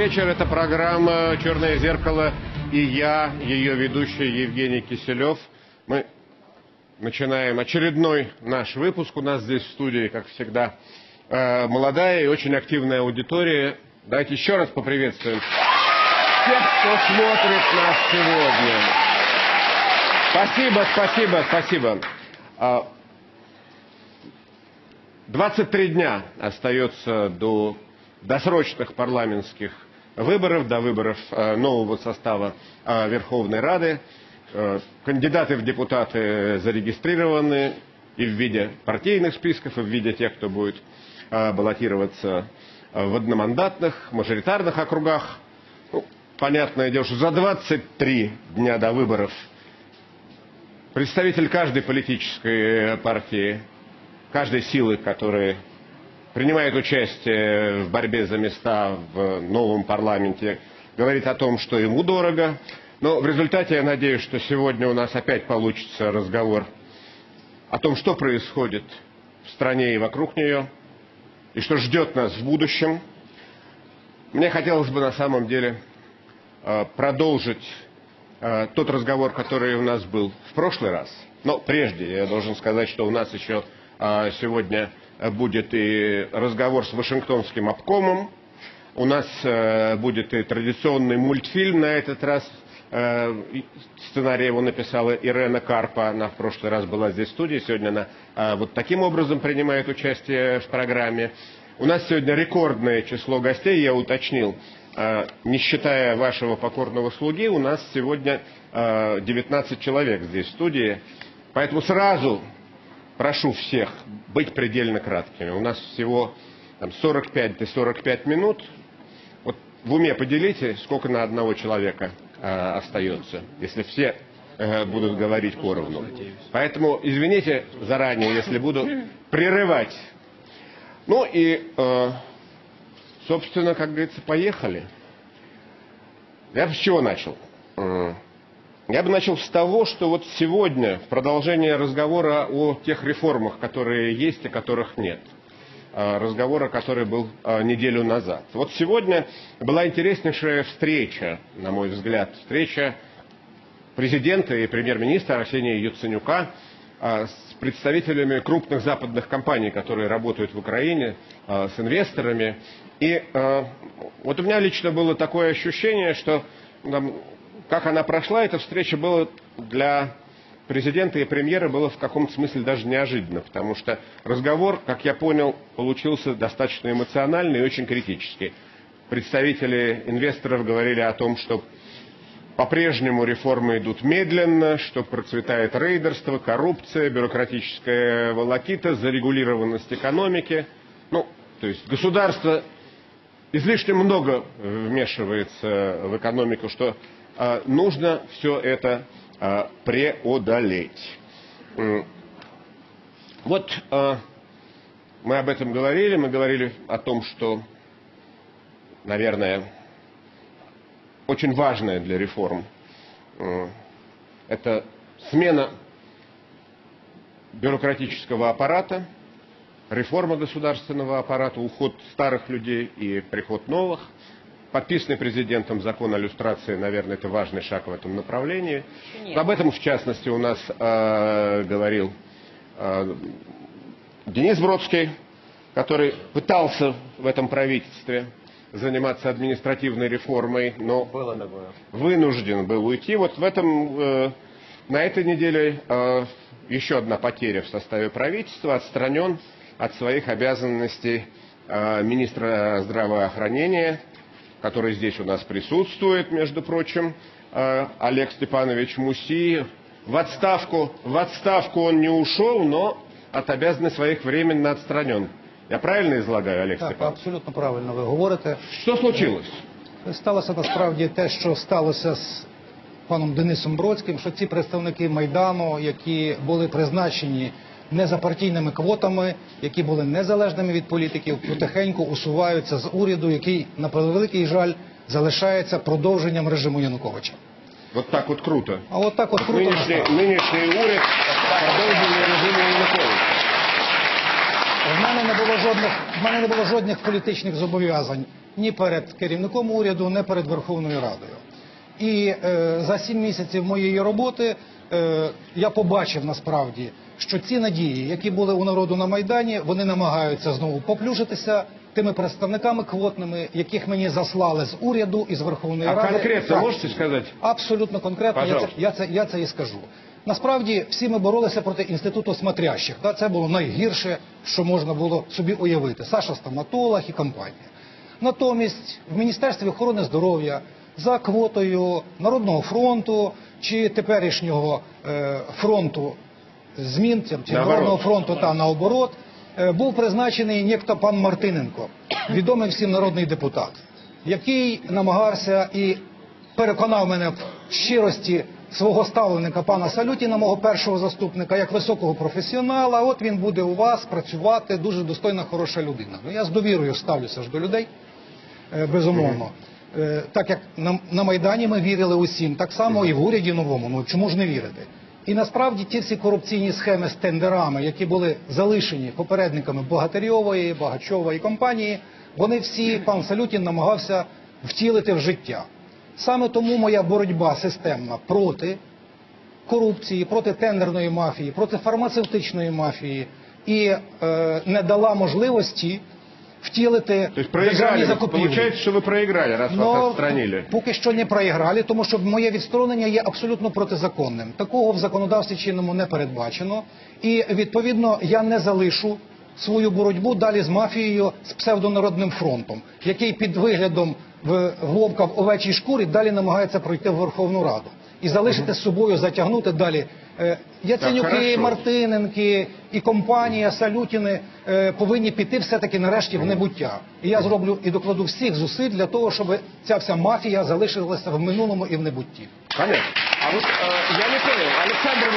вечер. Это программа «Черное зеркало» и я, ее ведущий Евгений Киселев. Мы начинаем очередной наш выпуск. У нас здесь в студии, как всегда, молодая и очень активная аудитория. Давайте еще раз поприветствуем всех, кто смотрит нас сегодня. Спасибо. 23 дня остается до досрочных парламентских выборов, до выборов нового состава Верховной Рады. Кандидаты в депутаты зарегистрированы и в виде партийных списков, и в виде тех, кто будет баллотироваться в одномандатных, мажоритарных округах. Ну, понятное дело, что за 23 дня до выборов представитель каждой политической партии, каждой силы, которые принимает участие в борьбе за места в новом парламенте, говорит о том, что ему дорого. Но в результате я надеюсь, что сегодня у нас опять получится разговор о том, что происходит в стране и вокруг нее, и что ждет нас в будущем. Мне хотелось бы на самом деле продолжить тот разговор, который у нас был в прошлый раз. Но прежде я должен сказать, что у нас еще сегодня будет и разговор с Вашингтонским обкомом. У нас будет и традиционный мультфильм. На этот раз сценарий его написала Ирена Карпа. Она в прошлый раз была здесь в студии. Сегодня она вот таким образом принимает участие в программе. У нас сегодня рекордное число гостей, я уточнил. Не считая вашего покорного слуги, у нас сегодня 19 человек здесь в студии. Поэтому сразу прошу всех быть предельно краткими. У нас всего 45 минут. Вот в уме поделите, сколько на одного человека остается, если все будут говорить поровну. Поэтому извините заранее, если буду прерывать. Ну и, собственно, как говорится, поехали. Я бы с чего начал? Я бы начал с того, что вот сегодня, в продолжение разговора о тех реформах, которые есть и которых нет, разговора, который был неделю назад. Вот сегодня была интереснейшая встреча, на мой взгляд, встреча президента и премьер-министра Арсения Яценюка с представителями крупных западных компаний, которые работают в Украине, с инвесторами. И вот у меня лично было такое ощущение, что как она прошла, эта встреча была для президента и премьера было в каком-то смысле даже неожиданно, потому что разговор, как я понял, получился достаточно эмоциональный и очень критический. Представители инвесторов говорили о том, что по-прежнему реформы идут медленно, что процветает рейдерство, коррупция, бюрократическая волокита, зарегулированность экономики. Ну, то есть государство излишне много вмешивается в экономику, что нужно все это преодолеть. Вот мы об этом говорили. Мы говорили о том, что, наверное, очень важное для реформ это смена бюрократического аппарата, реформа государственного аппарата, уход старых людей и приход новых. Подписанный президентом закон о люстрации, наверное, это важный шаг в этом направлении. Нет. Об этом, в частности, у нас говорил Денис Бродский, который пытался в этом правительстве заниматься административной реформой, но вынужден был уйти. Вот в этом, на этой неделе еще одна потеря в составе правительства, отстранен от своих обязанностей министра здравоохранения, который здесь у нас присутствует, между прочим, Олег Степанович Мусий. В отставку он не ушел, но от обязанностей своих временно отстранен. Я правильно излагаю, Олег Степанович? Так, абсолютно правильно ви говорите. Що случилось? Сталося насправді те, що сталося з паном Денисом Бродським, що ці представники Майдану, які були призначені не за партійними квотами, які були незалежними від політиків, потихеньку усуваються з уряду, який, на превеликий жаль, залишається продовженням режиму Януковича. Вот так вот круто. А вот так вот круто. Нынешний уряд продолжение режима Януковича. в мене не було жодних політичних зобов'язань ні перед керівником уряду, ні перед Верховною Радою. І за 7 місяців моєї роботи я побачив насправді, що ці надії, які були у народу на Майдані, вони намагаються знову поплюжитися тими представниками квотними, яких мені заслали з уряду і з Верховної Ради. А конкретно можете сказати? Абсолютно конкретно, я це і скажу. Насправді, всі ми боролися проти інституту смотрящих. Це було найгірше, що можна було собі уявити. Саша стоматолог і компанія. Натомість в Міністерстві охорони здоров'я за квотою Народного фронту чи теперішнього фронту змін, чи Народного фронту та наоборот, був призначений нібито пан Мартиненко, відомий всім народний депутат, який намагався і переконав мене в щирості свого ставленика пана Салютіна, мого першого заступника, як високого професіонала. От він буде у вас працювати, дуже достойна, хороша людина. Ну, я з довірою ставлюся ж до людей, безумовно. Так як на Майдані ми вірили усім, так само і в уряді новому, ну чому ж не вірити? І насправді ті всі корупційні схеми з тендерами, які були залишені попередниками Богатирьової, Багачової компанії, вони всі пан Салютін намагався втілити в життя. Саме тому моя боротьба системна проти корупції, проти тендерної мафії, проти фармацевтичної мафії і не дала можливості втілити державні закупівлі. Получается, що ви проіграли, раз вас відсторонили. Поки що не проіграли, тому що моє відсторонення є абсолютно протизаконним. Такого в законодавстві чинному не передбачено. І, відповідно, я не залишу свою боротьбу далі з мафією, з псевдонародним фронтом, який під виглядом вовка в овечій шкурі далі намагається пройти в Верховну Раду. І залишити з собою, затягнути далі. Яценюки, Мартиненки і компанія, Салютіни повинні піти все-таки нарешті в небуття. І я зроблю і докладу всіх зусиль для того, щоб ця вся мафія залишилася в минулому і в небутті. Понятно. А вот я не понял, Александра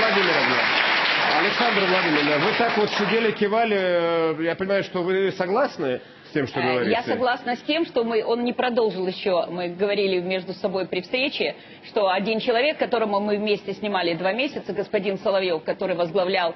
Владимировна, вы так вот сидели, кивали, я понимаю, что вы согласны с тем, что говорите? Я согласна с тем, что он не продолжил еще, мы говорили между собой при встрече, что один человек, которому мы вместе снимали 2 месяца, господин Соловьев, который возглавлял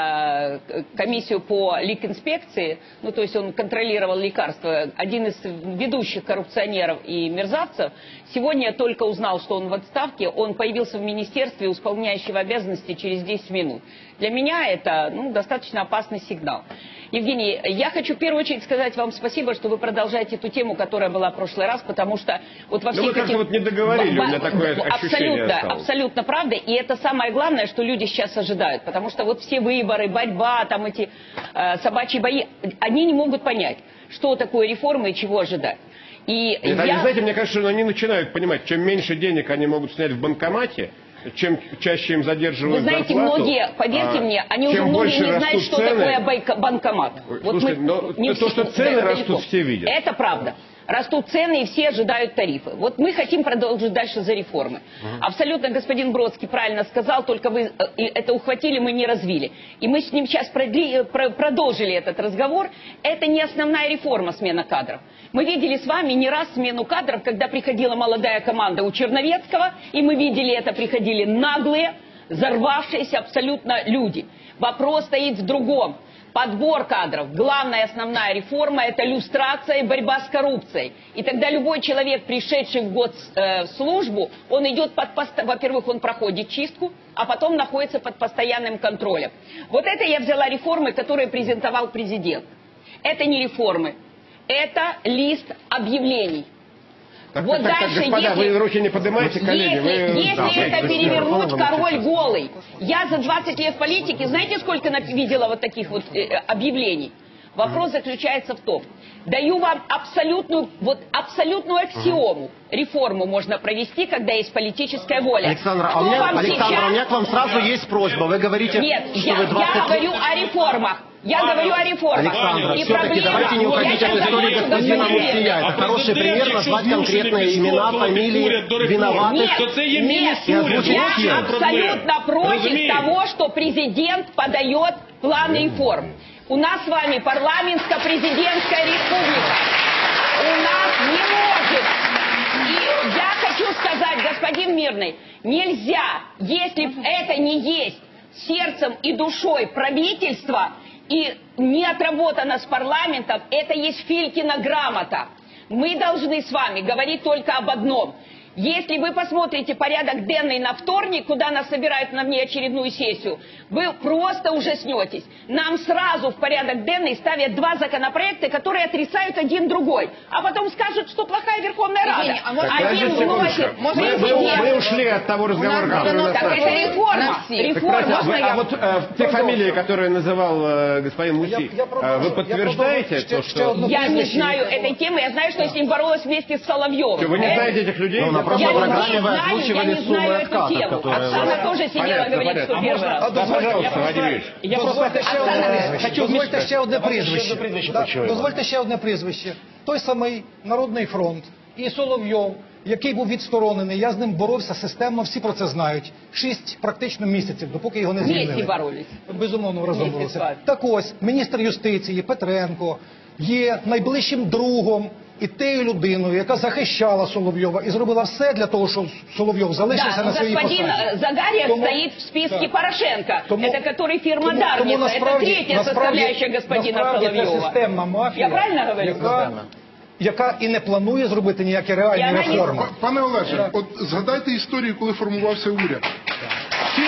комиссию по ликинспекции, ну то есть он контролировал лекарства, один из ведущих коррупционеров и мерзавцев, сегодня я только узнал, что он в отставке, он появился в министерстве, исполняющего обязанности через 10 минут. Для меня это достаточно опасный сигнал. Евгений, я хочу в первую очередь сказать вам спасибо, что вы продолжаете эту тему, которая была в прошлый раз, потому что вот во всех мы как-то вот не договорили, у меня такое ощущение осталось. Абсолютно правда, и это самое главное, что люди сейчас ожидают, потому что вот все выборы, борьба, там эти собачьи бои, они не могут понять, что такое реформа и чего ожидать. И знаете, мне кажется, что они начинают понимать, чем меньше денег они могут снять в банкомате, чем чаще им задерживают зарплату. Вы знаете, многие, поверьте мне, они уже многие не знают, что такое банкомат. Слушайте, но то, что цены растут, все видят. Это правда. Растут цены, и все ожидают тарифы. Вот мы хотим продолжить дальше за реформы. Абсолютно господин Бродский правильно сказал, только вы это ухватили, мы не развили. И мы с ним сейчас продолжили этот разговор. Это не основная реформа смена кадров. Мы видели с вами не раз смену кадров, когда приходила молодая команда у Черновецкого, и мы видели это, приходили наглые, взорвавшиеся абсолютно люди. Вопрос стоит в другом. Подбор кадров. Главная основная реформа – это люстрация и борьба с коррупцией. И тогда любой человек, пришедший в госслужбу, он идет во-первых, он проходит чистку, а потом находится под постоянным контролем. Вот это я взяла реформы, которые презентовал президент. Это не реформы, это лист объявлений. Вот дальше, господа, вы руки не поднимайте, коллеги. Если это перевернуть, король голый. Я за 20 лет политики, знаете, сколько видела вот таких вот объявлений? Вопрос заключается в том, даю вам абсолютную аксиому. Реформу можно провести, когда есть политическая воля. Александра, у меня к вам сразу есть просьба. Вы говорите, нет, что вы 20 я говорю о реформах. Я говорю о реформах. Александра, все-таки давайте не уходить от истории господина Муфтия. Это хороший пример, назвать конкретные имена, фамилии, виноватых Нет, и озвучить я всех. абсолютно против того, что президент подает план реформ. У нас с вами парламентско-президентская республика. У нас не может. И я хочу сказать, господин Мирный, нельзя, если это не есть сердцем и душой правительства, и не отработано с парламентом, это есть Филькина грамота. Мы должны с вами говорить только об одном. Если вы посмотрите порядок денный на вторник, куда нас собирают на внеочередную сессию, вы просто ужаснетесь. Нам сразу в порядок денный ставят два законопроекта, которые отрицают один другой. А потом скажут, что плохая Верховная Рада. Евгений, а можно- Один вносит. Мы ушли от того разговора, который у нас Так это прошел. реформа. Реформа. Вот те фамилии, которые называл господин Муси, вы подтверждаете то, что... Я не знаю этой темы, я знаю, что я с ним боролась вместе с Соловьевым. Вы не знаете этих людей? На прошлой программе вы я озвучивали не суммы знаю эту откатов, тему. которые... Оксана тоже сидела и говорит, что первый раз. Да, пожалуйста, Вадим Юрьевич. Дозвольте ще одне прізвище. Да, почуємо. Дозвольте ще одне прізвище. Той самий Народний фронт і Соловйов, який був відсторонений, я з ним боровся системно, всі про це знають. 6 практично місяців, допоки його не Вместе звільнили. боролись. Безумовно, разом Вместе боролися. з вами. Так ось, міністр юстиції Петренко є найближчим другом і тією людиною, яка захищала Соловйова і зробила все для того, щоб Соловйов Да, залишився но на своїй господин посаді. Загарьев Тому- стоит в списке Да. Порошенко. Тому- Это который фирма Тому Дарвина. Это насправді- третья составляющая господина насправді це Соловьева. системна мафія, Я правильно говорю? яка і не планує зробити ніякі реальні Я навіть- реформи. Пане Олеже, от згадайте історію, коли формувався уряд. Ті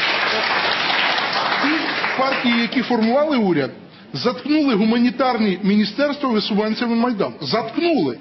партії, які формували уряд, заткнули гуманітарні міністерства висуванцями Майдану. Заткнули.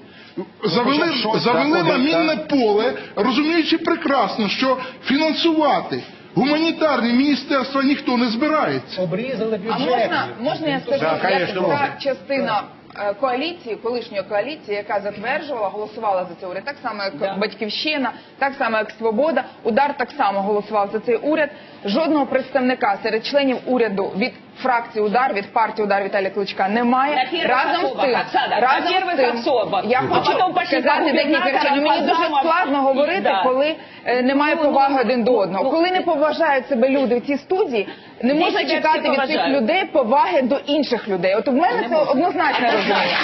Завели на мінне поле, розуміючи прекрасно, що фінансувати гуманітарні міністерства ніхто не збирається. Обрізали А бюджет. можна я скажу, Да, як конечно, та можна. частина коаліції, колишньої коаліції, яка затверджувала, голосувала за цей уряд, так само як Батьківщина, так само як Свобода, Удар так само голосував за цей уряд. Жодного представника серед членів уряду від фракції Удар, від партії Удар Віталія Кличка немає. На первых Разом з особах, тим, Оксана, на разом первых з тим, особах. я А хочу потім пошли сказати по декілька речей. губернаторам, Мені по дуже замам. складно говорити, Да. коли немає поваги один до одного. Коли не поважають себе люди в цій студії, не можна себе чекати всі від цих поважають. людей поваги до інших людей. От у мене це однозначно розуміє.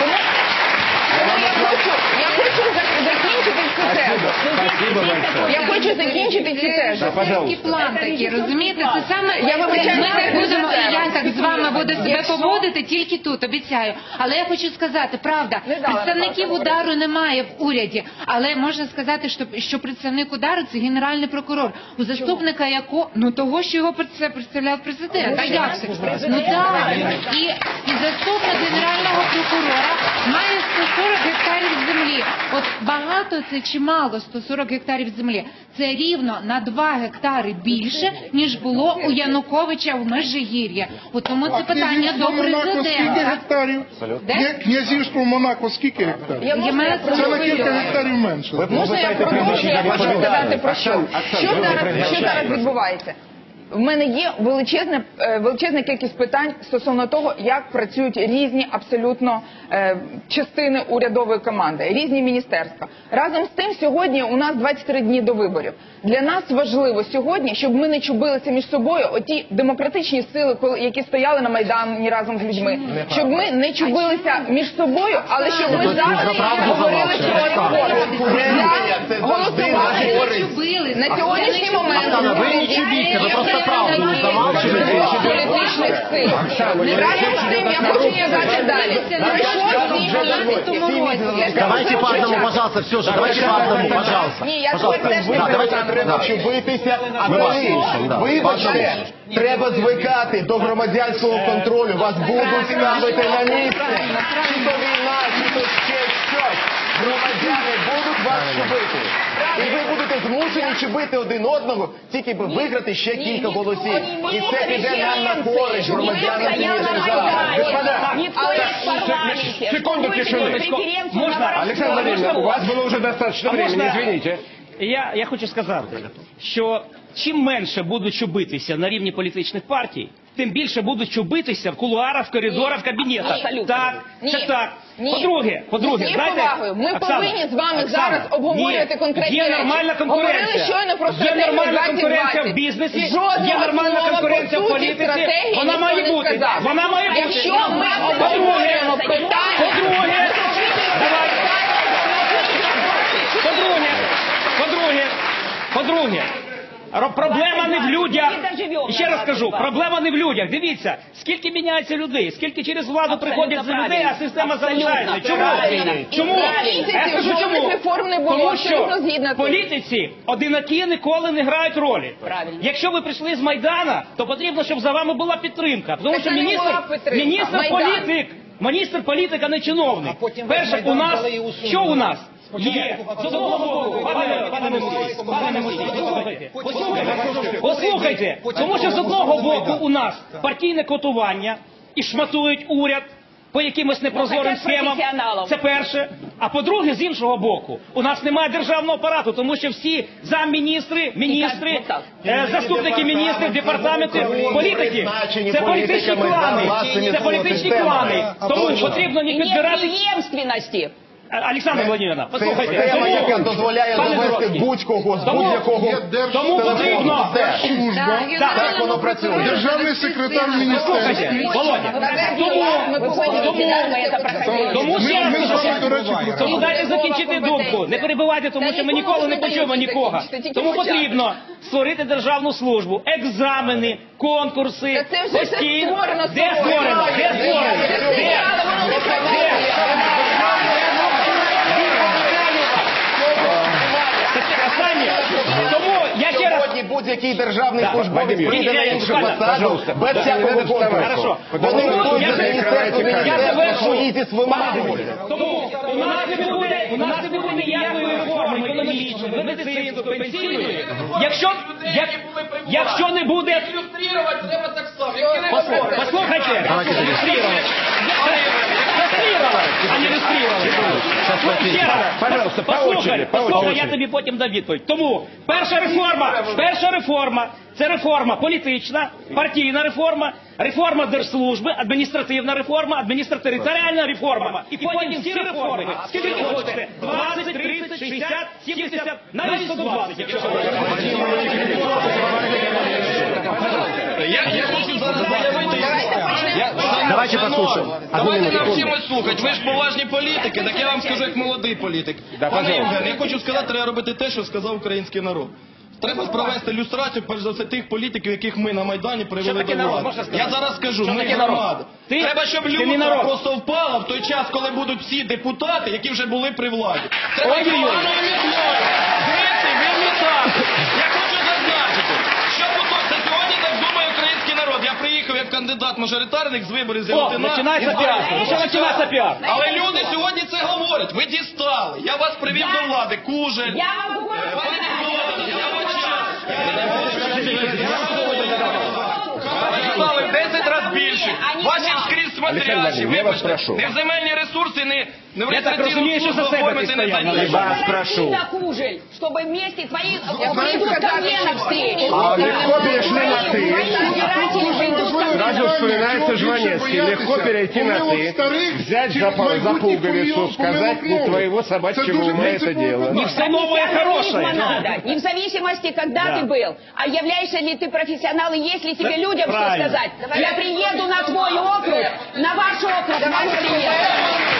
Тому я хочу закінчити цю тезу. Спасибо большое. Я хочу закінчити цю тезу. Да, пожалуйста. План такий, розумієте? Це саме Я вибачаюся, ми це так будемо, дуже і я треба. так з вами буду себе Якщо- поводити тільки тут, обіцяю. Але я хочу сказати, правда, Не дала представників Наташа удару немає в уряді, але можна сказати, що представник удару це генеральний прокурор, у заступника якого, ну того, що його представляв президент. А як це? Ну так. І заступник генерального прокурора має 140 гектарів землі. От багато це чи мало 140 гектарів землі? Це рівно на 2 гектари більше, ніж було у Януковича в Межигір'я. От тому це питання до Монако скільки президента. гектарів? Де? Князівство Монако скільки гектарів? Я можу маю Це на кілька гектарів менше. Можна я продовжу, я хочу сказати про що. Оксана, Що зараз відбувається? В мене є величезна кількість питань стосовно того, як працюють різні абсолютно частини урядової команди, різні міністерства. Разом з тим, сьогодні у нас 23 дні до виборів. Для нас важливо сьогодні, щоб ми не чубилися між собою, оті демократичні сили, які стояли на Майдані разом з людьми, щоб ми не чубилися між собою, але щоб ми зараз говорили про реформу. Голосувати на сьогоднішній момент Оксана, ви не чубіться, ви просто правду замовчуєте. політичних сил. Разом з тим, я хочу сказати далі. Давайте по одному, пожалуйста, все же, давайте по одному, пожалуйста. Ні, я Пожалуйста. теж не Да, давайте, Треба да. чубитися, а Ми вас коли, слухаємо, да. вибачте, треба звикати до громадянського контролю. Вас будуть ставити на місце. Чи то війна, чи то ще щось. Громадяни будуть вас чубити. І ви будете змушені чубити один одного, тільки би виграти ще кілька голосів. І це піде нам на користь громадянам цієї держави. Господа, Никто не в парламенте. секунду тишины. Можно? Александр Владимирович, у вас было уже достаточно времени, извините. Я хочу сказати, що чим менше будуть чубитися на рівні політичних партій, тим більше будуть чубитися в кулуарах, в коридорах, в кабінетах. Абсолютно. Так, Ні. це так. Ні. По-друге, З знаєте, повагою. Ми Оксана, повинні з вами Оксана, зараз обговорювати ні, конкретні є речі. нормальна конкуренція. Говорили щойно про Є стратегію нормальна 2020. конкуренція в бізнесі, Жодного є нормальна слова конкуренція по в суті політиці. стратегії Вона ніхто має не бути. сказав. Вона має бути. Якщо ми обговорюємо питання... Проблема не в людях. І ще раз кажу, проблема не в людях. Дивіться, скільки міняється людей, скільки через владу приходять за людей, а система залишається. Чому? Чому? Я скажу чому. Тому що в політиці одинаки ніколи не грають ролі. Якщо ви прийшли з Майдана, то потрібно, щоб за вами була підтримка. Тому що міністр політик, а не чиновник. Перше, у нас, що у нас? Є. З одного боку, пане Мусій, послухайте, тому що з одного боку у нас партійне котування і шматують уряд по якимось непрозорим схемам. Це перше. А по-друге, з іншого боку, у нас немає державного апарату, тому що всі замміністри, міністри, заступники міністрів, департаменти, політики – це політичні клани. Це політичні клани. Тому потрібно не підбирати... Олександра Владимировна, послухайте. Система, яка дозволяє довести будь-кого з будь-якого. Тому потрібно... Так воно працює. Державний секретар міністерства. Тому дайте закінчити думку. Не перебивайте, тому що ми ніколи не почуємо нікого. Тому потрібно створити державну службу, екзамени, конкурси, постійно. Де створено? Де створено? Де? Тому я ще раз... Сьогодні будь-який державний службовець прийде на іншу посаду без всякого конкурсу. Вони йдуть за міністерство і зі своїми вимогами. Тому у нас не буде ніякої реформи економічної, медицинської, пенсійної, якщо не буде... Послухайте, а не Пожалуйста, по очереди. Послухай, я тобі потім дам відповідь. Тому перша реформа – це реформа політична, партійна реформа, реформа держслужби, адміністративна реформа, адміністративна реформа. І потім всі реформи. Скільки хочете? 20, 30, 60, 70, навіть 120, якщо хочете. Я хочу заявити... Давайте послушаем. Давайте навчимось слухати. Ви ж поважні політики, так я вам скажу як молодий політик. Пане Євген, я хочу сказати, треба робити те, що сказав український народ. Треба провести люстрацію, перш за все, тих політиків, яких ми на Майдані привели до влади. Я зараз скажу, ми громада. Треба, щоб людина просто впала в той час, коли будуть всі депутати, які вже були при владі. Треба плановою вісною. Грити, вимітати. Я хочу зазначити, що це сьогодні так думає український народ. Я приїхав як кандидат-мажоритарник з виборів з Яготина. Починається піар. Але люди сьогодні це говорять. Ви дістали. Я вас привів до влади. Кужель. Стали в 10 разів більше. Ваші скрізь смотрящі. Вибачте, не в земельні ресурси, не в реєстраційну службу оформити, не за Я вас прошу. Кужель, чтобы вместе твои придут ко мне навстречу. А легко перешли на «ты». Сразу вспоминается Жванецкий. Легко перейти на «ты», взять за пуговицу, сказать не твоего собачьего ума это дело. Не все новое хорошее. Не в зависимости, когда ты был, а являешься ли ты профессионал, и если тебе людям что сказать. Я приеду на твой округ, на ваш округ, могу приехать.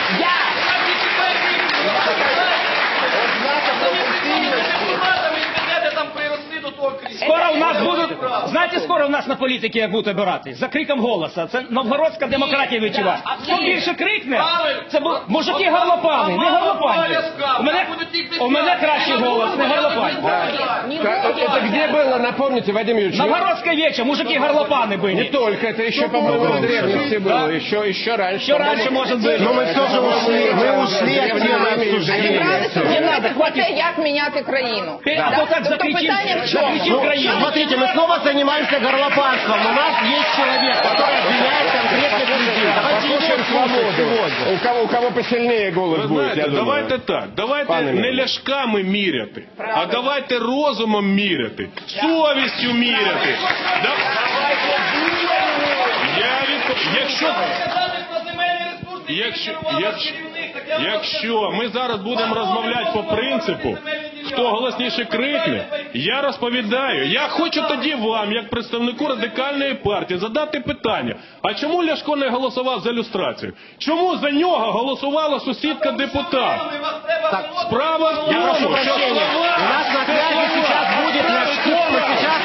Скоро у нас будуть, знаєте, скоро у нас на політики як будуть обирати? За криком голоса. Це новгородська демократія відчуває. Хто більше крикне, це мужики горлопани, не горлопани. У мене кращий голос, не горлопани. Это где было, напомните, Вадим Юрьевич? Новгородская веча, мужики горлопаны были. Не только, это еще, по-моему, в древности было, еще раньше. Еще раньше, может быть. Но мы тоже ушли, от темы обсуждения. Не надо, хватит. Це як міняти країну. А то так закричим країну. Смотрите, мы снова занимаемся горлопанством. У нас есть человек, который обвиняет конкретных людей. Давайте ищем свободу. У кого посильнее голос будет, я думаю. Давайте так, давайте не ляшками міряти, а давайте розумом міряти, совістю міряти. Якщо ми зараз будемо розмовляти по принципу, хто голосніше крикне, я розповідаю. Я хочу тоді вам, як представнику Радикальної партії, задати питання. А чому Ляшко не голосував за люстрацію? Чому за нього голосувала сусідка депутат? Справа в тому, що у нас на связи сейчас будет Ляшко, мы сейчас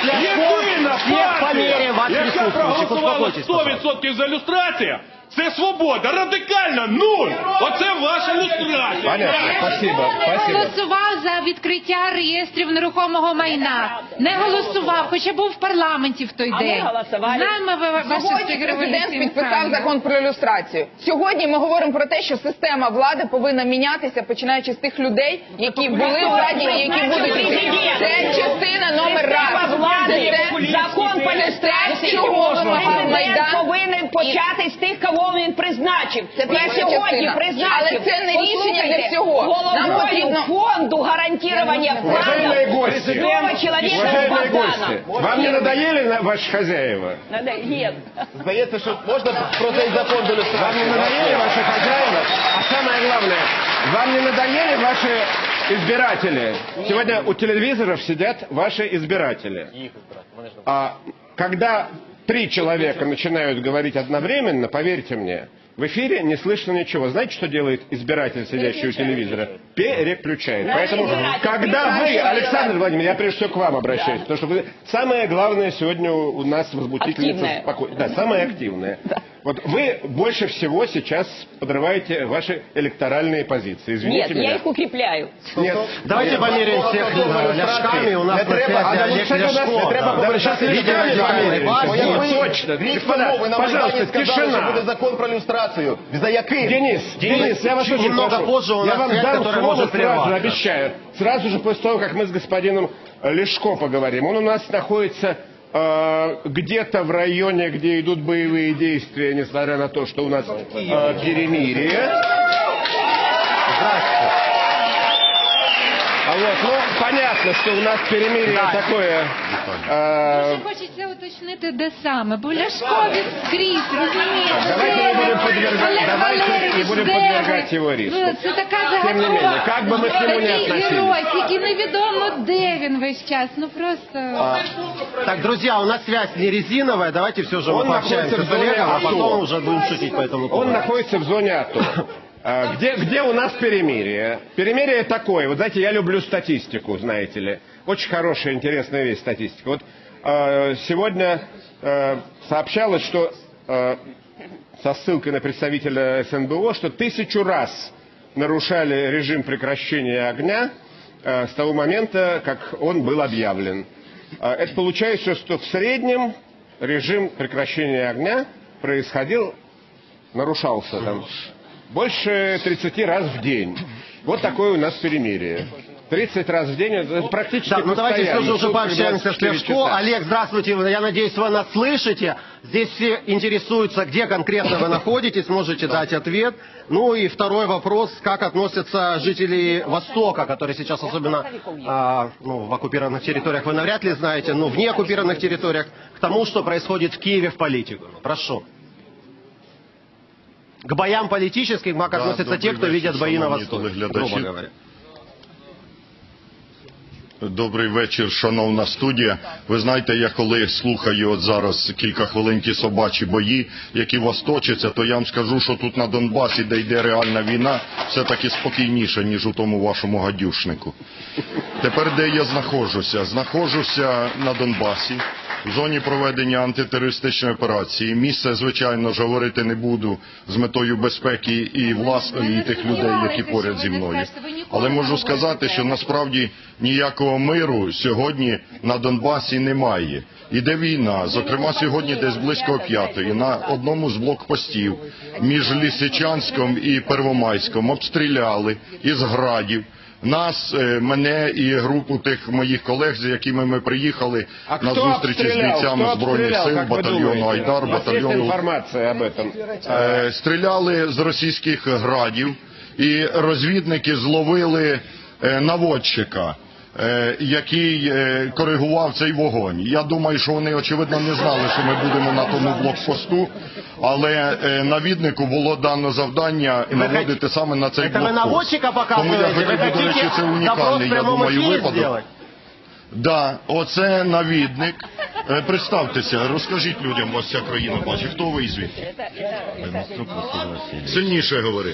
Єдина всех партія, вас яка присутствующих. проголосувала Успокойтесь, пожалуйста. 100% за люстрацію, це свобода. Радикальна нуль. Оце ваша люстрація. Понятно, спасибо, спасибо. Голосував за відкриття реєстрів нерухомого майна. Не голосував, хоча був в парламенті в той А ми день. голосували. Знаємо ваші Сьогодні цих президент революційних підписав правил. закон про ілюстрацію. Сьогодні ми говоримо про те, що система влади повинна мінятися, починаючи з тих людей, які були у владі і які будуть йти. Це частина номер раз. Влади, Це закон по люстрації, чого вимагав Майдан. повинен почати з тих, кого він призначив. Це перша сьогодні частина. призначив. Але це не рішення для Послухайте, всього. Нам головою потрібно... фонду гарантирования Уважаемые вкладов гости, любого человека уважаемые Богдана. гости, вам не надоели ваши хозяева? Нет. Здається, що можна про цей закон до Вам люстрації? не надоели ваши хозяева? А самое главное, вам не надоели ваши избиратели? Сегодня у телевизоров сидят ваши избиратели. А когда 3 человека начинают говорить одновременно, поверьте мне, в эфире не слышно ничего. Знаете, что делает избиратель, сидящий у телевизора? Переключает. Поэтому, когда вы, Александр Владимирович, я прежде всего к вам обращаюсь, потому что вы самое главное сегодня у нас возмутительница спокойствия. Да, самое активное. Вот вы больше всего сейчас подрываете ваши электоральные позиции. Извините Нет, меня. я их укрепляю. Нет. Давайте померяем всех ляшками. У нас на связи Олег Ляшко. Сейчас лишь точно. Ви на Майдані сказали, що буде Тишина. закон про люстрацію. За який? Денис, я вас очень немного прошу. позже у Я нас вам связь, дам которая слово может сразу, прерваться. обещаю. Сразу же после того, как мы с господином Лешко поговорим. Он у нас находится где-то в районе, где идут боевые действия, несмотря на то, что у нас перемирие. Вот, ну, понятно, что у нас перемирие такое... Дуже хочеться уточнити, де саме, бо Ляшко він скрізь, розумієте? Давайте не будем подвергать его риску. Це така Тем не менее, загадкова. как бы мы к нему ни Такий относились. герой, тільки невідомо, де він весь час. Ну просто... Так, друзья, у нас связь не резиновая. Давайте все же мы Он пообщаемся находится с в зоне Олегом, а АТО. потом уже будем шутить по этому поводу. Он находится в зоне АТО. Где у нас перемирие? Перемирие такое. Вот знаете, я люблю статистику, знаете ли. Очень хорошая, интересная вещь статистика. Вот сегодня сообщалось, что со ссылкой на представителя СНБО, что 1000 раз нарушали режим прекращения огня с того момента, как он был объявлен. Это получается, что в среднем режим прекращения огня нарушался там больше 30 раз в день. Вот такое у нас перемирие. 30 раз в день, это практически Так, ну давайте все же уже постоянно, пообщаемся с 24 Ляшко. часа. Олег, здравствуйте. Я надеюсь, вы нас слышите. Здесь все интересуются, где конкретно вы находитесь, можете дать ответ. Ну и второй вопрос, как относятся жители Востока, которые сейчас особенно в оккупированных территориях, вы навряд ли знаете, но в неоккупированных территориях, к тому, что происходит в Киеве в политику. Прошу. К боям политическим, как относятся те, кто видят бои на Востоке, грубо говоря. Добрий вечір, шановна студія. Ви знаєте, я коли слухаю от зараз кілька хвилин ті собачі бої, які вас точаться, то я вам скажу, що тут на Донбасі, де йде реальна війна, все-таки спокійніше, ніж у тому вашому гадюшнику. Тепер де я знаходжуся? Знаходжуся на Донбасі, в зоні проведення антитерористичної операції. Місце, звичайно ж, говорити не буду з метою безпеки і власної, і тих людей, які поряд зі мною. Але можу сказати, що насправді ніякого миру сьогодні на Донбасі немає. Іде війна, зокрема сьогодні десь близько 5-ї, на одному з блокпостів між Лисичанськом і Первомайськом обстріляли із градів нас, мене і групу тих моїх колег, з якими ми приїхали на зустрічі з бійцями Збройних сил, батальйону Айдар, батальйону... Інформація об этом. Стріляли з російських градів, і розвідники зловили наводчика, який коригував цей вогонь. Я думаю, що вони, очевидно, не знали, що ми будемо на тому блокпосту, але навіднику було дано завдання наводити саме на цей блокпост. Тому я хотів, до речі, це унікальний, я думаю, випадок. Да, оце навідник. Представтеся, розкажіть людям, вас вся країна бачить. Хто ви і звідки? Сильніше говори.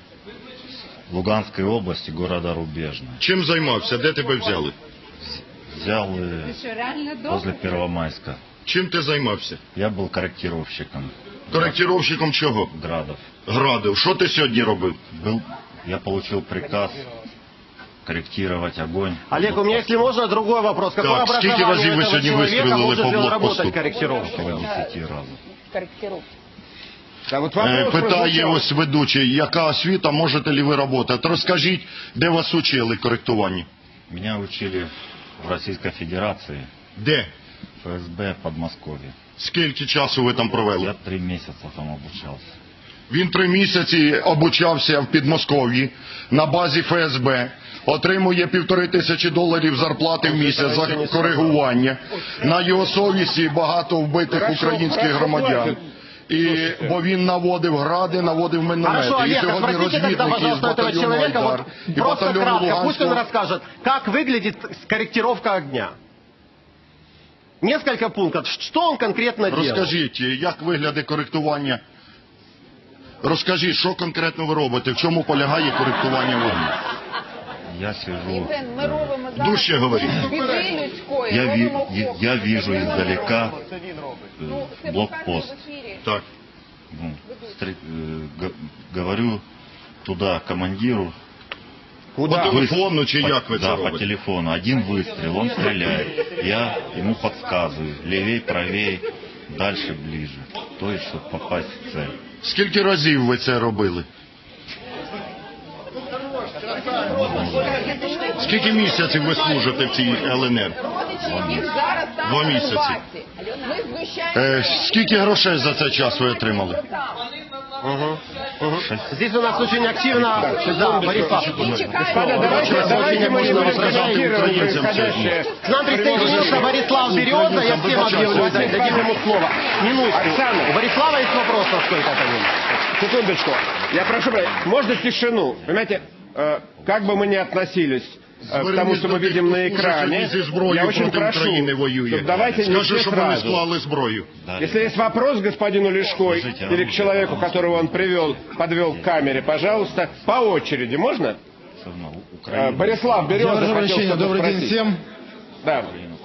Луганской области, города Рубежная. Чим займався? Де тебе взяли? Взял Ты что, реально дома? возле Первомайска. Чим ти займався? Я был корректировщиком Коректировщиком чого? градов. Градив. Що ти сьогодні робив? Я получил приказ корректировать огонь. Олег, у меня, если можно, другой вопрос. Какое Так, скільки разів ви образование у этого сьогодні человека, вистрілили может по ли он блокпосту? работать корректировщиком? Около 10 разов. Корректировка. Да, вот вопрос Питає прозвучал. ось ведучий, яка освіта, можете ли ви працювати? Розкажіть, де вас учили коректуванню? Меня учили в Российской Федерации, Де? ФСБ, Подмосковье. Скільки часу ви там провели? Я 3 месяца там обучался. Він 3 місяці обучався в Підмосков'ї на базі ФСБ, отримує $1500 зарплати в місяць за коригування. На його совісті багато вбитих українських громадян. Бо він наводив гради, наводив міномети. Хорошо, І Олег, сьогодні спросите тогда, розвідники з пожалуйста, этого батальйону человека, Айдар вот і просто батальйону кратко, пусть он Луганського. расскажет, как выглядит корректировка огня. Несколько пунктов. Что он конкретно делает? Розкажіть, як виглядає коректування? Розкажіть, що конкретно ви робите, в чому полягає коректування вогню? Я сижу, Дужче говоріть. я вижу издалека блокпост. Так. Ну, говорю туда командиру. По телефону чи як ви це Да, по робите? телефону. Один выстрел, он стреляет. Я ему подсказываю. Левей, правей, дальше, ближе. То есть, чтобы попасть в цель. Скільки разів ви це робили? Скільки місяців ви служите в цій ЛНР? 2 місяці. Скільки грошей за цей час ви отримали? Здесь у нас очень активно... Да, Борислав. Давайте мы не будем комментировать происходящее. К нам присоединился Борислав Береза, я всем объявлю, дадим ему слово. Минутку. У Борислава есть вопрос, насколько это минут. Секундочку. Я прошу, можно тишину? Понимаете, как бы мы ни относились к тому, что мы видим на экране, я очень прошу, чтобы давайте не все сразу. Если есть вопрос к господину Лешко или к человеку, которого он подвел к камере, пожалуйста, по очереди, можно? Борислав Береза хотел что-то добрый день спросить. всем. Да.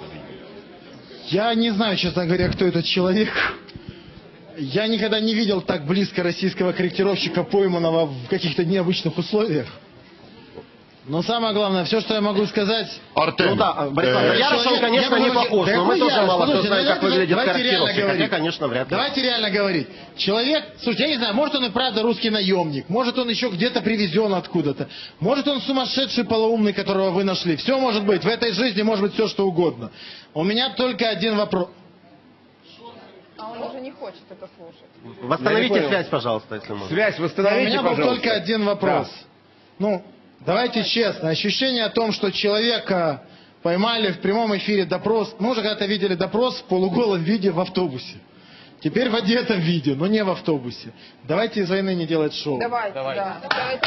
Я не знаю, честно говоря, кто этот человек. Я никогда не видел так близко российского корректировщика, пойманного в каких-то необычных условиях. Но самое главное, все, что я могу сказать... Артем, Ну да, Борислав, на Яроша он, конечно, не похож, но мы тоже мало кто знает, как выглядит корректировщик, хотя, конечно, вряд ли. Давайте реально говорить. Человек, слушайте, я не знаю, может он и правда русский наемник, может он еще где-то привезен откуда-то, может он сумасшедший полоумный, которого вы нашли. Все может быть, в этой жизни может быть все, что угодно. У меня только один вопрос. А он уже не хочет это слушать. Восстановите связь, пожалуйста, если можно. Связь восстановите, У меня был пожалуйста. только один вопрос. Да. Ну, давайте честно. Ощущение о том, что человека поймали в прямом эфире допрос. Мы уже когда-то видели допрос в полуголом виде в автобусе. Теперь в одетом виде, но не в автобусе. Давайте из войны не делать шоу. Давайте, да.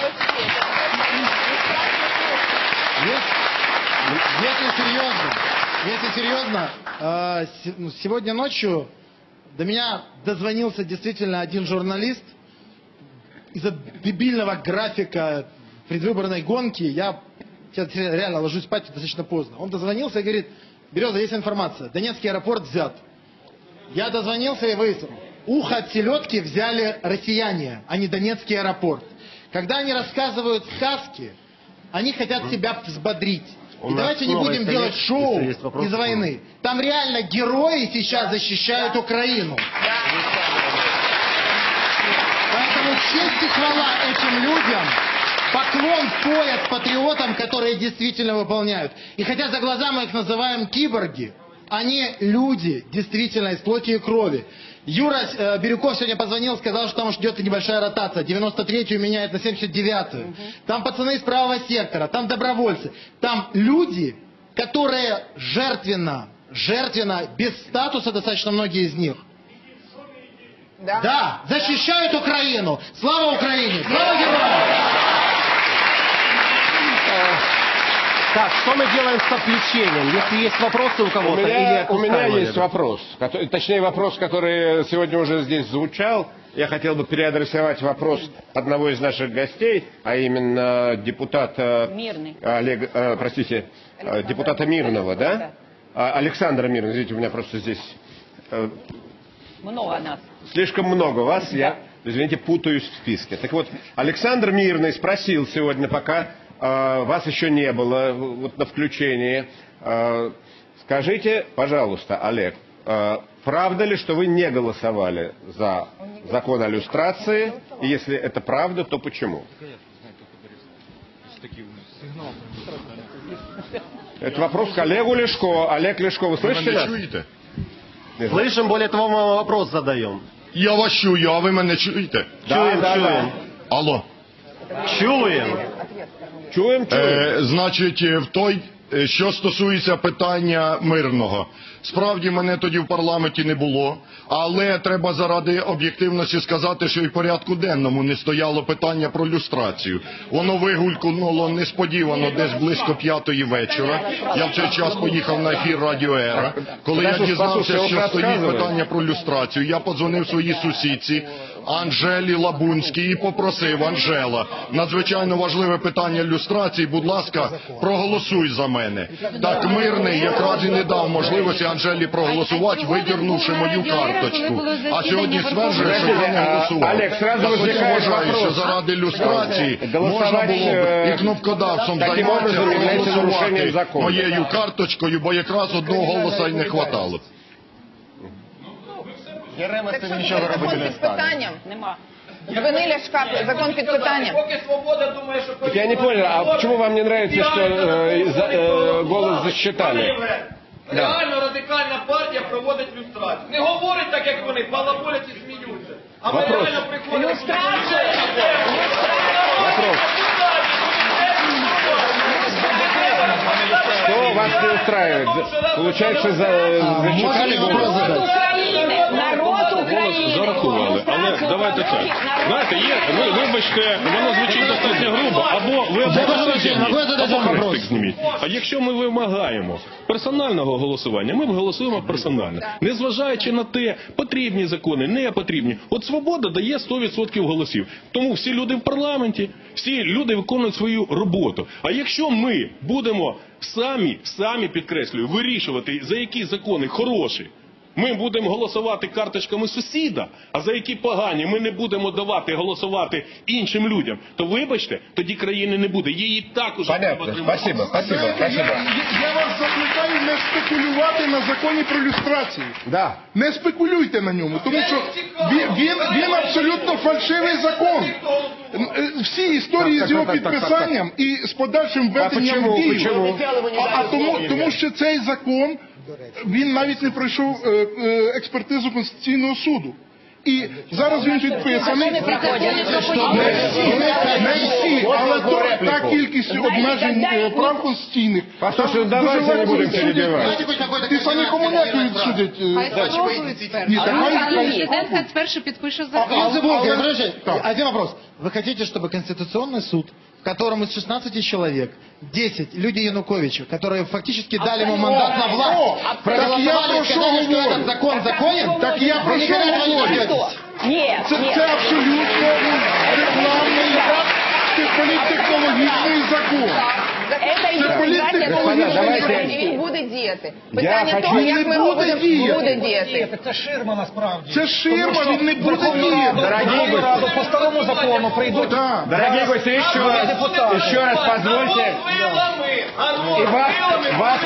Если серьезно, сегодня ночью до меня дозвонился действительно один журналист из-за дебильного графика предвыборной гонки. Я реально ложусь спать достаточно поздно. Он дозвонился и говорит: Береза, есть информация, Донецкий аэропорт взят. Я дозвонился и выяснил, ухо от селедки взяли россияне, а не Донецкий аэропорт. Когда они рассказывают сказки, они хотят себя взбодрить. И давайте не будем делать шоу из войны. Там реально герои сейчас защищают Украину. Поэтому честь и хвала этим людям. Поклон пояс патриотам, которые действительно выполняют. И хотя за глаза мы их называем киборги, они люди, действительно, из плоти и крови. Юра Бирюков сегодня позвонил, сказал, что там ждет небольшая ротация. 93-ю меняет на 79-ю. Там пацаны из правого сектора, там добровольцы. Там люди, которые жертвенно, без статуса достаточно многие из них. Да, защищают Украину. Слава Украине! Слава героям! Так, что мы делаем с отвлечением? Если есть вопросы у кого-то, У меня есть вопрос, точнее вопрос, который сегодня уже здесь звучал. Я хотел бы переадресовать вопрос одного из наших гостей, а именно депутата депутата Мирного, да? Александра Мирного. Видите, у меня просто здесь много нас. Слишком много вас, я, извините, путаюсь в списке. Так вот, Александр Мирный спросил сегодня, пока вас еще не было вот на включении. Скажите, пожалуйста, Олег, правда ли, что вы не голосовали за закон о люстрации? И если это правда, то почему? Это вопрос к Олегу Ляшко. Олег Ляшко, вы слышите нас? Слышим, более того, мы вопрос задаем. Я вас чую, а ви мене чуєте? Чуем. Алло. Чуем. Значить, що стосується питання Мирного. Справді, мене тоді в парламенті не було, але треба заради об'єктивності сказати, що і в порядку денному не стояло питання про люстрацію. Воно вигулькнуло несподівано десь близько 5-ї вечора. Я в цей час поїхав на ефір Радіо Ера. Коли я дізнався, що стоїть питання про люстрацію, я подзвонив своїй сусідці Анжелі Лабунській і попросив: Анжела, надзвичайно важливе питання люстрації, будь ласка, проголосуй за мене. Так Мирний якраз і не дав можливості Анжелі проголосувати, видірнувши мою карточку. А сьогодні стверджує, що я не голосував. Олег, сразу Я вважаю, що заради люстрації можна було б і кнопкодавцом займатися, проголосувати моєю карточкою, бо якраз одного голоса й не хватало. Закон під питанням? Нема. Вини Ляшка, закон під питанням. Поки свобода думає, що... Так я не понял, а почему вам не нравится, что голос засчитали? Реально радикальна партія проводить люстрацію. Не говорить так, як вони, балаболять і сміються. А ми реально приходимо... Люстрація! Что вас не устраивает? Получается, засчитали голос? Народ України! Зарахували. Але давайте так. Знаєте, вибачте, воно звучить достатньо грубо, або ви або хрестик зніміть. А якщо ми вимагаємо персонального голосування, ми голосуємо персонально. Незважаючи на те, потрібні закони, не потрібні. От свобода дає 100% голосів. Тому всі люди в парламенті, всі люди виконують свою роботу. А якщо ми будемо самі підкреслюю, вирішувати, за які закони хороші, ми будемо голосувати карточками сусіда, а за які погані ми не будемо давати голосувати іншим людям, то вибачте, тоді країни не буде. Її також треба тримати. Спасибо. Я вас закликаю не спекулювати на законі про люстрацію. Да. Не спекулюйте на ньому, тому що він абсолютно фальшивий закон. Всі історії з його підписанням і з подальшим введенням в дію. Тому що цей закон, він навіть не пройшов експертизу Конституційного суду. І зараз він підписаний. Не всі, але та кількість обмежень прав конституційних. Послушай, давайте не будемо перебивати. Ти самі комуняки відсудять. Президент хай спершу підпише закон. Один вопрос. Вы хотите, чтобы Конституционный суд, в котором из 16 человек 10 люди Януковича, которые фактически дали ему мандат на власть, проголосовали, сказали, что этот закон законен? Так я про що говорю? Це абсолютно рекламний, політтехнологічний закон. Це політтехнологічний закон. І він буде діяти. Питання того, як ми його будемо діяти. Це ширма насправді. Це ширма, він не буде діяти. Дорогие гости, по старому закону прийдуть. Дорогие гости, еще раз позвольте. И вас,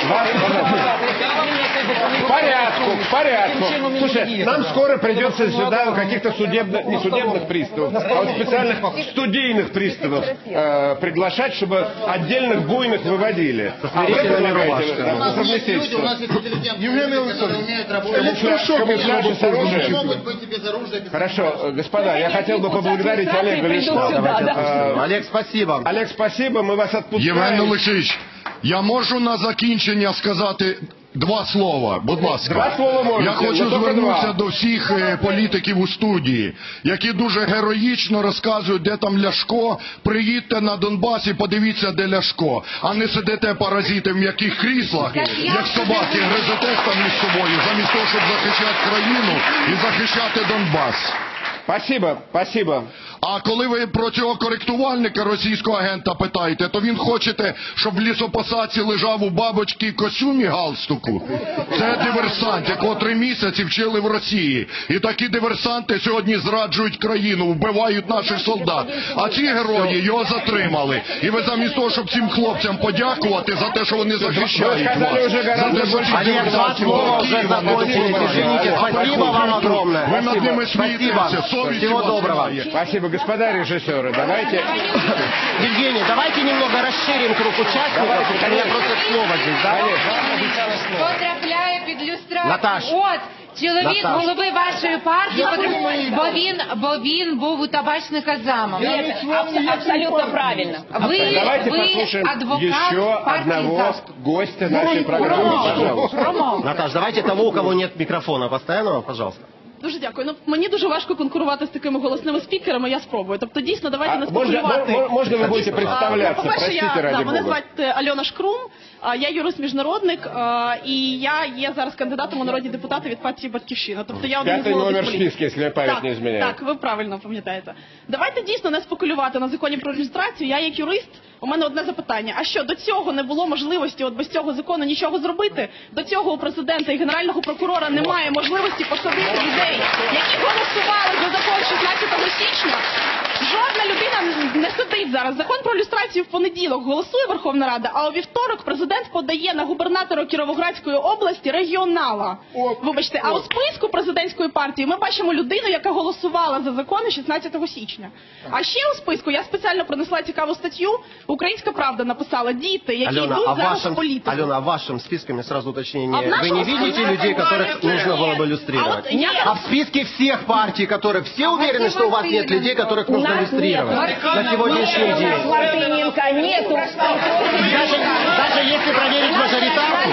в порядку. Слушай, нам скоро придется сюда каких-то не судебных приставов, а вот специальных студийных приставов приглашать, чтобы отдельных буйных выводили. А вы предлагаете совместительство. Евгений Александрович, Камуфляж с оружием. Хорошо, господа, я хотел бы поблагодарить Олега Ляшко. Олег, спасибо. Олег, спасибо, мы вас отпускаем. Євген Олексійович, я можу на закінчення сказати Два слова, будь ласка. Два слова можете, Я хочу ну, тільки звернутися два. до всіх політиків у студії, які дуже героїчно розказують, де там Ляшко. Приїдьте на Донбас і подивіться, де Ляшко. А не сидите паразити в м'яких кріслах, як собаки, гризетесь там між собою, замість того, щоб захищати країну і захищати Донбас. Спасибо, спасибо. А коли ви про цього коректувальника, російського агента, питаєте, то він хочете, щоб в лісопосадці лежав у бабочки костюмі галстуку? Це диверсант, якого 3 місяці вчили в Росії. І такі диверсанти сьогодні зраджують країну, вбивають наших солдат. А ці герої його затримали. І ви замість того, щоб цим хлопцям подякувати за те, що вони захищають вас, за те, що ці диверсанти ви над ними смієтеся. Всего доброго. Спасибо, господа режиссеры. Давайте... Евгений, давайте немного расширим круг участников. У меня просто слово здесь, да? Потрапляє під люстрацію. Наташ. От, чоловік Наташ. голови вашої партії, бо він був у табачника замом. Нет, абсолютно правильно. Давайте послушаем еще одного гостя нашей программы, пожалуйста. Наташ, давайте того, у кого нет микрофона постоянного, пожалуйста. Дуже дякую. Ну, мені дуже важко конкурувати з такими голосними спікерами, я спробую. Тобто, дійсно, давайте не спекулювати. Можно вы будете представляться? По-перше, Простите, ради мене Бога. звати Альона Шкрум, я юрист-міжнародник, і я є зараз кандидатом у народні депутати від партії «Батьківщина». Тобто, я один з Пятый молодих номер в політиків. списке, если память не изменяет. Так, ви правильно пам'ятаєте. Давайте дійсно не спекулювати на законі про люстрацію. Я як юрист, у мене одне запитання. А що, до цього не було можливості от без цього закону нічого зробити? До цього у президента і генерального прокурора немає можливості посадити людей, які голосували за закон 16 січня? Жодна людина не сидить зараз. Закон про люстрацію в понеділок голосує Верховна Рада, а у вівторок президент подає на губернатора Кіровоградської області регіонала. Вибачте, а у списку президентської партії ми бачимо людину, яка голосувала за закони 16 січня. А ще у списку я спеціально принесла цікаву статтю. Українська правда написала: діти, які йдуть зараз в політику. Алена, а в вашем списке, мне сразу уточнение, А в вы нашем не видите списке людей, которых нужно было бы люстрировать? А в списке всех партий, которые все уверены, что у вас нет людей, которых нужно люстрировать на сегодняшний день? Мартыненко нету. Даже если проверить мажоритарку?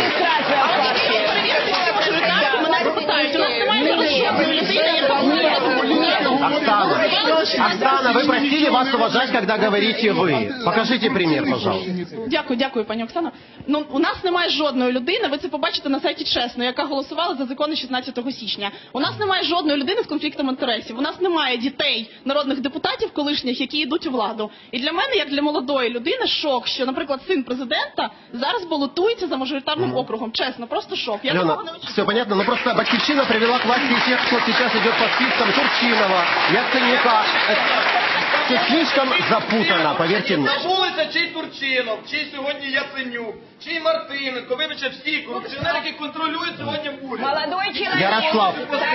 Оксана, вы просили вас уважать, когда говорите вы. Покажите пример, пожалуйста. Дякую, пані Оксано. Ну, у нас немає жодної людини, ви це побачите на сайті Чесно, яка голосувала за закони 16 січня. У нас немає жодної людини з конфліктом інтересів. У нас немає дітей, народних депутатів колишніх, які йдуть у владу. І для мене, як для молодої людини, шок, що, наприклад, син президента зараз балотується за мажоритарним округом. Чесно, просто шок. Я Алена, все понятно, но просто Батьківщина привела к власти тех, кто сейчас идет по спискам Турчинова, Яценюка. Все слишком запутано, поверьте мне. Забулися, чий Турчинов, чий сьогодні Яценюк, чий Мартиненко, вибачте, всі корупціонери, які контролюють сьогодні уряд. Молодой человек. Ярослав.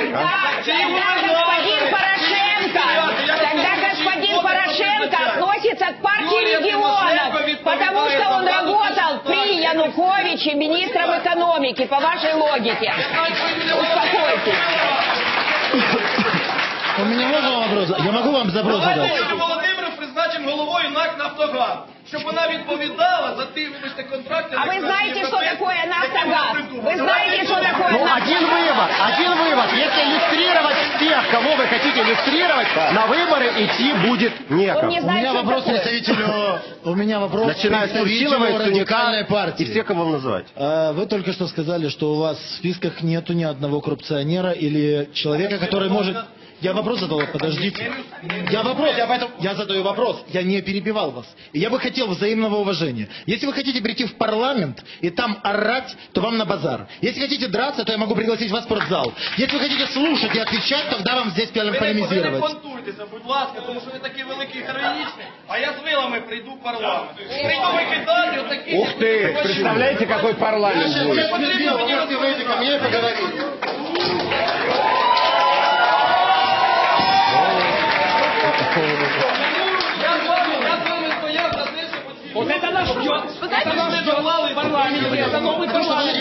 Тогда господин Порошенко относится к партии регионов, потому что он работал при Януковиче министром экономики, по вашей логике. Успокойтесь. У меня можно вопрос? Я могу вам запрос задать? Давайте Володимир призначимо головою НАК «Нафтогаз», щоб вона відповідала за ті, вибачте, контракти. А вы знаете, что такое «Нафтогаз»? Вы знаете, что такое Ну, «Нафтогаз»? один вывод. Если иллюстрировать всех, кого вы хотите иллюстрировать, на выборы идти будет некому. У меня вопрос представителю... У меня вопрос Начиная с Турчинова, представителю радикальной и партии. все, кого вам называть. Вы только что сказали, что у вас в списках нету ни одного коррупционера или человека, который может... Я вопрос задал, подождите. Я задаю вопрос, я не перебивал вас. И я бы хотел взаимного уважения. Если вы хотите прийти в парламент и там орать, то вам на базар. Если хотите драться, то я могу пригласить вас в спортзал. Если вы хотите слушать и отвечать, тогда вам здесь полемизировать. Ви не понтуйтеся, будь ласка, тому що ви такі великі і героїчні, а я з вилами прийду в парламент. Прийду викидати отакі... Ух ты, представляете, какой парламент будет? Если выйдете ко мне, поговорим. Вот это наш ждет. Это наш ждет в парламенте. Это новый парламент.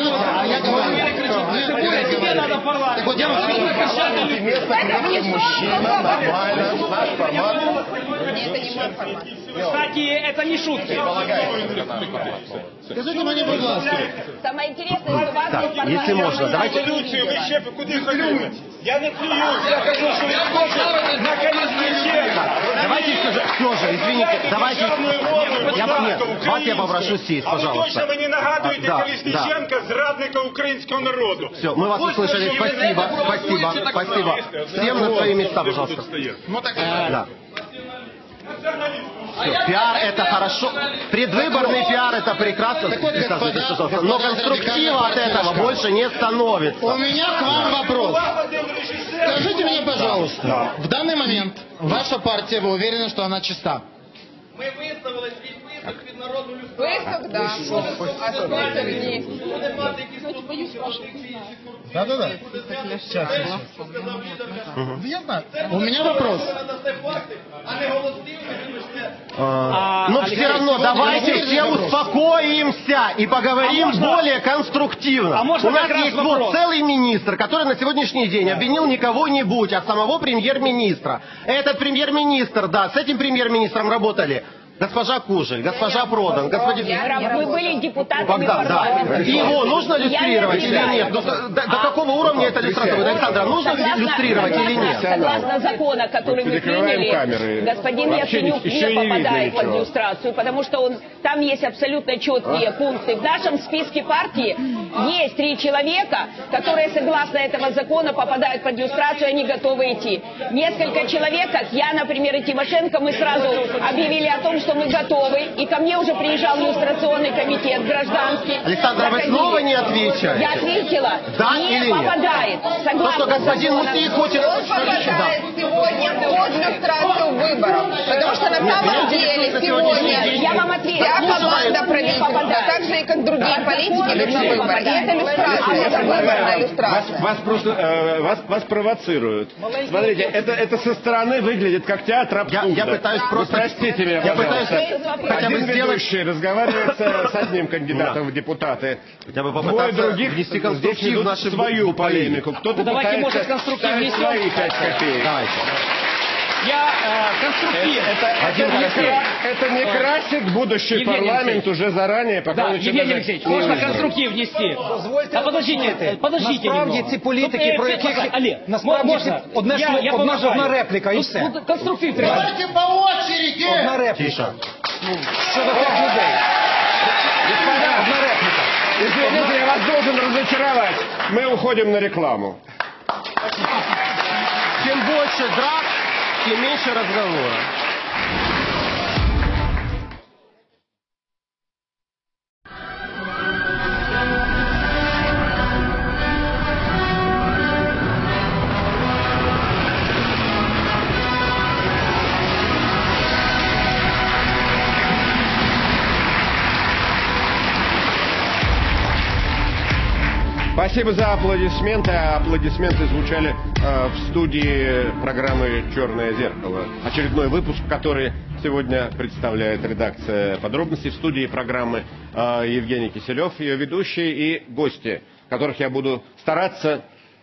Тебе надо парламент. Мужчина, нормально, наш формат. это не мой формат. Кстати, это не шутки. Скажите мне, пожалуйста. Самое интересное, что вас Так, если можно, давайте... Я не плююсь, я кажу, що я хочу на Колесниченка. Давайте все же, извините, давайте... Нет, вас я попрошу сесть, пожалуйста. А ви точно мені нагадуєте Колесниченка, зрадника українського народу? Все, мы вас услышали, спасибо. Всем на свои места, пожалуйста. Да. Все, пиар это хорошо, предвыборный пиар это прекрасно, но конструктива от этого больше не становится. У меня к вам вопрос. Скажите мне, пожалуйста, в данный момент ваша партия, вы уверены, что она чиста? Ми виставили свій список під народну Висок, да. А спонсор ні. Да. Сейчас. Я знаю. У меня вопрос. Но все равно давайте все успокоимся и поговорим более конструктивно. У нас есть вот целый министр, который на сегодняшний день обвинил не кого-нибудь, а самого премьер-министра. Этот премьер-министр, да, с этим премьер-министром работали госпожа Кужель, госпожа Продан, господин... Вы были депутатами Богдан, да. парламента. Его нужно люстрировать или нет? До какого уровня это люстрация? Александра, нужно люстрировать или нет? Согласно закона, который мы приняли, господин Яценюк не попадает под люстрацию, потому что там есть абсолютно четкие пункты. В нашем списке партии есть 3 человека, которые согласно этого закона попадают под люстрацию, они готовы идти. Несколько человек, как я, например, и Тимошенко, мы сразу объявили о том, что мы готовы, и ко мне уже приезжал иллюстрационный комитет гражданский. Александра, вы снова не отвечаете? Я ответила. Да не или нет? попадает. Согласно То, что господин Муфтий хочет... Он попадает сегодня под люстрацию выборов. Потому что на самом деле сегодня я вам ответила. вся команда правительства, так же и как другие политики, идут на выборы. И это люстрация, это выборная люстрация. Вас просто вас провоцируют. Смотрите, это со стороны выглядит как театр абсурда. Я пытаюсь просто... Простите меня, я пытаюсь хотя бы один ведущий разговаривает с одним кандидатом в депутаты. Хотя бы Двое других внести здесь ведут свою полемику. Кто-то Давайте, может, пытается конструктив ставить внесем? свои 5 копеек. Давайте. Я конструктив. Это не красит будущий Евгений парламент Алексеевич. уже заранее, пока Да, он еще Евгений даже Алексеевич, не можно выбран. конструктив внести. Дозвольте Подождите насправді немного. ці політики, про яких Олег, насправді можна? одне Я слово, поважаю. одна репліка і все. Конструктив треба. Давайте по очереди! Одна репліка. Щодо тих людей. Господа, одна репліка. Извините, я вас должен разочаровать. Мы уходим на рекламу. Чем больше драк, тем меньше разговора. Спасибо за аплодисменты. Аплодисменты звучали в студии программы «Черное зеркало». Очередной выпуск, который сегодня представляет редакция «Подробностей». В студии программы Евгений Киселев, ее ведущие и гости, которых я буду стараться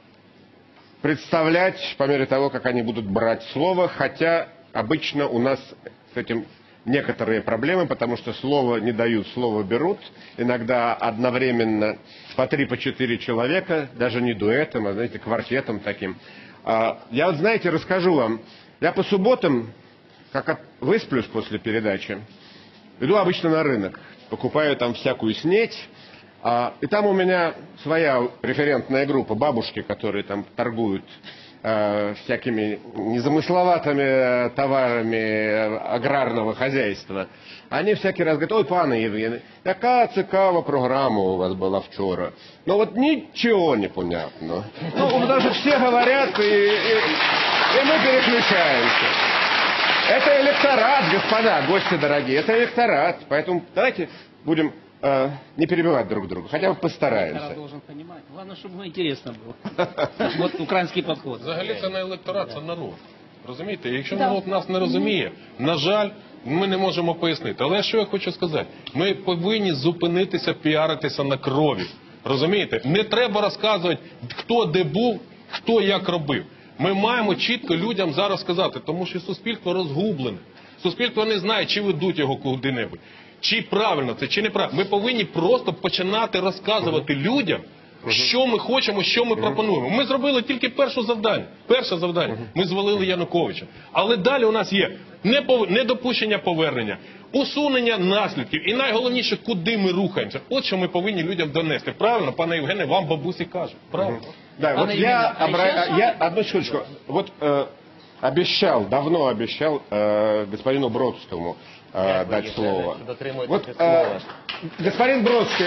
представлять по мере того, как они будут брать слово. Хотя обычно у нас с этим некоторые проблемы, потому что слово не дают, слово берут. Иногда одновременно по 3, по 4 человека, даже не дуэтом, а, знаете, квартетом таким. Я вот, знаете, расскажу вам. Я по субботам, как высплюсь после передачи, иду обычно на рынок, покупаю там всякую снеть. И там у меня своя референтная группа, бабушки, которые там торгуют всякими незамысловатыми товарами аграрного хозяйства. Они всякий раз говорят: ой, пане Євгене, яка цікава программа у вас была вчера. Но вот ничего не понятно. Ну, потому что все говорят, и мы переключаемся. Это электорат, господа, гости дорогие, это электорат. Поэтому давайте будем не перебивать друг друга, хотя бы постараемся. Электорат должен понимать. Главное, чтобы интересно было. Вот український підход. Взагалі це не електорат, це народ. Розумієте? Якщо народ нас не розуміє, на жаль, ми не можемо пояснити. Але що я хочу сказати? Ми повинні зупинитися, піаритися на крові. Розумієте? Не треба розказувати, хто де був, хто як робив. Ми маємо чітко людям зараз сказати, тому що суспільство розгублене. Суспільство не знає, чи ведуть його куди-небудь. Чи правильно це, чи неправильно. Ми повинні просто починати розказувати людям, що ми хочемо, що ми пропонуємо. Ми зробили тільки перше завдання. Ми звалили Януковича. Але далі у нас є недопущення повернення, усунення наслідків. І найголовніше, куди ми рухаємося. От що ми повинні людям донести. Правильно, пане Євгене, вам бабусі кажуть. Правильно. Да, вот я одну секундочку. Вот давно обещал господину Бродскому дать слово. Вот, господин Бродский,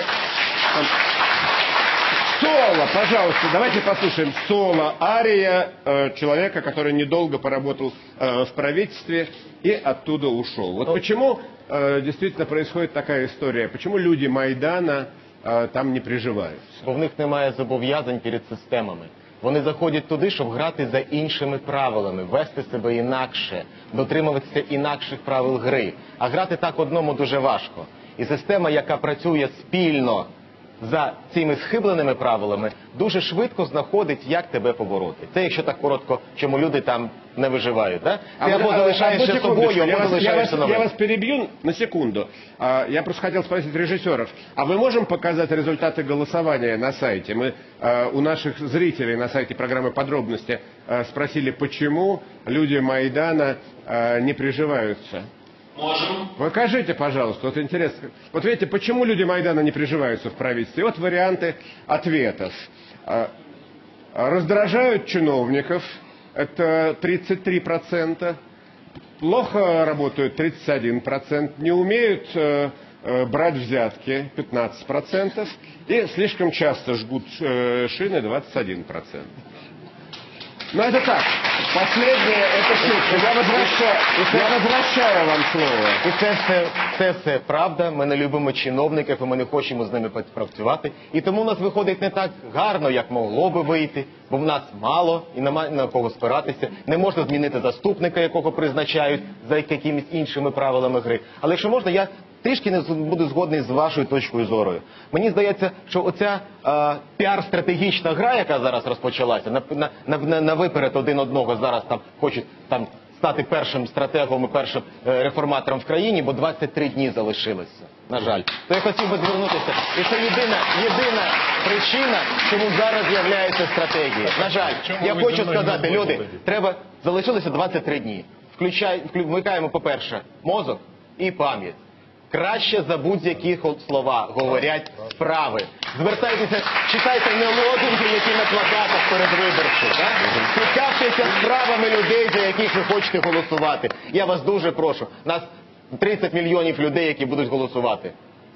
соло, пожалуйста, давайте послушаем соло, ария человека, который недолго поработал в правительстве и оттуда ушел. Вот почему действительно происходит такая история, почему люди Майдана там не приживаються? Бо в них немає зобов'язань перед системами. Вони заходять туди, щоб грати за іншими правилами, вести себе інакше, дотримуватися інакших правил гри. А грати так одному дуже важко. І система, яка працює спільно за цими схибленими правилами, дуже швидко знаходить, як тебе побороти. Це якщо так коротко, чому люди там не виживають. Да? Ти або залишаєшся собою, або залишаєшся новим. Я вас перебью на секунду. Я просто хотел спросить режиссеров. А мы можем показать результаты голосования на сайте? Мы у наших зрителей на сайте программы «Подробности» спросили, почему люди Майдана не приживаются. Можем. Покажите, пожалуйста, вот интересно. Вот видите, почему люди Майдана не приживаются в правительстве? Вот варианты ответов. Раздражают чиновников, это 33%. Плохо работают, 31%. Не умеют брать взятки, 15%. И слишком часто жгут шины, 21%. Ну это так. Последнее, это шутка. Я возвращаю вам слово. І це все правда. Ми не любимо чиновників, і ми не хочемо з ними працювати. І тому у нас виходить не так гарно, як могло би вийти, бо в нас мало і немає на кого спиратися. Не можна змінити заступника, якого призначають за якимись іншими правилами гри. Але якщо можна, я трішки не буду згодний з вашою точкою зору. Мені здається, що оця піар-стратегічна гра, яка зараз розпочалася, на виперед один одного зараз там хочуть там стати першим стратегом і першим реформатором в країні, бо 23 дні залишилося, на жаль. То я хотів би звернутися. І це єдина причина, чому зараз з'являються стратегії. На жаль, я хочу сказати, люди, залишилося 23 дні. Вмикаємо, по-перше, мозок і пам'ять. Краще за будь-які слова говорять справи. Звертайтеся, читайте не лозунги, які на плакатах передвиборчих. Цікавтеся справами людей, за яких ви хочете голосувати. Я вас дуже прошу. Нас 30 мільйонів людей, які будуть голосувати.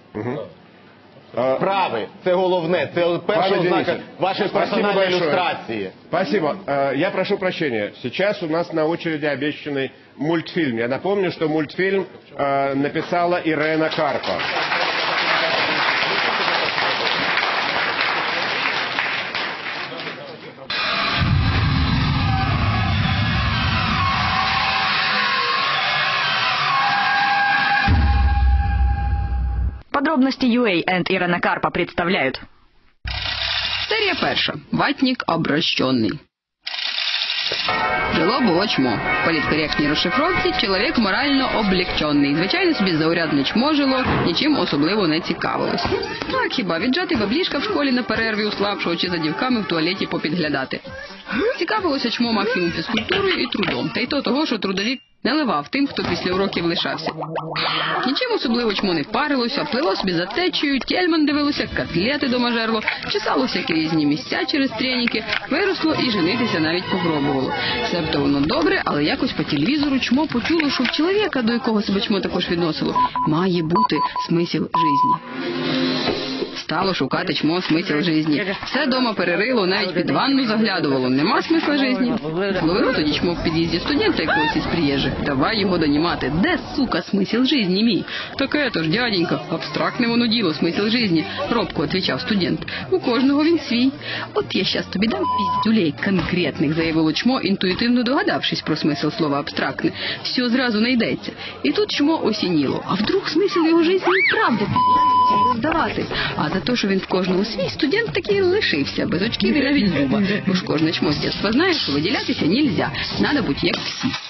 Справи. Це головне. Це перша ознака вашої персональної ілюстрації. Спасибо. Я прошу прощения. Сейчас у нас на очереди обещанный мультфильм. Я напомню, что мультфильм написала Ирена Карпа. Подробности UA and Ирена Карпа представляют. Серія перша. Ватник обращенный. Жило-було чмо. В політкоректній розшифровці чоловік морально облегчений. Звичайно собі заурядне чмо жило, нічим особливо не цікавилось. Так хіба, віджати баблішка в школі на перерві у слабшого чи за дівками в туалеті попідглядати. Цікавилося чмо максимум фізкультурою і трудом. Та й то того, що трудовік наливав тим, хто після уроків лишався. Нічим особливо чмо не парилося, плило собі за течією, тельман дивилося, котлети дома жерло, чесало всякі різні місця через треніки, виросло і женитися навіть попробувало. Себто воно добре, але якось по телевізору чмо почуло, що в чоловіка, до якого себе чмо також відносило, має бути смисл житті. Стало шукати чмо смисл житті. Все дома перерило, навіть під ванну заглядувало. Нема смисла житті. Ловило тоді чмо в під'їзді студента якогось із приїжджих. Давай його донімати. Де, сука, смисл житті мій? Таке то ж, дяденька, абстрактне воно діло, смисл житті. Робко отвічав студент. У кожного він свій. От я щас тобі дам піздюлей конкретних, заявило чмо, інтуїтивно догадавшись про смисл слова абстрактне. Все зразу не йдеться. І тут чмо осініло. А вдруг смисл його житті і правда здавати? А за те, що він в кожного свій, студент таки лишився, без очків і навіть зуба. Бо ж кожне чмо з дитинства знає, що виділятися нельзя, надо бути як всі.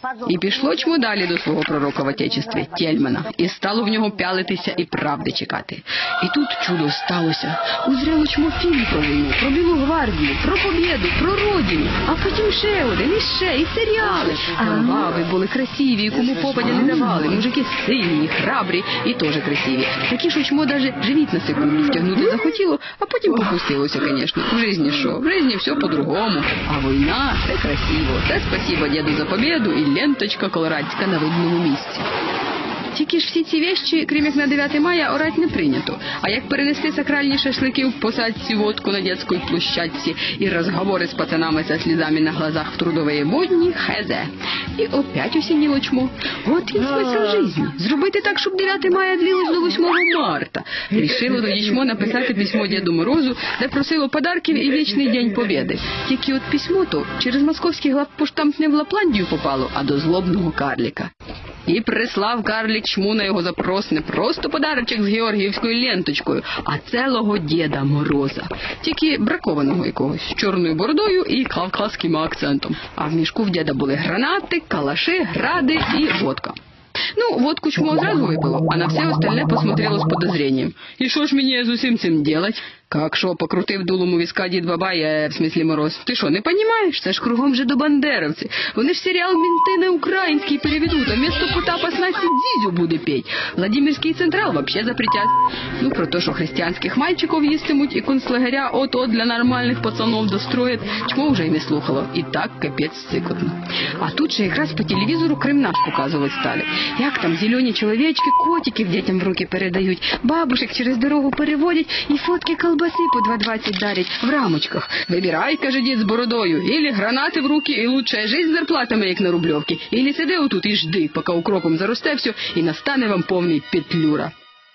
І пішло чмо далі до свого пророка в Отечестві, Тельмана, і стало в нього пялитися і правди чекати. І тут чудо сталося. Узряло чмо фільм про війну, про Білу гвардію, про побєду, про родину, а потім ще один, і серіали. Там баби були красиві, і кому попадя не давали, мужики сильні, храбрі і теж красиві. Такі, що чмо даже живіт на секунду стягнути захотіло, а потім попустилося, звісно. В житті що? В житті все по-другому. А війна – це красиво. Це спасибо діду за побєду і ленточка колорадська на видному місці. Тільки ж всі ці вещі, крім як на 9 мая, орать не прийнято. А як перенести сакральні шашлики в посадці водку на дитячій площадці і розговори з пацанами со слізами на глазах в трудової будні, хезе. І опять осініло чмо. От він смисл житті. Зробити так, щоб 9 мая длилось до 8 марта. Рішило тоді чмо написати письмо Діду Морозу, де просило подарків і вічний День Побєди. Тільки от письмо то через московський главпоштамт не в Лапландію попало, а до злобного карліка. І прислав карлік чму на його запрос не просто подарочок з георгіївською ленточкою, а цілого Діда Мороза. Тільки бракованого якогось, з чорною бородою і кавказьким акцентом. А в мішку в діда були гранати, калаши, гради і водка. Ну, водку чмо одразу випило, а на все остальне посмотрело з подозрением. І що ж мені з усім цим делать? Как шо, покрутив дулом у візка дід Бабай, в смислі Мороз. Ти що, не понімаєш? Це ж кругом же до бандеровці. Вони ж серіал «Мінти» на український переведуть, а вместо Потапа з Насті Дзізю буде петь. Владимирський Централ вообще запретять. Ну, про те, що християнських мальчиків їстимуть і концлагеря от для нормальних пацанов достроять, чмо вже й не слухало. І так капець цикотно. А тут же якраз по телевізору Кримнаш показувати стали. Як там зелені чоловічки котиків дітям в руки передають, бабушек через дорогу переводять і фотки колбаси по 2,20 дарять в рамочках. Вибирай, каже дід з бородою, ілі гранати в руки і лучшая жизнь з зарплатами, як на Рубльовці, ілі сиди отут і жди, поки укропом заросте все і настане вам повний петлюра.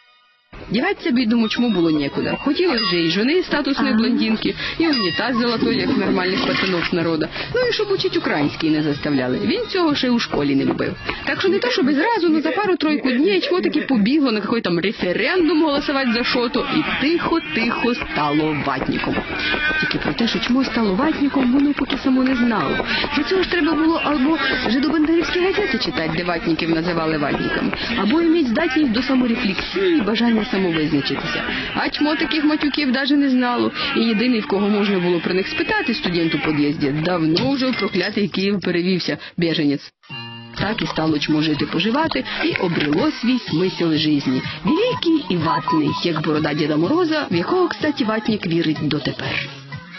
Діватися бідному чму було нікуди. Хотілося вже і жони статусної блондинки, і унітаз золотой, як нормальних пацанов з народу. Ну і щоб учить український не заставляли. Він цього ще й у школі не любив. Так що не то, щоб зразу, но за пару-тройку днів чмо таки побігло на якийсь там референдум голосувати за що-то і тихо-тихо стало ватником. Тільки про те, що чмо стало ватником, воно поки само не знало. Для цього ж треба було або жидобандерівські газети читати, де ватників називали ватниками, або іметь здатність до саморефлексії і бажання самовизначитися. А чмо таких матюків навіть не знало. І єдиний, в кого можна було про них спитати, студент у під'їзді, давно вже в проклятий Київ перевівся біженець. Так і стало чмо жити-поживати, і обрело свій смисл житті. Великий і ватний, як борода Діда Мороза, в якого, кстати, ватник вірить дотепер.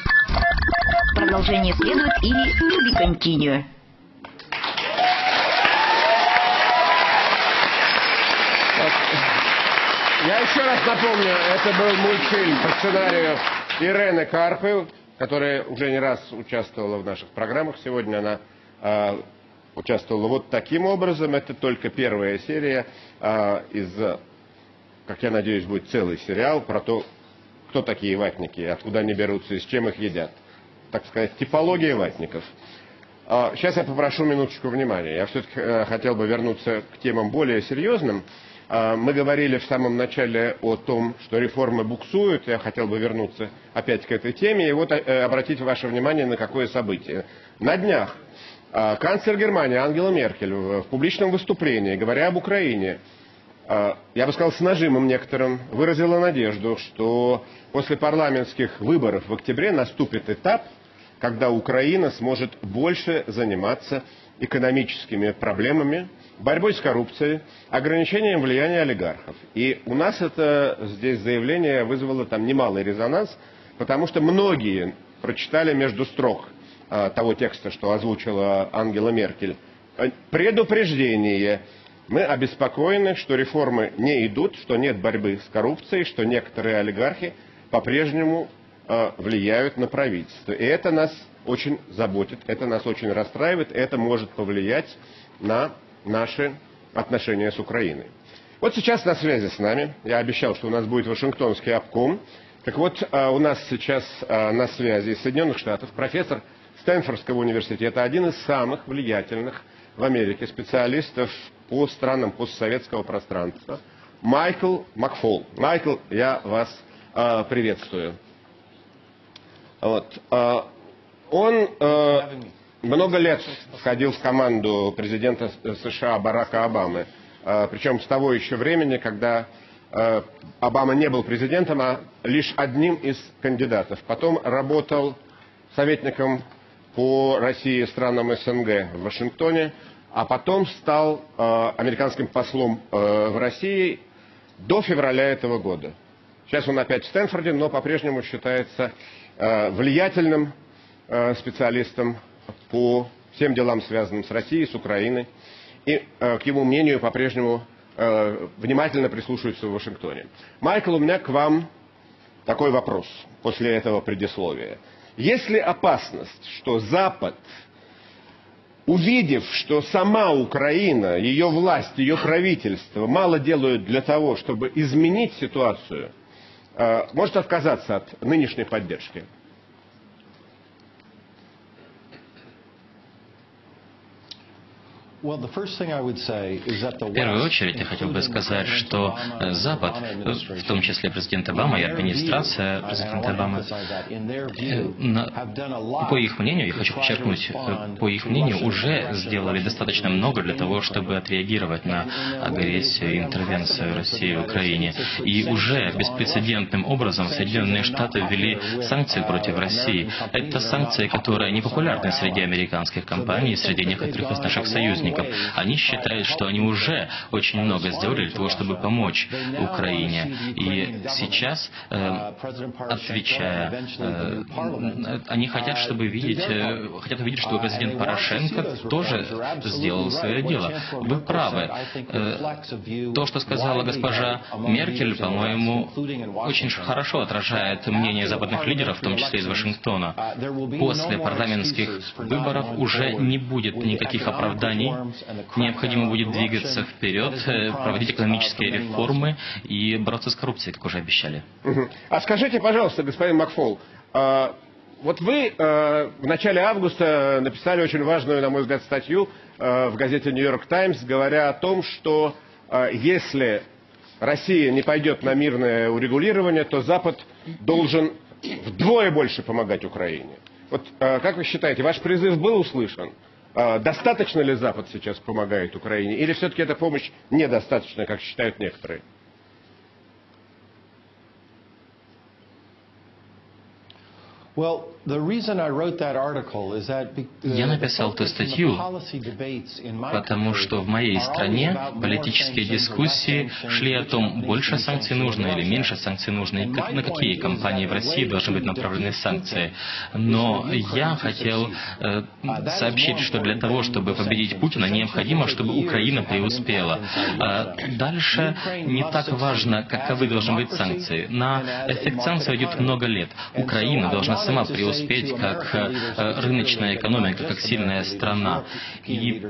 Продолжение следует или to be continued. Я еще раз напомню, это был мультфильм по сценарию Ирены Карпы, которая уже не раз участвовала в наших программах. Сегодня она участвовала вот таким образом. Это только первая серия из, как я надеюсь, будет целый сериал про то, кто такие ватники, откуда они берутся и с чем их едят. Так сказать, типология ватников. Сейчас я попрошу минуточку внимания. Я все-таки хотел бы вернуться к темам более серьезным. Мы говорили в самом начале о том, что реформы буксуют. Я хотел бы вернуться опять к этой теме и вот обратить ваше внимание на какое событие. На днях канцлер Германии Ангела Меркель в публичном выступлении, говоря об Украине, я бы сказал, с нажимом некоторым, выразила надежду, что после парламентских выборов в октябре наступит этап, когда Украина сможет больше заниматься экономическими проблемами, борьбой с коррупцией, ограничением влияния олигархов. И у нас это здесь заявление вызвало там немалый резонанс, потому что многие прочитали между строк того текста, что озвучила Ангела Меркель, предупреждение. Мы обеспокоены, что реформы не идут, что нет борьбы с коррупцией, что некоторые олигархи по-прежнему влияют на правительство. И это нас очень заботит, это нас очень расстраивает, это может повлиять на наши отношения с Украиной. Вот сейчас на связи с нами, я обещал, что у нас будет Вашингтонский обком. Так вот, у нас сейчас на связи из Соединенных Штатов профессор Стэнфордского университета, один из самых влиятельных в Америке специалистов по странам постсоветского пространства, Майкл Макфол. Майкл, я вас приветствую. Вот. Он много лет входил в команду президента США Барака Обамы. Причем с того еще времени, когда Обама не был президентом, а лишь одним из кандидатов. Потом работал советником по России и странам СНГ в Вашингтоне, а потом стал американским послом в России до февраля этого года. Сейчас он опять в Стэнфорде, но по-прежнему считается влиятельным специалистом по всем делам, связанным с Россией, с Украиной. И, к его мнению, по-прежнему внимательно прислушиваются в Вашингтоне. Майкл, у меня к вам такой вопрос после этого предисловия. Есть ли опасность, что Запад, увидев, что сама Украина, ее власть, ее правительство мало делают для того, чтобы изменить ситуацию, может отказаться от нынешней поддержки? В первую очередь я хотел бы сказать, что Запад, в том числе президент Обама и администрация президента Обамы, по их мнению, я хочу подчеркнуть, по их мнению, уже сделали достаточно много для того, чтобы отреагировать на агрессию и интервенцию России в Украине. И уже беспрецедентным образом Соединенные Штаты ввели санкции против России. Это санкции, которые не популярны среди американских компаний, среди некоторых из наших союзников. Они считают, что они уже очень много сделали для того, чтобы помочь Украине. И сейчас, отвечая, они хотят, хотят увидеть, что президент Порошенко тоже сделал свое дело. Вы правы. То, что сказала госпожа Меркель, по-моему, очень хорошо отражает мнение западных лидеров, в том числе из Вашингтона. После парламентских выборов уже не будет никаких оправданий. Необходимо будет двигаться вперед, проводить экономические реформы и бороться с коррупцией, как уже обещали. А скажите, пожалуйста, господин Макфол, вот вы в начале августа написали очень важную, на мой взгляд, статью в газете «Нью-Йорк Таймс», говоря о том, что если Россия не пойдет на мирное урегулирование, то Запад должен вдвое больше помогать Украине. Вот как вы считаете, ваш призыв был услышан? Достаточно ли Запад сейчас помогает Украине? Или все-таки эта помощь недостаточна, как считают некоторые? Я написал эту статью, потому что в моей стране политические дискуссии шли о том, больше санкций нужно или меньше санкций нужно, и на какие компании в России должны быть направлены санкции. Но я хотел сообщить, что для того, чтобы победить Путина, необходимо, чтобы Украина преуспела. Дальше не так важно, каковы должны быть санкции. На эффект санкций идет много лет. Украина должна сама преуспеть как рыночная экономика, как сильная страна. И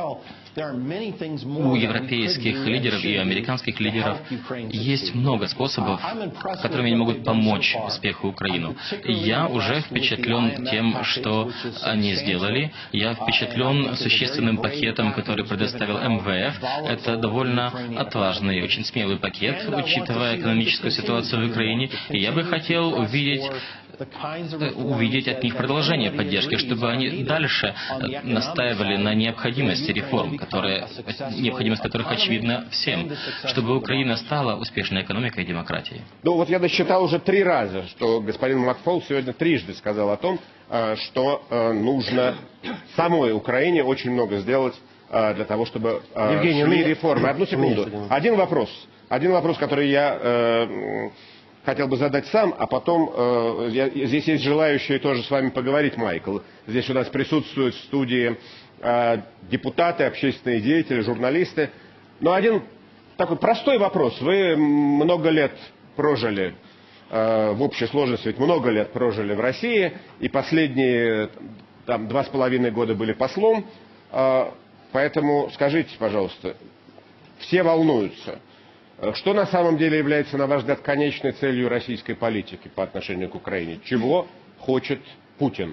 у европейских лидеров и американских лидеров есть много способов, которыми они могут помочь успеху Украины. Я уже впечатлен тем, что они сделали. Я впечатлен существенным пакетом, который предоставил МВФ. Это довольно отважный, очень смелый пакет, учитывая экономическую ситуацию в Украине. И я бы хотел увидеть от них продолжение поддержки, чтобы они дальше настаивали на необходимости реформ, необходимость которых очевидна всем, чтобы Украина стала успешной экономикой и демократией. Ну вот я досчитал уже 3 раза, что господин Макфол сегодня трижды сказал о том, что нужно самой Украине очень много сделать для того, чтобы шли реформы. Одну секунду. Один вопрос, который я хотел бы задать сам, а потом здесь есть желающие тоже с вами поговорить, Майкл. Здесь у нас присутствуют в студии депутаты, общественные деятели, журналисты. Но один такой простой вопрос. Вы много лет прожили, в общей сложности, ведь много лет прожили в России, и последние 2,5 года были послом. Поэтому скажите, пожалуйста, все волнуются. Что на самом деле является, на ваш взгляд, конечной целью российской политики по отношению к Украине? Чего хочет Путин?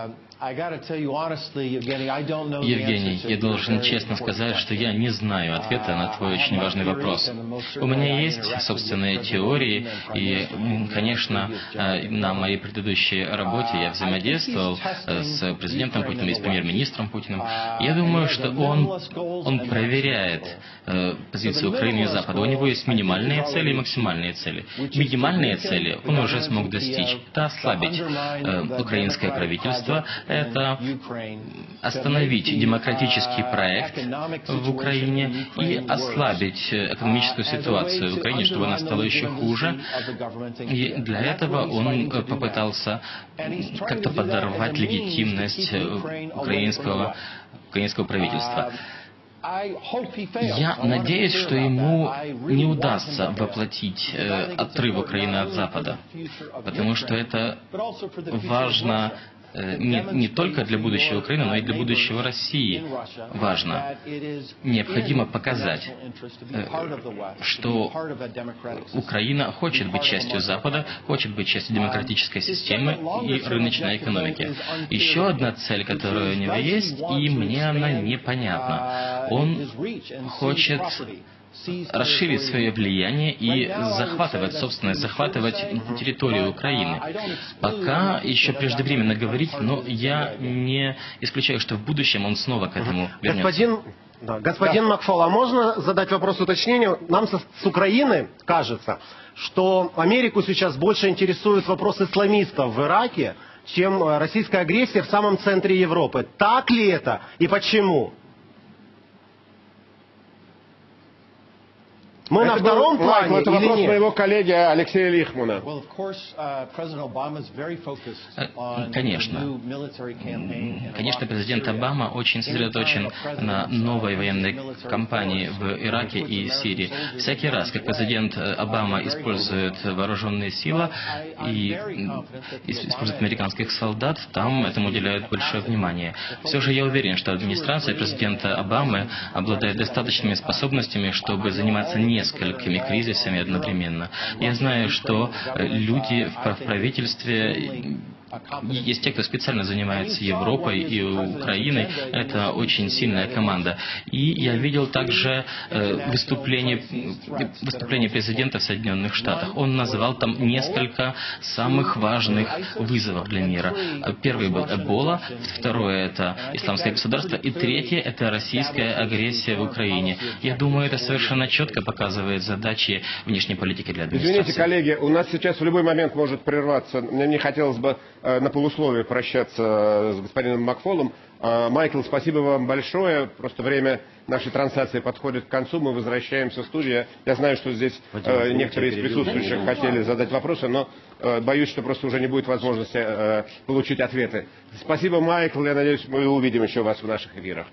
Евгений, я должен честно сказать, что я не знаю ответа на твой очень важный вопрос. У меня есть собственные теории, и, конечно, на моей предыдущей работе я взаимодействовал с президентом Путиным и с премьер-министром Путиным. Я думаю, что он проверяет позицию Украины и Запада. У него есть минимальные цели и максимальные цели. Минимальные цели он уже смог достичь. Это ослабить украинское правительство, это остановить демократический проект в Украине и ослабить экономическую ситуацию в Украине, чтобы она стала еще хуже. И для этого он попытался как-то подорвать легитимность украинского правительства. Я надеюсь, что ему не удастся воплотить отрыв Украины от Запада, потому что это важно не только для будущего Украины, но и для будущего России важно. Необходимо показать, что Украина хочет быть частью Запада, хочет быть частью демократической системы и рыночной экономики. Еще одна цель, которая у него есть, и мне она непонятна. Он хочет расширить свое влияние и захватывать собственность, захватывать территорию Украины. Пока еще преждевременно говорить, но я не исключаю, что в будущем он снова к этому вернется. Господин Макфол, а можно задать вопрос уточнения? Нам с Украины кажется, что Америку сейчас больше интересуют вопросы исламистов в Ираке, чем российская агрессия в самом центре Европы. Так ли это и почему? Мы на втором плане это вопрос моего коллеги Алексея Лихмана. Конечно. Конечно, президент Обама очень сосредоточен на новой военной кампании в Ираке и Сирии. Всякий раз, как президент Обама использует вооруженные силы и использует американских солдат, там этому уделяют большое внимание. Все же я уверен, что администрация президента Обамы обладает достаточными способностями, чтобы заниматься несколькими кризисами одновременно. Я знаю, что люди в правительстве, есть те, кто специально занимается Европой и Украиной. Это очень сильная команда. И я видел также выступление президента в Соединенных Штатах. Он назвал там несколько самых важных вызовов для мира. Первый был Эбола, второе это Исламское государство, и третье это российская агрессия в Украине. Я думаю, это совершенно четко показывает задачи внешней политики для администрации. Извините, коллеги, у нас сейчас в любой момент может прерваться. Мне не хотелось бы на полусловие прощаться с господином Макфолом. Майкл, спасибо вам большое. Просто время нашей трансляции подходит к концу. Мы возвращаемся в студию. Я знаю, что здесь некоторые из присутствующих хотели задать вопросы, но боюсь, что просто уже не будет возможности получить ответы. Спасибо, Майкл. Я надеюсь, мы увидим еще вас в наших эфирах.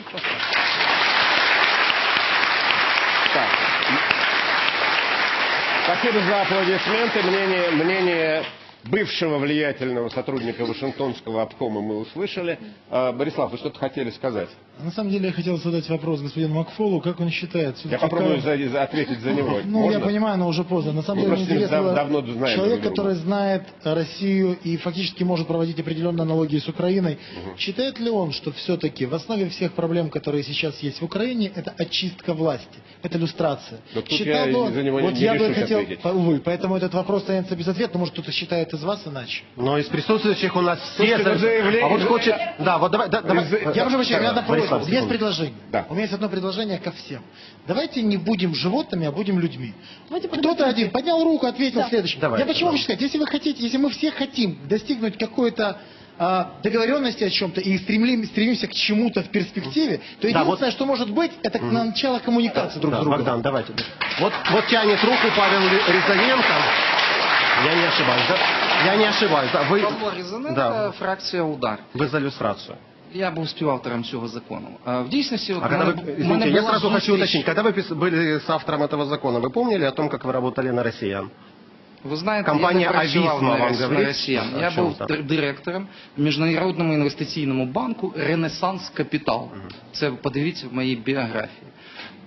Спасибо за аплодисменты. Мнение бывшего влиятельного сотрудника Вашингтонского обкома мы услышали. Борислав, вы что-то хотели сказать? На самом деле я хотел задать вопрос господину Макфолу, как он считает... Я попробую ответить за него. Ну, я понимаю, но уже поздно. На самом деле интересно, человек, который знает Россию и фактически может проводить определенные аналогии с Украиной, считает ли он, что все-таки в основе всех проблем, которые сейчас есть в Украине, это очистка власти, это люстрация? Считал ли он? За него вот я бы хотел, увы, поэтому этот вопрос останется без ответа, но может кто-то считает из вас иначе. Но из присутствующих у нас все... А вот хочет... Да, вот давай... Я прошу прощения, у меня одна просьба. Есть предложение. Да. У меня есть одно предложение ко всем. Давайте не будем животными, а будем людьми. Кто-то один поднял руку, ответил следующий. Я почему хочу сказать, если вы хотите, если мы все хотим достигнуть какой-то договоренности о чем-то и стремимся к чему-то в перспективе, то единственное, что может быть, это начало коммуникации друг с другом. Богдан, давайте. Вот тянет руку Павел Рязаненко. Я не ошибаюсь, да? Я не ошибаюсь. Павло Різаненко, фракція «Удар». Ви за люстрацию. Я був співавтором цього закону. В дійсності... Я сразу хочу уточнить, когда вы были с автором этого закона, вы помнили о том, как вы работали на россиян? Ви знаєте, компанія я не працював на Росіян. Я був директором в Міжнародному інвестиційному банку «Ренесанс Капітал». Це подивіться в моїй біографії.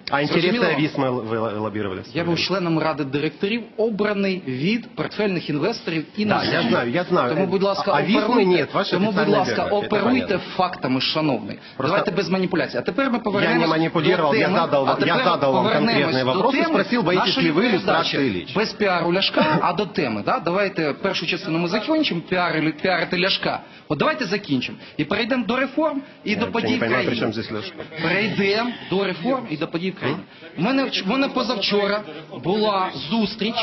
А интересы Зрозуміло? ВИС вы лоббировали? Я був членом ради директорів, обраний від портфельних інвесторів і Да, я знаю. Тому, будь ласка, А візьми, ні, ваша тому, будь офіційна ласка, біографія, це оперуйте понятно. фактами, шановний. Просто Давайте без маніпуляцій. А тепер ми повернемось Я не манипулировал, до я теми. задал вам- А тепер я задал вам повернемось конкретные до вопросы, теми спросил, боитесь нашої ли вы передачі. иллюстрации Ильич? Без піару Ляшка, а до теми. Да? Давайте першу частину ми закінчимо, піарити Ляшка. От давайте закінчимо. І перейдемо до реформ і до подій в понимаю, при країні. чем здесь Лешка. Перейдемо до реформ і до подій в країні. У мене позавчора була зустріч,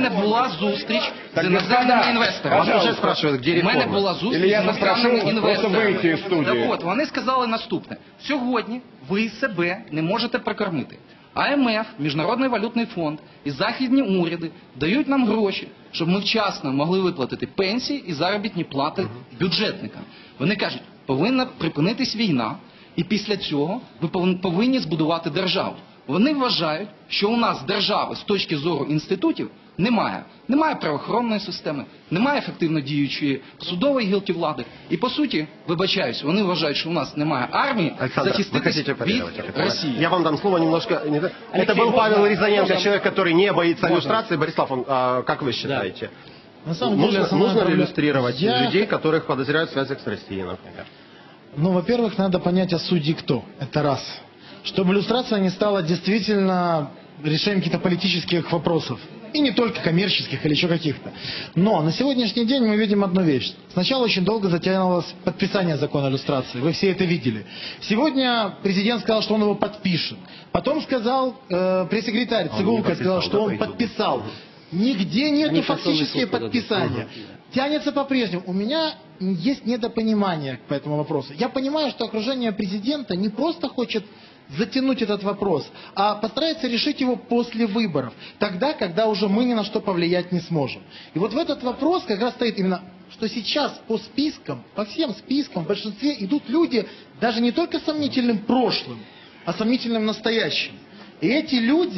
з іноземними інвесторами. Вас уже спрашивают, где У мене реформа? була зустріч Или я з іноземними попрошу просто выйти из інвесторами. студии. Так от, вони сказали наступне. Сьогодні ви себе не можете прокормити. АМФ, Міжнародний валютний фонд і західні уряди дають нам гроші, щоб ми вчасно могли виплатити пенсії і заробітні плати бюджетникам. Вони кажуть, повинна припинитись війна, і після цього ви повинні збудувати державу. Вони вважають, що у нас держави з точки зору інститутів немає. Немає правоохоронної системи, немає ефективно діючої судової гілки влади. І по суті, вибачаюсь, вони вважають, що у нас немає армії Александр, вы захиститись хотите від парировать? Росії. Я вам дам слово немножко. Это был Павел Рязаненко, человек, который не боится иллюстрации. Борислав, как вы считаете? На самом деле, Нужно ли проблема- иллюстрировать Я- людей, которых подозревают в связях с Россией, например? Ну, во-первых, надо понять, а судьи кто. Это раз. Чтобы иллюстрация не стала действительно решением каких-то политических вопросов. И не только коммерческих или еще каких-то. Но на сегодняшний день мы видим одну вещь. Сначала очень долго затягивалось подписание закона о иллюстрации. Вы все это видели. Сегодня президент сказал, что он его подпишет. Потом сказал пресс-секретарь Цигулка, сказал, что он подписал. Нигде нету фактические подписания. Тянется по-прежнему. У меня есть недопонимание по этому вопросу. Я понимаю, что окружение президента не просто хочет затянуть этот вопрос, а постарается решить его после выборов. Тогда, когда уже мы ни на что повлиять не сможем. И вот в этот вопрос как раз стоит именно, что сейчас по спискам, по всем спискам в большинстве идут люди даже не только с сомнительным прошлым, а сомнительным настоящим. И эти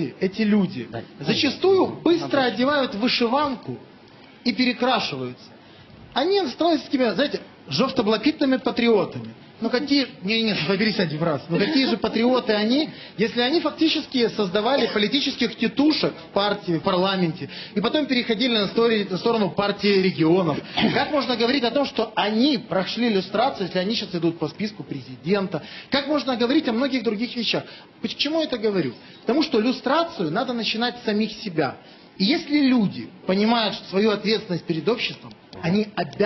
люди зачастую быстро одевают вышиванку и перекрашиваются. Они становятся такими, знаете, жовто-блакитными патриотами. Ну какие... Не, поберись один раз. Ну какие же патриоты они, если они фактически создавали политических тетушек в партии, в парламенте, и потом переходили на сторону партии регионов. Как можно говорить о том, что они прошли иллюстрацию, если они сейчас идут по списку президента? Как можно говорить о многих других вещах? К чему я это говорю? Потому что иллюстрацию надо начинать с самих себя. И если люди понимают свою ответственность перед обществом, они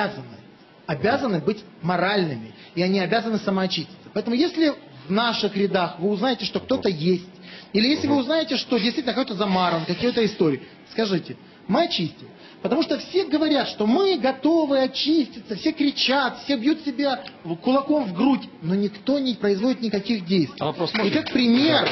обязаны быть моральными, и они обязаны самоочиститься. Поэтому если в наших рядах вы узнаете, что кто-то есть, или если вы узнаете, что действительно какой-то замаран, какие-то истории, скажите, мы очистим. Потому что все говорят, что мы готовы очиститься, все кричат, все бьют себя кулаком в грудь, но никто не производит никаких действий. И как пример...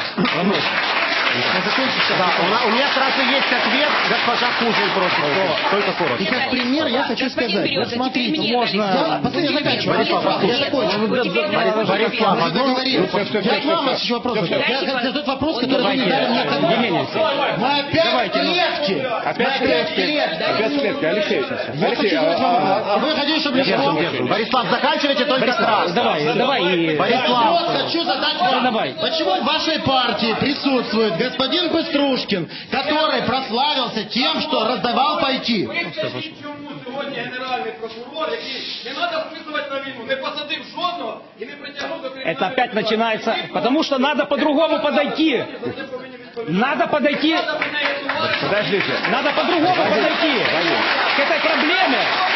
Да, у меня сразу есть ответ, госпожа Кузин просит, только коротко. И как пример я хочу сказать, вот смотрите, можно... Последний заканчиваю. Борислав, я к вам еще вопрос. Я тот вопрос, который вы не дали мне ответить. Мы опять клетки. Опять клетки. Алексей. Вы хотите, чтобы я... Борислав, заканчивайте только сразу. Давай. Борислав, хочу задать вам. Почему в вашей партии присутствует господин Пеструшкин, который прославился тем, что раздавал пайки? Сьогодні генеральний прокурор, який не треба вписувати на війну, не посадив жодного і не притягнув до кримінальної Это опять начинается, потому что надо по-другому подойти. Надо подойти. Подождите. Надо по-другому подойти к этой проблеме.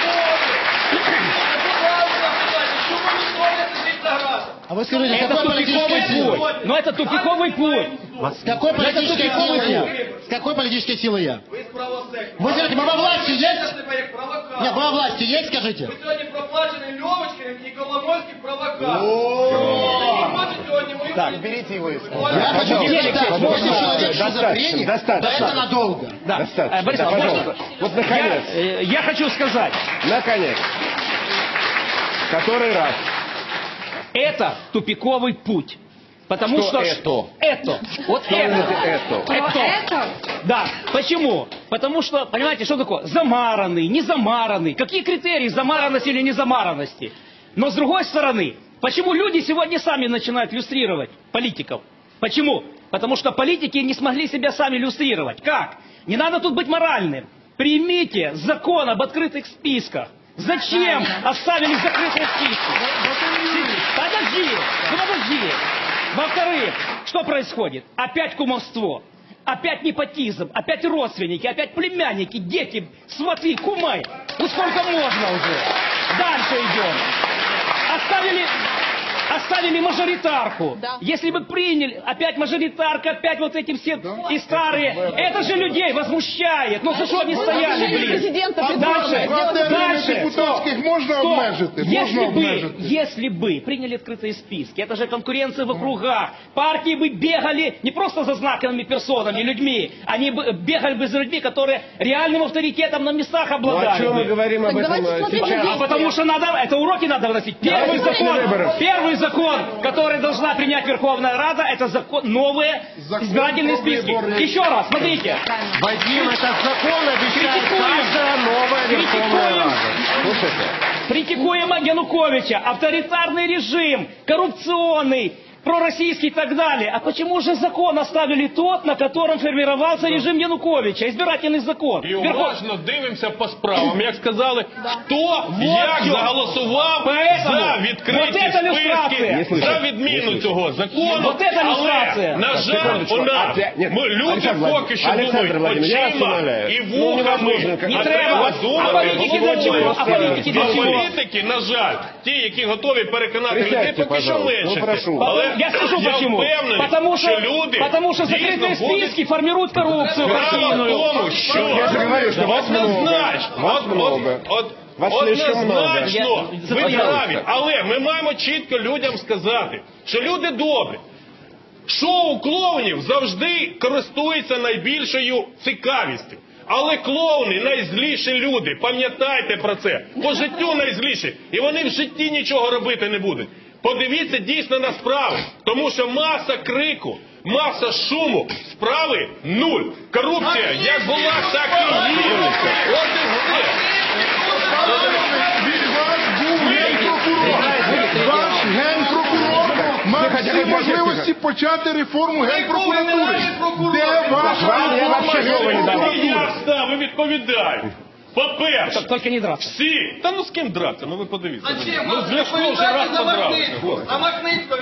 А вы скажите, Это какой тупиковый политической силы? путь. Но это тупиковый путь. С какой политической силой я? С какой политической силой я? Вы скажите, мы во власти есть? Нет, мы во власти есть, скажите? Ви сьогодні проплачені Льовочкиним і Коломойським провокатором. Так, берите его из Я хочу сказать так, 8 человек шизофреник, это надолго. Да. Борислав, пожалуйста. Вот наконец. Я хочу сказать. Наконец. Который раз. Это тупиковый путь. Потому что... Это. Вот это. Да. Почему? Потому что, понимаете, что такое? Замаранный, не замаранный. Какие критерии замаранности или не замаранности? Но с другой стороны, почему люди сегодня сами начинают иллюстрировать политиков? Почему? Потому что политики не смогли себя сами иллюстрировать. Как? Не надо тут быть моральным. Примите закон об открытых списках. Зачем оставили закрытые списки? Подожди. Во-вторых, что происходит? Опять кумовство. Опять непотизм, опять родственники, опять племянники, дети, сваты, кумы. Ну сколько можно уже? Дальше идем. Оставили мажоритарку. Да. Если бы приняли, опять мажоритарка, опять вот эти все и старые. Это же людей возмущает. Ну за что они стояли, блин? Дальше. Депутатских можно обмежить? Если бы приняли открытые списки, это же конкуренция в округах. Партии бы бегали не просто за знаковыми персонами, людьми. Они бы бегали бы за людьми, которые реальным авторитетом на местах обладали. Ну, о чем мы говорим об этом сейчас? Потому что это уроки надо выносить. Первый закон, который должна принять Верховная Рада, это новые избирательные списки. Еще раз, смотрите. Вадим, этот закон обещает каждая новая Верховная Рада. Критикуем Януковича, авторитарный режим, коррупционный, пророссийский и так далее. А почему же закон оставили тот, на котором формировался режим Януковича? Избирательний закон. І уважно дивимося по справам. Як сказали, хто як заголосував за відкриті списки, за відміну цього закону. Але, на жаль, у нас люди поки що думають очима і вухами. Не треба думати головою. А політики, на жаль, ті, які готові переконати людей, поки що менше. Я скажу почему. Потому что закрытые списки формируют коррупцию партийную. Я же говорю, что вас много. Однозначно, ви праві. Але ми маємо чітко людям сказати, що люди добрі. Шоу клоунів завжди користується найбільшою цікавістю. Але клоуни найзліші люди, пам'ятайте про це. По життю найзліші. І вони в житті нічого робити не будуть. Подивіться дійсно на справи, тому що маса крику, маса шуму, справи нуль. Корупція як була, так і є. От і все. Ваш генпрокурор мав всі можливості почати реформу генпрокуратури. Де ваша реформа? Я встав і відповідаю. По-перше, только не драться. Всі. Та ну з ким драться? Ну ви подивіться. Ну з Ляшком вже раз подрався. А Махницько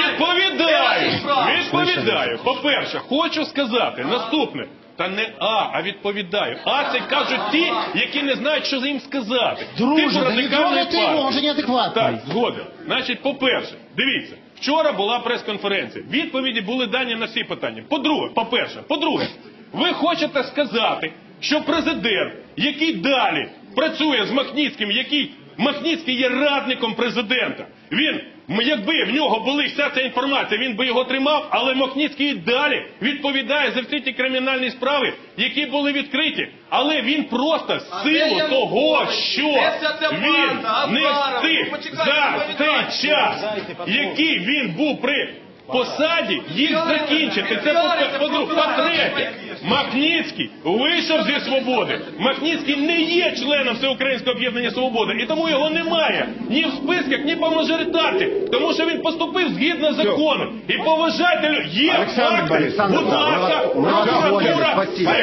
Відповідаю. По-перше, хочу сказати наступне. Та не а відповідаю. Це кажуть ті, які не знають, що їм сказати. Друже, да не трогай ти його, вже неадекватний. Так, згоден. Значить, по-перше, дивіться, вчора була прес-конференція. Відповіді були дані на всі питання. По-друге, ви хочете сказати, що президент, який далі працює з Махніцьким, Махніцький є радником президента, він, якби в нього була вся ця інформація, він би його тримав, але Махніцький і далі відповідає за всі ті кримінальні справи, які були відкриті. Але він просто з силу того, що він не встиг за цей час, який він був при посаді, їх закінчити. Це по-третє. Махніцький вийшов зі свободи. Махніцький не є членом Всеукраїнського об'єднання «Свобода». І тому його немає ні в списках, ні по мажоритарці. Тому що він поступив згідно закону. І поважайте людей. Є факти. Будь ласка, прокуратура.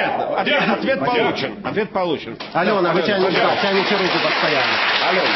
Ответ получен. Алена, вы тянете руку постоянно. Алена.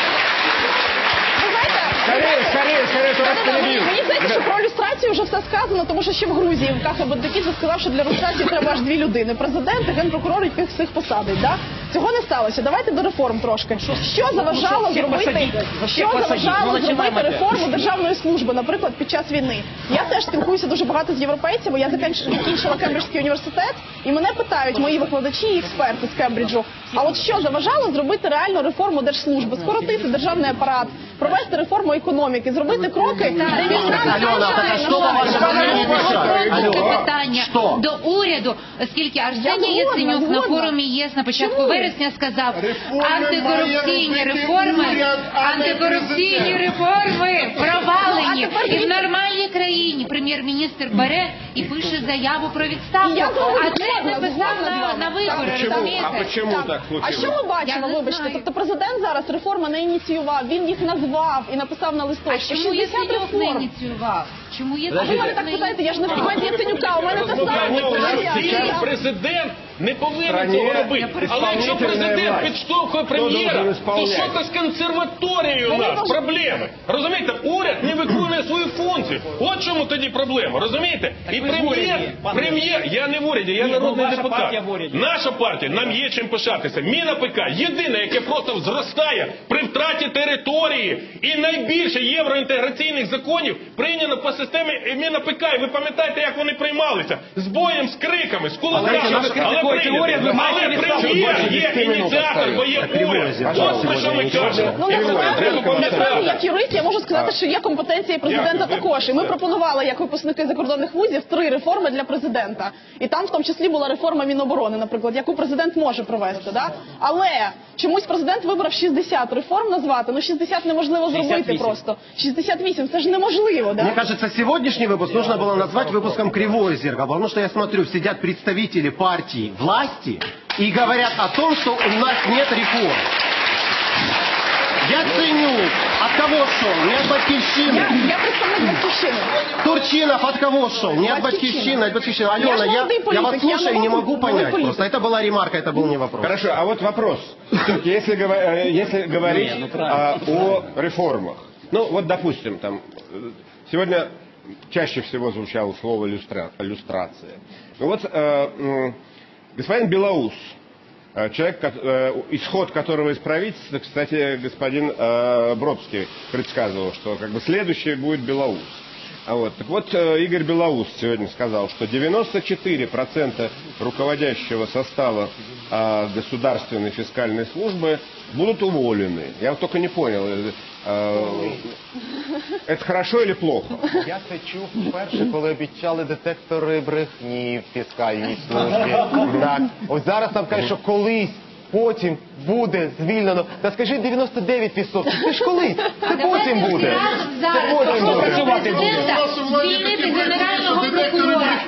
Мені здається, що про люстрацію вже все сказано, тому що ще в Грузії Каха Бандекідзе сказав, що для люстрації треба аж 2 людини. Президент, генпрокурор і тих всіх посадить. Да? Цього не сталося. Давайте до реформ трошки. Що заважало зробити реформу державної служби, наприклад, під час війни? Я теж спілкуюся дуже багато з європейцями, я закінчила Кембриджський університет, і мене питають мої викладачі і експерти з Кембриджу, а от що заважало зробити реальну реформу держслужби, скоротити державний апарат, провести реформу економіки, зробити кроки, де питання до уряду, оскільки Арсеній Яценюк на форумі ЄС на початку вересня сказав, антикорупційні реформи провалені. І в нормальній країні прем'єр-міністр бере і пише заяву про відставку, а це написав на вибори, розумієте? А чому так случилось? А що ми бачимо, вибачте, тобто президент зараз реформи не ініціював, він їх назвав. ініціював і написав на листочку. А чому 60 Яценюк не реформ. ініціював? Чому А ви мене так питаєте, я ж не в команді Яценюка, у мене те саме. Президент не повинен цього робити. Але якщо президент підштовхує прем'єра, то що це з консерваторією у нас? Проблеми. Розумієте, уряд не виконує свою функцію. От чому тоді проблема, розумієте? І прем'єр, я не в уряді, я народний депутат. Наша партія, нам є чим пишатися. МінАПК єдине, яке просто зростає при втраті території. І найбільше євроінтеграційних законів прийнято по системі МінАПК. І ви пам'ятаєте, як вони приймалися? З боєм, з криками, з кулаками. Але прем'єр є ініціатор, бо є уряд. Ось про що ми кажемо. Насправді, як юрист, я можу сказати, що є компетенції президента також. І ми пропонували, як випускники закордонних вузів, 3 реформи для президента. І там в тому числі була реформа Міноборони, наприклад, яку президент може провести. Да? Але чомусь президент вибрав 60 реформ назвати. Ну 60 неможливо зробити просто. 68, це ж неможливо. Да? Мне кажется, сегодняшний выпуск нужно было назвать выпуском «Кривое зеркало», потому что я смотрю, сидят представители партии власти и говорят о том, что у нас нет реформ. Яценюк от кого шел? Не от Батьківщины. Я представник Батьківщини. Турчинов от кого шел? Не от Батьківщины, от Батьківщины. Алена, я вас слушаю и не могу понять просто. Это была ремарка, это был не вопрос. Хорошо, а вот вопрос. Все-таки, если говорить о реформах. Ну, вот, допустим, там, сегодня чаще всего звучало слово «люстрация». Ну, вот господин Белоус, человек, исход которого из правительства, кстати, господин Бродский предсказывал, что как бы следующий будет Белоус. Вот. Так вот, Игорь Белоус сегодня сказал, что 94% руководящего состава государственной фискальной службы будут уволены. Я вот только не понял, это хорошо или плохо? Я це чув вперше, коли обіцяли детектори брехні в фіскальній службі. Так. Ось зараз там кажуть, що колись, потім буде звільнено. Та скажіть 99%, це ж колись, це потім буде. Це потім буде. Звільнити генерального прокурора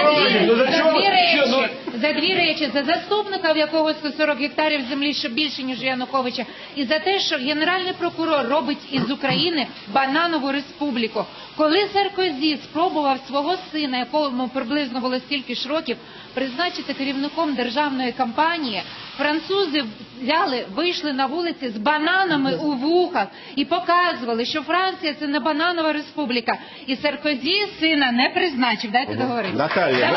за дві речі. За заступника, в якого 140 гектарів землі, що більше, ніж Януковича. І за те, що генеральний прокурор робить із України бананову республіку. Коли Саркозі спробував свого сина, якому приблизно було стільки ж років, призначити керівником державної компанії, французи вийшли на вулиці з бананами у вухах і показували, що Франція – це не бананова республіка. І Саркозі сина не призначив. Дайте договорити. Наталья,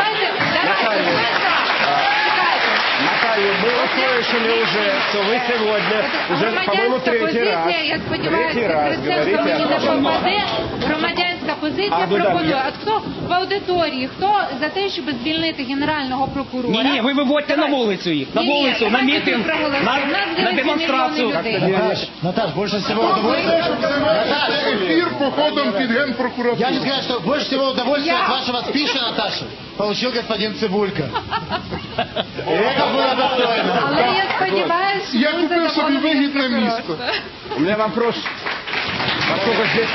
Наталья, мы услышали уже, что вы сегодня уже, по-моему, третий раз. Я сподіваюся, Гриценко мені не попаде. Громадянська позиція пропонує. А хто в аудиторії? Хто за те, щоб звільнити генерального прокурора? Ні, ви виводьте на вулицю їх. На вулицю, на мітинг, на демонстрацію. Наташ, больше всего удовольствия. Эфир походом под Генпрокуратуру. Я не скажу, что больше всего удовольствия от вашего спича, Наташа, получил господин Цибулька. Это было достойно. Але я сподіваюся, Я купил себе выгодное место. У меня вопрос. Поскольку здесь...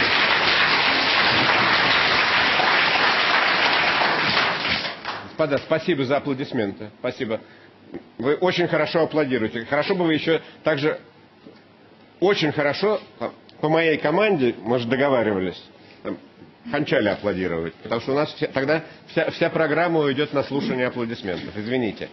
Господа, спасибо за аплодисменты. Спасибо. Вы очень хорошо аплодируете. Хорошо бы вы еще также очень хорошо по моей команде, мы же договаривались, кончали аплодировать. Потому что у нас тогда вся программа уйдет на слушание аплодисментов. Извините.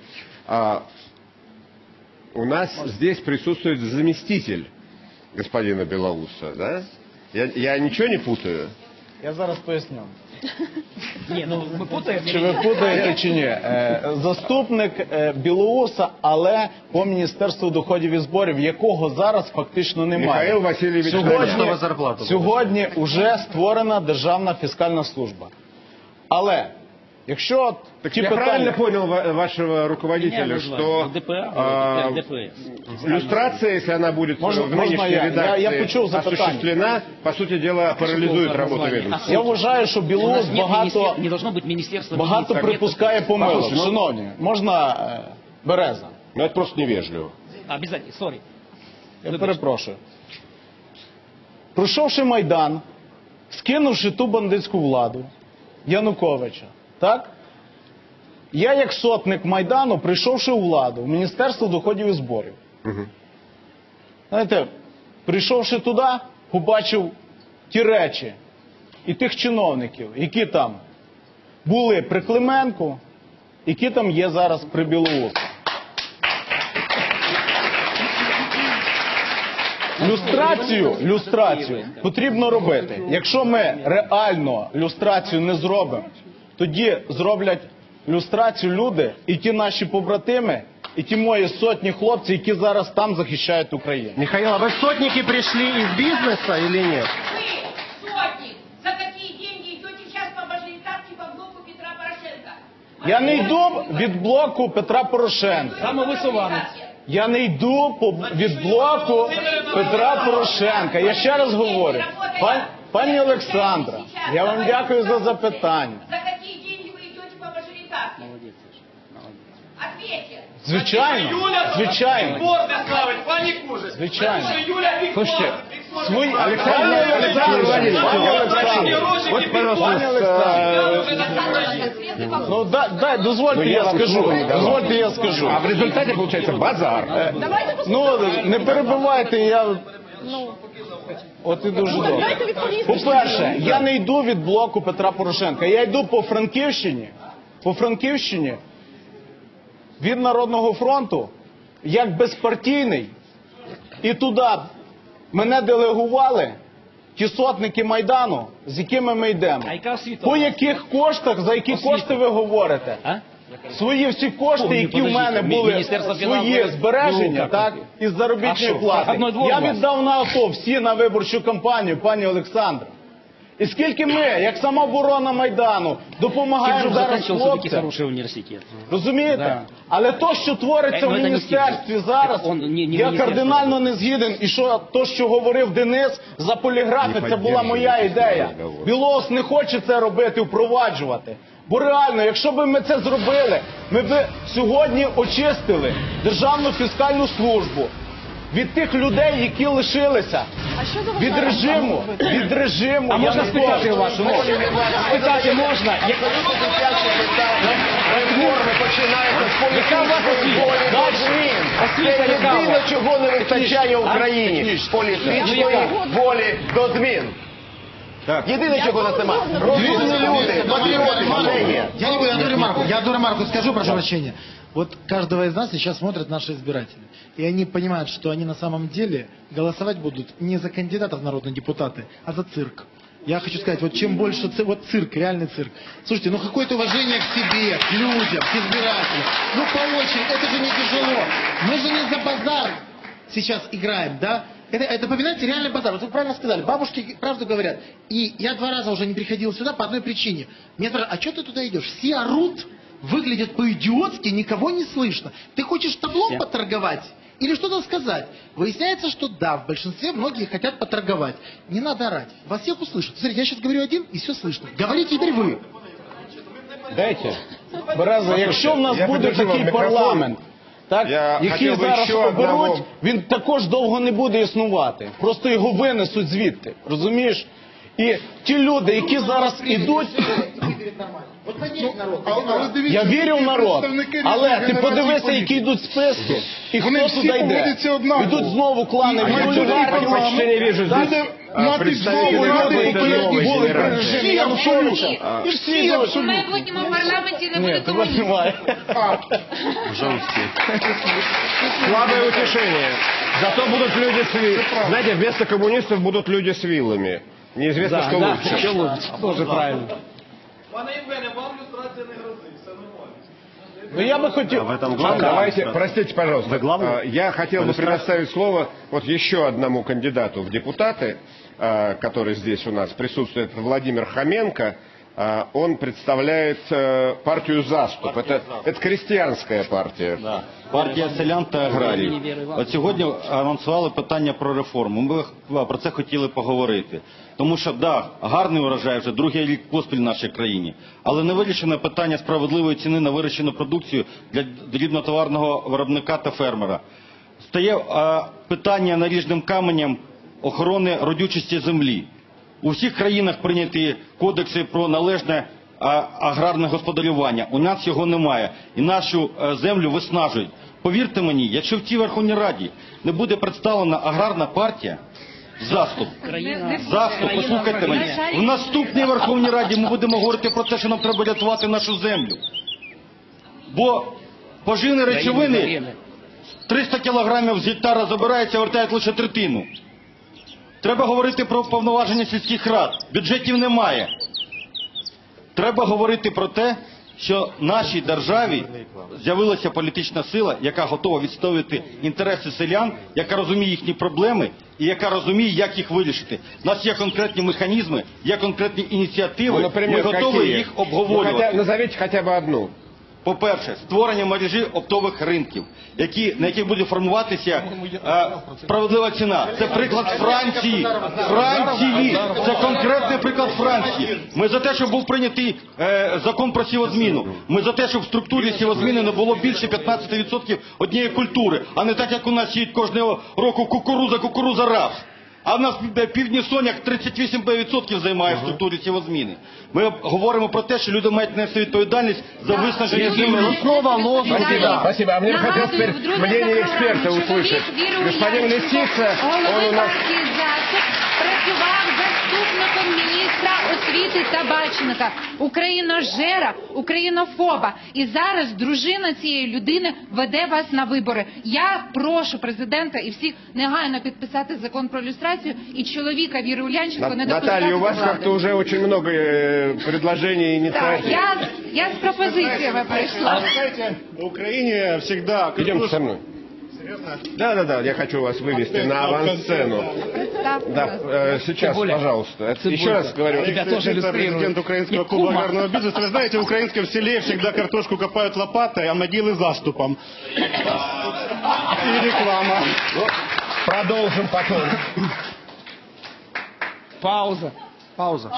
У нас здесь присутствует заместитель господина Белоуса, да? Я ничего не путаю? Я зараз поясню. Ні, ну ми путаємо. Чи ви путаєте чи ні? Заступник Білоуса, але по Міністерству доходів і зборів, якого зараз фактично немає. Михаїл Васильович Сьогодні вже створена Державна фіскальна служба. Але якщо так я правильно понял вашего руководителя, что люстрация, если она будет в нынешней редакции осуществлена, по сути дела, парализует работу ведомства? Я вважаю, що Білоус багато припускає помилок. Шановні, можна Береза? Ну, это просто невежливо. Обязательно, сорі. Я перепрошую. Пройшовши Майдан, скинувши ту бандитську владу Януковича, так? Я, як сотник Майдану, прийшовши у владу, в Міністерство доходів і зборів. Знаєте, прийшовши туди, побачив ті речі і тих чиновників, які там були при Клименку, які там є зараз при Білоусу. Люстрацію потрібно робити. Якщо ми реально люстрацію не зробимо, тоді зроблять люстрацію люди і ті наші побратими, і ті мої сотні хлопців, які зараз там захищають Україну. Михаил, а вы сотники пришли из бизнеса или нет? Сотник, за какие деньги идете сейчас по мажоритарке по блоку Петра Порошенко? Я не йду від блоку Петра Порошенка. Самовисуванець. Я не йду від блоку Петра Порошенка. Я ще раз говорю, пані Олександра, я вам дякую за запитання. За какие деньги вы идете по мажоритарке? Ответьте. Звичайно, звичайно. Звичайно. Слушайте, Александр Владимирович, вот, пожалуйста, ну, дозвольте я скажу. Дозвольте я скажу. А в результате получается базар. Ну, не перебивайте, я... От і дуже добре. По-перше, я не йду від блоку Петра Порошенка. Я йду по Франківщині від Народного фронту, як безпартійний. І туди мене делегували ті сотники Майдану, з якими ми йдемо. По яких коштах, за які кошти ви говорите? Свої всі кошти, які в мене були, свої збереження, так, із заробітної плати. Я віддав на АТО всі на виборчу кампанію, пані Олександра. І скільки ми, як самооборона Майдану, допомагаємо зараз хлопцям. Розумієте? Але то, що твориться в міністерстві зараз, я кардинально не згіден. І то, що говорив Денис за поліграфи, це була моя ідея. Білоус не хоче це робити, впроваджувати. Бо реально, якщо б ми це зробили, ми б сьогодні очистили Державну фіскальну службу від тих людей, які лишилися, від режиму. А можна спитати вашу мову? Спитати можна? Реформи починаються з політичної волі до змін. Це єдине, чого не вистачає Україні. Політичної волі до змін. Єдине, чего нас нема. Розумні люди, патріоти, маленькі. Я не буду, я одну ремарку скажу, прошу прощения. Вот каждого из нас сейчас смотрят наши избиратели. И они понимают, что они на самом деле голосовать будут не за кандидатов в народные депутаты, а за цирк. Я хочу сказать, вот чем больше вот цирк, реальный цирк. Слушайте, ну какое-то уважение к себе, к людям, к избирателям. Ну по очереди, это же не тяжело. Мы же не за базар сейчас играем, да? Это напоминается реальный базар. Вот вы правильно сказали, бабушки правду говорят. И я 2 раза уже не приходил сюда по одной причине. Мне спрашивают, а что ты туда идешь? Все орут, выглядят по-идиотски, никого не слышно. Ты хочешь таблом поторговать? Или что-то сказать? Выясняется, что да, в большинстве многие хотят поторговать. Не надо орать. Вас всех услышат. Смотрите, я сейчас говорю один, и все слышно. Говорите теперь вы. Дайте. Береза, якщо в нас буде такий парламент, так, який зараз оберуть, він також довго не буде існувати. Просто його винесуть звідти. Розумієш? І ті люди, які зараз ідуть... Я вірю в народ, але ти подивися, які йдуть списки, і хто туди йде. Йдуть знову клани вірюлювати, мати знову люди, які були при режимі Януковича. І всі У майбутньому парламенті не буде того немає. Слабое утешение. Зато будут люди с вилами. Знаете, вместо коммунистов будут люди с вилами. Неизвестно, что лучше. Що лучше, тоже правильно. Пане Євгене, вам люстрація не грозить, все нормально. Ну я бы хотел... Давайте, простите, пожалуйста, я хотел бы предоставить слово вот еще одному кандидату в депутаты, который здесь у нас присутствует, Владимир Хоменко. Он представляет партию «Заступ». Это крестьянская партия. Да. Партія селян та аграріїв. От сьогодні анонсували питання про реформу. Ми про це хотіли поговорити. Тому що, да, гарний урожай вже другий рік поспіль в нашій країні. Але не вирішено питання справедливої ціни на вирощену продукцію для дрібнотоварного виробника та фермера. Стає питання наріжним каменем охорони родючості землі. У всіх країнах прийняті кодекси про належне аграрне господарювання. У нас його немає. І нашу землю виснажують. Повірте мені, якщо в цій Верховній Раді не буде представлена аграрна партія, Заступ. Заступ, послухайте мене. В наступній Верховній Раді ми будемо говорити про те, що нам треба рятувати нашу землю. Бо поживні речовини 300 кілограмів з гектара забирається, вертають лише третину. Треба говорити про повноваження сільських рад. Бюджетів немає. Треба говорити про те, що в нашій державі з'явилася політична сила, яка готова відстоювати інтереси селян, яка розуміє їхні проблеми і яка розуміє, як їх вирішити. У нас є конкретні механізми, є конкретні ініціативи, ми готові їх обговорювати. Назовіть хоча б одну. По-перше, створення мережі оптових ринків, на яких буде формуватися справедлива ціна. Це приклад Франції. Це конкретний приклад Франції. Ми за те, щоб був прийнятий закон про сівозміну. Ми за те, щоб в структурі сівозміни не було більше 15% однієї культури, а не так, як у нас сіють кожного року кукуруза, рапс. А в нас півдні соняк 38% займає в структурі сівозміни. Ми говоримо про те, що люди мають нести відповідальність за виснаження землі. Спасибо. А мне хотелось теперь мнение эксперта услышать. Господин Лисица, он у нас... Працював заступником міністра освіти Табачника, україножера, українофоба. І зараз дружина цієї людини веде вас на вибори. Я прошу президента і всіх негайно підписати закон про люстрацію і чоловіка Віри Улянченко не допускати. Наталья, у вас как-то уже очень много предложений и инициатив. Так, я с пропозициями пришла. Знаете, в Украине всегда... Идемте со мной. Да, я хочу вас вывести на авансцену. Да, сейчас, пожалуйста. Еще раз говорю. Президент Украинского клуба аграрного бизнеса. Вы знаете, в украинском селе всегда картошку копают лопатой, а могилы заступом. И реклама. Продолжим потом. Пауза.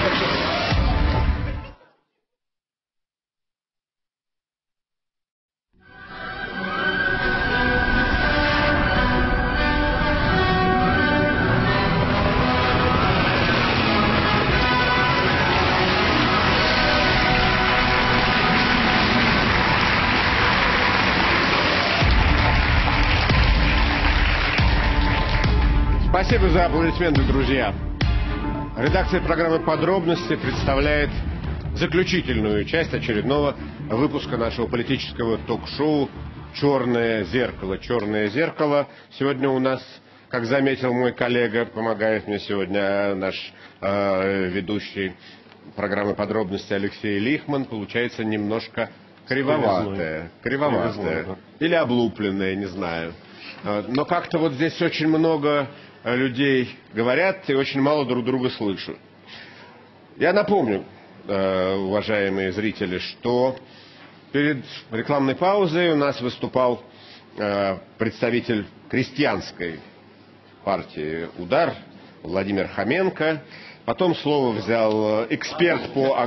Спасибо за аплодисменты, друзья. Редакция программы «Подробности» представляет заключительную часть очередного выпуска нашего политического ток-шоу «Черное зеркало». «Черное зеркало». Сегодня у нас, как заметил мой коллега, помогает мне сегодня наш ведущий программы «Подробности» Алексей Лихман, получается немножко кривоватое. Или облупленное, не знаю. Но как-то вот здесь очень много людей говорят и очень мало друг друга слышат. Я напомню, уважаемые зрители, что перед рекламной паузой у нас выступал представитель крестьянской партии «Удар» Владимир Хоменко. Потом слово взял эксперт по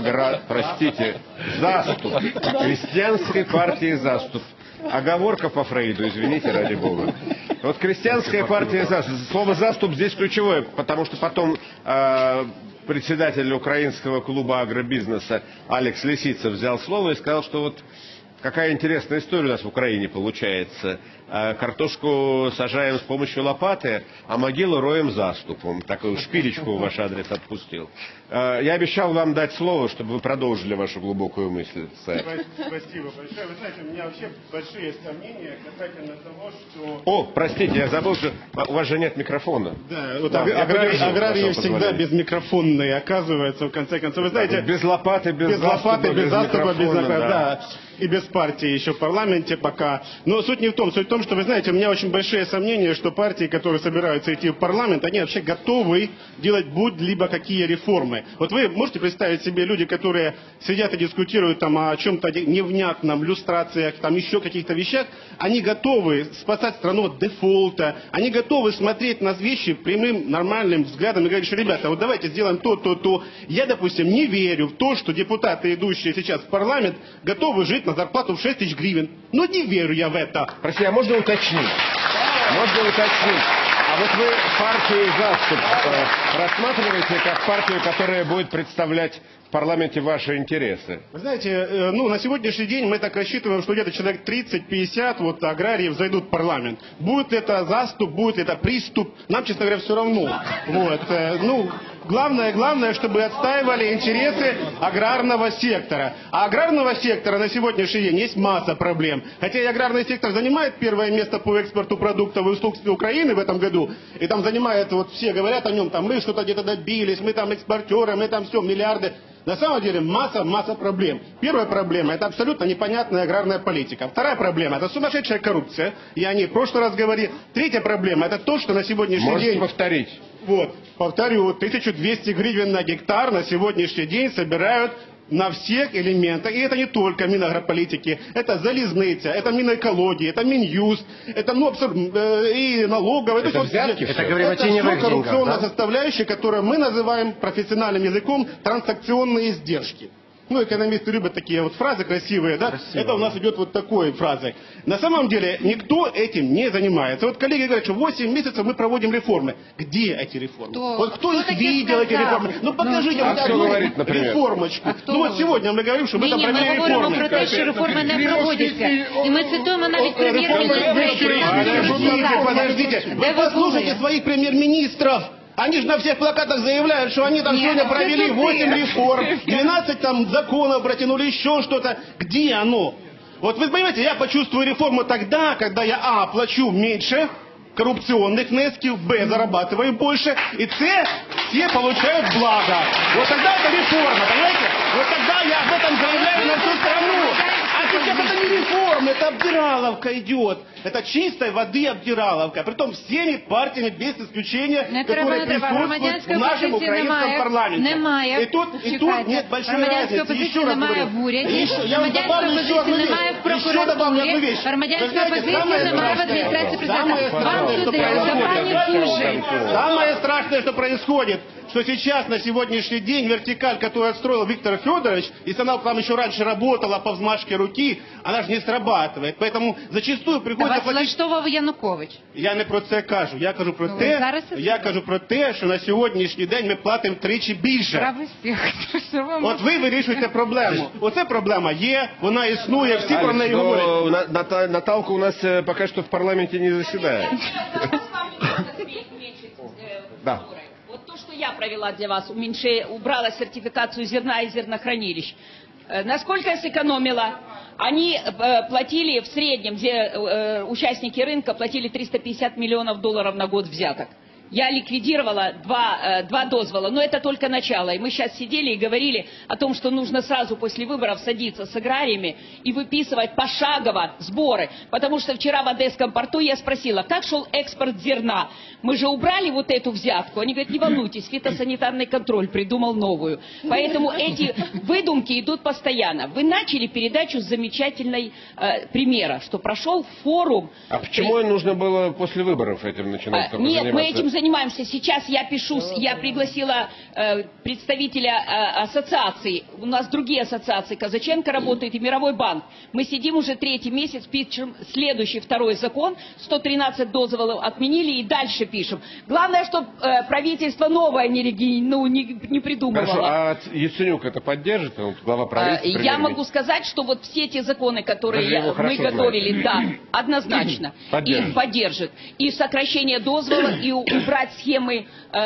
«Заступ» крестьянской партии «Заступ». Оговорка по Фрейду, извините, ради бога. Вот крестьянская партия «Заступ». Слово «заступ» здесь ключевое, потому что потом председатель украинского клуба агробизнеса Алекс Лисица взял слово и сказал, что вот какая интересная история у нас в Украине получается. Картошку сажаем с помощью лопаты, а могилу роем заступом. Такую шпилечку в ваш адрес отпустил. Я обещал вам дать слово, чтобы вы продолжили вашу глубокую мысль. Спасибо большое. Вы знаете, у меня вообще большие сомнения касательно того, что... О, простите, я забыл, что у вас же нет микрофона. Да, вот аграрии всегда безмикрофонные, оказывается, в конце концов. Вы знаете... Без лопаты, без заступа, да. И без партии еще в парламенте пока. Но суть не в том. Суть в том, что, вы знаете, у меня очень большие сомнения, что партии, которые собираются идти в парламент, они вообще готовы делать будь-либо какие реформы. Вот вы можете представить себе люди, которые сидят и дискутируют там о чем-то невнятном, люстрациях, там еще каких-то вещах, они готовы спасать страну от дефолта, они готовы смотреть на вещи прямым, нормальным взглядом и говорить, что, ребята, вот давайте сделаем то. Я, допустим, не верю в то, что депутаты, идущие сейчас в парламент, готовы жить на зарплату в 6 тысяч гривен. Но не верю я в это. Прости, а можно уточнить? А вот вы партию «Заступ» рассматриваете как партию, которая будет представлять в парламенте ваши интересы? Вы знаете, ну, на сегодняшний день мы так рассчитываем, что где-то человек 30-50 вот, аграриев зайдут в парламент. Будет это заступ, будет это приступ, нам, честно говоря, все равно. Вот, ну, главное, чтобы отстаивали интересы аграрного сектора. А аграрного сектора на сегодняшний день есть масса проблем. Хотя и аграрный сектор занимает первое место по экспорту продуктов и услуг Украины в этом году. И там занимает, вот все говорят о нем, там мы что-то где-то добились, мы там экспортеры, мы там все, миллиарды. На самом деле масса проблем. Первая проблема – это абсолютно непонятная аграрная политика. Вторая проблема – это сумасшедшая коррупция. Я о ней в прошлый раз говорил. Третья проблема – это то, что на сегодняшний Можете день... повторить? Вот, повторю, 1200 гривен на гектар на сегодняшний день собирают на всех элементах. И это не только Минагрополитики, это Залезница, это Минэкологии, это Минюст, это и налоговая. Это взятки? Это все коррупционная составляющая, которую мы называем профессиональным языком транзакционные издержки. Ну, экономисты любят такие вот фразы красивые, да? Красиво. Это у нас идет вот такой фразой. На самом деле никто этим не занимается. Вот коллеги говорят, что 8 месяцев мы проводим реформы. Где эти реформы? Вот кто их видел, эти реформы? Ну, покажите мне одну реформочку. Ну, вот сегодня мы говорим, что мы там провели реформы. Ми говоримо про те, що реформи не проводяться. І ми цитуємо навіть прем'єр-міністра. Подождите, вы послушайте своих премьер-министров. Они же на всех плакатах заявляют, что они там сегодня провели 8 реформ, 12 там законов протянули, еще что-то. Где оно? Вот вы понимаете, я почувствую реформу тогда, когда я, а, плачу меньше коррупционных внесков, б, зарабатываю больше, и с, все получают благо. Вот тогда это реформа, понимаете? Вот тогда я об этом заявляю на всю страну. А сейчас это не реформа, это обдираловка идет. Это чистой воды обдираловка. Притом всеми партиями, без исключения, которые присутствуют в нашем украинском парламенте. И тут нет большой разницы. Еще раз говорю. Я вам добавлю еще одну вещь. Еще добавлю одну вещь. Вы знаете, самое страшное, что происходит, что сейчас на сегодняшний день вертикаль, которую отстроил Виктор Федорович, если она там еще раньше работала по взмашке руки, она же не срабатывает. Поэтому зачастую приходится... Вас влаштовував Янукович. Я не про це кажу. Я кажу про те, що на сьогоднішній день ми платимо втричі більше. От ви вирішуєте проблему. Оце проблема є, вона існує, всі про неї говорять. Наталка у нас пока что в парламенте не заседает. Да. Вот то, что я провела для вас, убрала сертификацию зерна и зернохранилищ. Насколько я сэкономила? Они платили в среднем, участники рынка платили $350 миллионов на год взяток. Я ликвидировала два дозвола, но это только начало. И мы сейчас сидели и говорили о том, что нужно сразу после выборов садиться с аграриями и выписывать пошагово сборы. Потому что вчера в Одесском порту я спросила, как шел экспорт зерна? Мы же убрали вот эту взятку. Они говорят, не волнуйтесь, фитосанитарный контроль придумал новую. Поэтому эти выдумки идут постоянно. Вы начали передачу с замечательной примера, что прошел форум. А почему нужно было после выборов этим начинать заниматься? Нет, мы этим занимаемся. Сейчас я пишу, я пригласила представителя ассоциации. У нас другие ассоциации. Казаченко работает и Мировой банк. Мы сидим уже 3-й месяц, пишем следующий, 2-й закон. 113 дозволов отменили и дальше пишем. Главное, чтобы правительство новое не придумывало. Хорошо, а Яценюк это поддержит? Он глава правительства. Я могу сказать, что вот все те законы, которые мы готовили, да, однозначно, их поддержит. И сокращение дозвола, и убрать схемы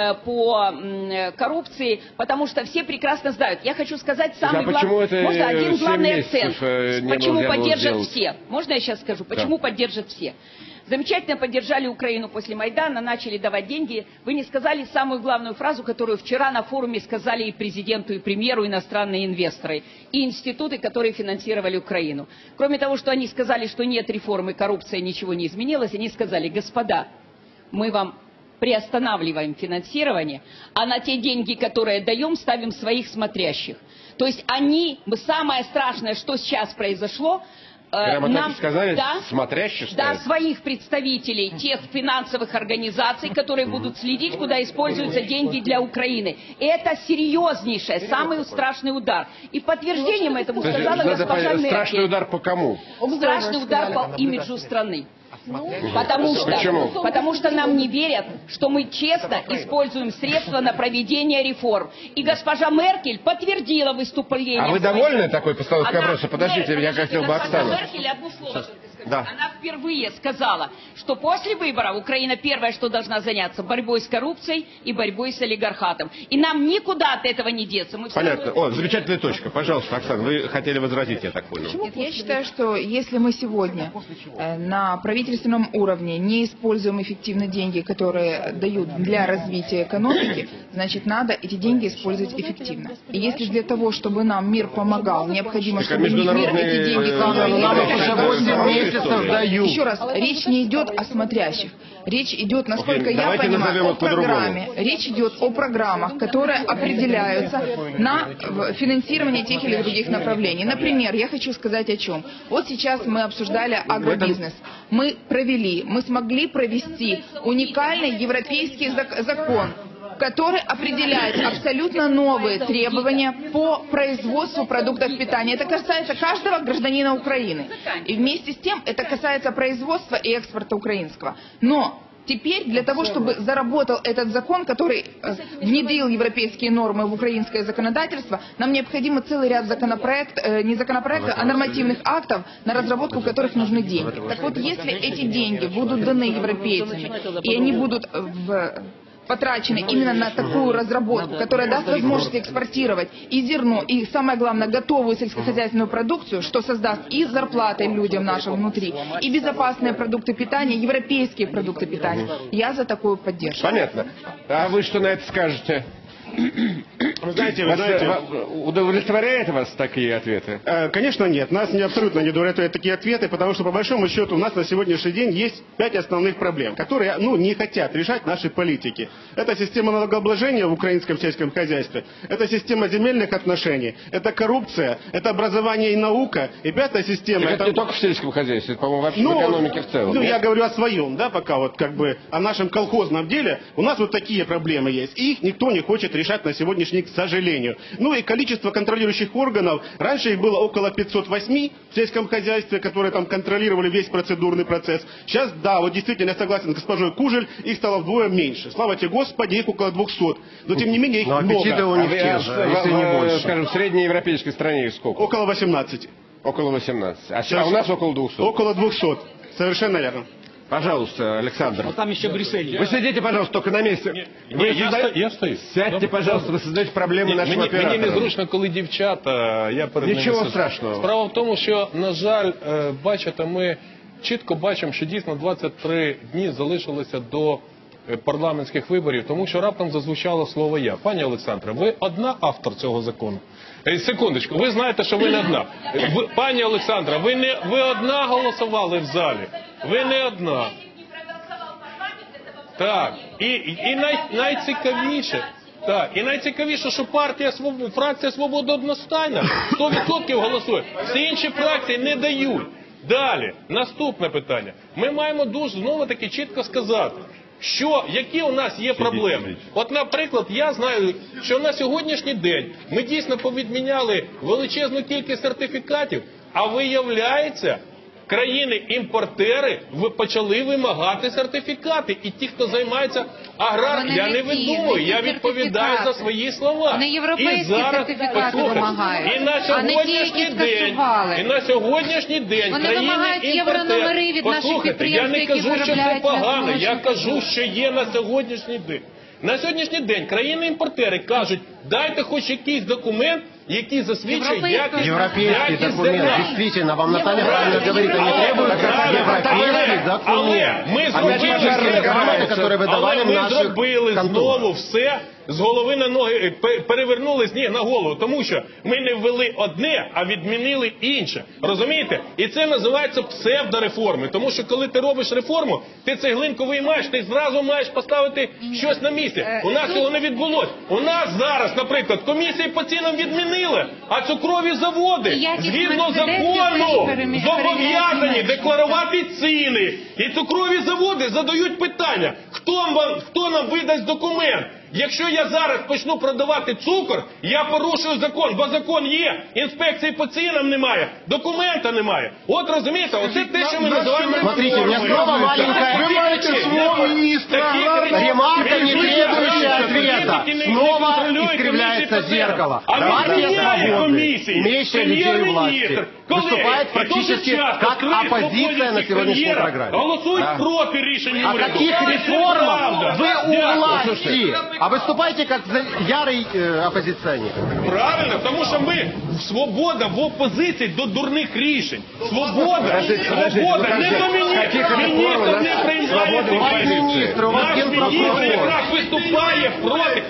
по коррупции, потому что все прекрасно знают. Я хочу сказать самый главный, один главный акцент. Почему поддержат все? Можно я сейчас скажу? Почему поддержат все? Замечательно поддержали Украину после Майдана, начали давать деньги. Вы не сказали самую главную фразу, которую вчера на форуме сказали и президенту, и премьеру, иностранные инвесторы, и институты, которые финансировали Украину. Кроме того, что они сказали, что нет реформы, коррупция, ничего не изменилось, они сказали, господа, мы вам приостанавливаем финансирование, а на те деньги, которые даем, ставим своих смотрящих. То есть самое страшное, что сейчас произошло, нам сказали, да, смотрящих да, своих представителей тех финансовых организаций, которые будут следить, куда используются деньги для Украины. Это серьезнейший, самый страшный удар. И подтверждением этому сказала госпожа Меркель. Страшный удар по кому? Страшный удар по имиджу страны. Потому что нам не верят, что мы честно используем средства на проведение реформ. И госпожа Меркель подтвердила выступление. А вы довольны такой постановкой вопроса? Подождите, я хотел бы Оксану. Меркель, одно слово. Да. Она впервые сказала, что после выборов Украина первое, что должна заняться, борьбой с коррупцией и борьбой с олигархатом. И нам никуда от этого не деться. Мы Понятно. О, замечательная точка. Пожалуйста, Оксана, вы хотели возразить, я так понял. Нет, я считаю, что если мы сегодня на правительственном уровне не используем эффективно деньги, которые дают для развития экономики, значит, надо эти деньги использовать эффективно. И если для того, чтобы нам мир помогал, необходимо, чтобы мир эти деньги Еще раз, речь не идет о смотрящих. Речь идет, насколько я понимаю, о программе. Речь идет о программах, которые определяются на финансирование тех или других направлений. Например, я хочу сказать о чем. Вот сейчас мы обсуждали агробизнес. Мы смогли провести уникальный европейский закон, который определяет абсолютно новые требования по производству продуктов питания. Это касается каждого гражданина Украины. И вместе с тем это касается производства и экспорта украинского. Но теперь для того, чтобы заработал этот закон, который внедрил европейские нормы в украинское законодательство, нам необходимо целый ряд нормативных актов, на разработку которых нужны деньги. Так вот, если эти деньги будут даны европейцами, и они будут потрачены именно на такую разработку, которая даст возможность экспортировать и зерно, и самое главное, готовую сельскохозяйственную продукцию, что создаст и зарплаты людям нашим внутри, и безопасные продукты питания, европейские продукты питания. Я за такую поддержку. Понятно. А вы что на это скажете? Вы знаете, удовлетворяет вас такие ответы? Конечно, нет. Нас абсолютно не удовлетворяют такие ответы, потому что, по большому счету, у нас на сегодняшний день есть 5 основных проблем, которые не хотят решать наши политики. Это система налогообложения в украинском сельском хозяйстве, это система земельных отношений, это коррупция, это образование и наука, и 5-я система... Это не только в сельском хозяйстве, это, по-моему, вообще в экономике в целом. Я говорю о своем, пока о нашем колхозном деле. У нас вот такие проблемы есть, и их никто не хочет решать на сегодняшний день, к сожалению. И количество контролирующих органов, раньше их было около 508 в сельском хозяйстве, которые там контролировали весь процедурный процесс. Сейчас, действительно, я согласен с госпожой Кужель, их стало вдвое меньше. Слава тебе, Господи, их около 200. Но, тем не менее, их много. Аппетиты у них те же, если не больше. Скажем, в среднеевропейской стране их сколько? Около 18. Около 18. А у нас около 200? Около 200. Совершенно верно. Пожалуйста, Александр. Вот там еще Брюссель. Вы сидите, пожалуйста, только на месте. Я стою. Сядьте, пожалуйста, ви создаєте проблеми нашим операторам. Мені незручно, коли дівчата, я перед ними. Нічого страшного. Справа в тому, що, на жаль, бачите, ми чітко бачимо, що дійсно 23 дні залишилося до парламентських виборів, тому що раптом зазвучало слово «я». Пані Олександре, ви одна автор цього закону? Секундочку, ви знаєте, що ви не одна. Пані Олександра, ви одна голосували в залі? Ви не одна. Так, і найцікавіше, що фракція «Свобода» одностайна, 100% голосує. Всі інші фракції не дають. Далі, наступне питання. Ми маємо знову-таки чітко сказати, які у нас є проблеми. От, наприклад, я знаю, що на сьогоднішній день ми дійсно повідміняли величезну кількість сертифікатів, а виявляється, країни-імпортери почали вимагати сертифікати. І ті, хто займається я не видумую, я відповідаю за свої слова. Не європейські сертифікати вимагають, а не ті, які скасували. І на сьогоднішній день країни-імпортери, послухайте, я не кажу, що це погано, я кажу, що є на сьогоднішній день. На сьогоднішній день країни-імпортери кажуть, дайте хоч якийсь документ, який засвідчує якість европейский документ. Действительно, вам Наталья правильно говорит, они требуют европейский документ. Ми зробили знову все з голови на ноги, перевернули з ніг на голову, тому що ми не ввели одне, а відмінили інше. Розумієте? І це називається псевдореформи, тому що коли ти робиш реформу, ти цеглинку виймаєш, ти зразу маєш поставити щось на місце. У нас цього не відбулося. У нас зараз, наприклад, комісії по цінам відмінили, а цукрові заводи, згідно закону, зобов'язані декларувати ціни. І цукрові заводи задають питання, хто нам видасть документ, Якщо я зараз почну продавати цукор, я порушую закон, бо закон є, інспекції по цінам немає, документа немає. От розумієте, оце те, що ми називаємо... Смотрите, у меня снова маленькая... Вы маете слово министра аграрного... Ремарка, не требующая ответа. Снова искривляется зеркало. Партия Свободы, имеющая лидеры власти, выступает практически как оппозиция на сегодняшней программе. Голосують проти рішення О уряду. каких реформах вы у власти? А выступаете как ярый оппозиционер. Правильно, тому що ми свобода в опозиції до дурних рішень. Свобода не до міністра, міністр не приймає позиції. Наш міністр якраз виступає проти.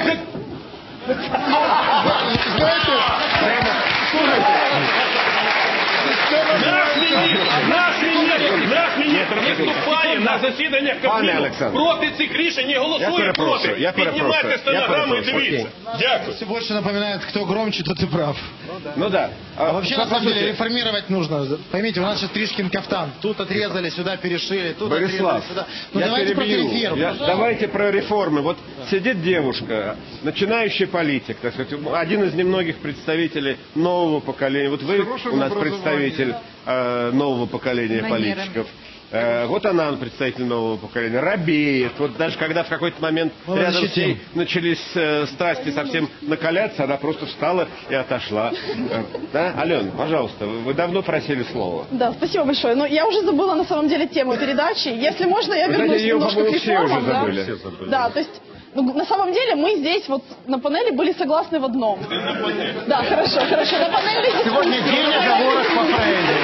Наш міністр виступає на засіданнях Кабміну проти цих рішень і голосує проти. Піднімайте стенограму і дивіться. Дякую. Все больше напоминает, кто громче, тот и прав. Ну да. А вообще, на самом деле, реформировать нужно. Поймите, у нас сейчас Тришкин кафтан. Тут отрезали, сюда перешили, тут Борислав, отрезали, сюда. Ну я давайте про перебью. реформу. Давайте про реформы. Вот сидит девушка, начинающий политик, так сказать, один из немногих представителей нового поколения. Вот вы у нас представитель нового поколения политиков. Вот она представитель нового поколения, робеет. Вот даже когда в какой-то момент рядом с ней начались страсти совсем накаляться, она просто встала и отошла. Да? Алена, пожалуйста, вы давно просили слово. Да, спасибо большое. Но я уже забыла на самом деле тему передачи. Если можно, я вернусь немножко к реформам. Да, то есть... Ну, на самом деле мы здесь вот на панели были согласны в одном. Да, хорошо. На панели сегодня день оговорок по Фрейду.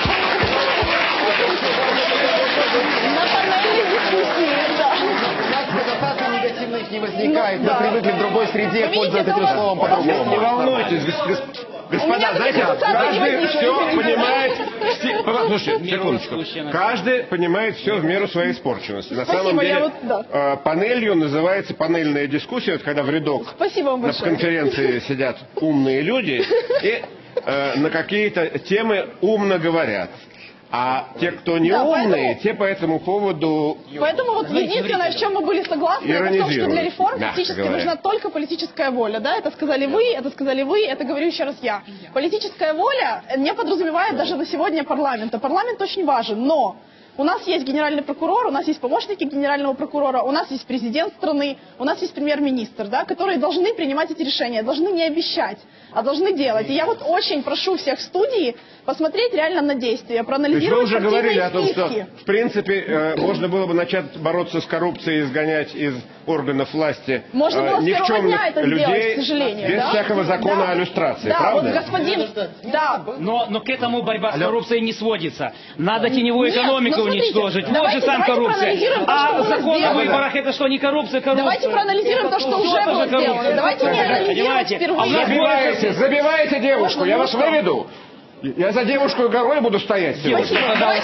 На панели дискуссии, да. Коннотаций негативных не возникает. Мы привыкли в другой среде пользоваться этим словом по-другому. Не волнуйтесь, господа, знаете, каждый все понимает. Слушайте, секундочку. Каждый понимает все в меру своей испорченности. На самом деле, панелью называется панельная дискуссия, вот когда в рядок на конференции сидят умные люди и на какие-то темы умно говорят. А те, кто не умные, те по этому поводу... Поэтому вот единственное, в чем мы были согласны, это в том, что для реформ фактически нужна только политическая воля. Да? Это сказали вы, это говорю еще раз я. Политическая воля не подразумевает даже на сегодня парламента. Парламент очень важен, но... У нас есть генеральный прокурор, у нас есть помощники генерального прокурора, у нас есть президент страны, у нас есть премьер-министр, да, которые должны принимать эти решения, должны не обещать, а должны делать. И я вот очень прошу всех студий посмотреть реально на действия, проанализировать партийные списки. Вы уже говорили о том, что, в принципе, можно было бы начать бороться с коррупцией, изгонять из органов власти никчемных людей, к сожалению, без всякого закона о люстрации, правда? Вот господин, но к этому борьба с коррупцией не сводится. Надо теневую экономику уничтожить. Вот же сам коррупция. А закон о выборах это что, не коррупция? Давайте проанализируем то, что уже было сделано. Давайте не анализировать впервые. Забивайте девушку, я вас выведу. Я за девушку горой буду стоять сегодня.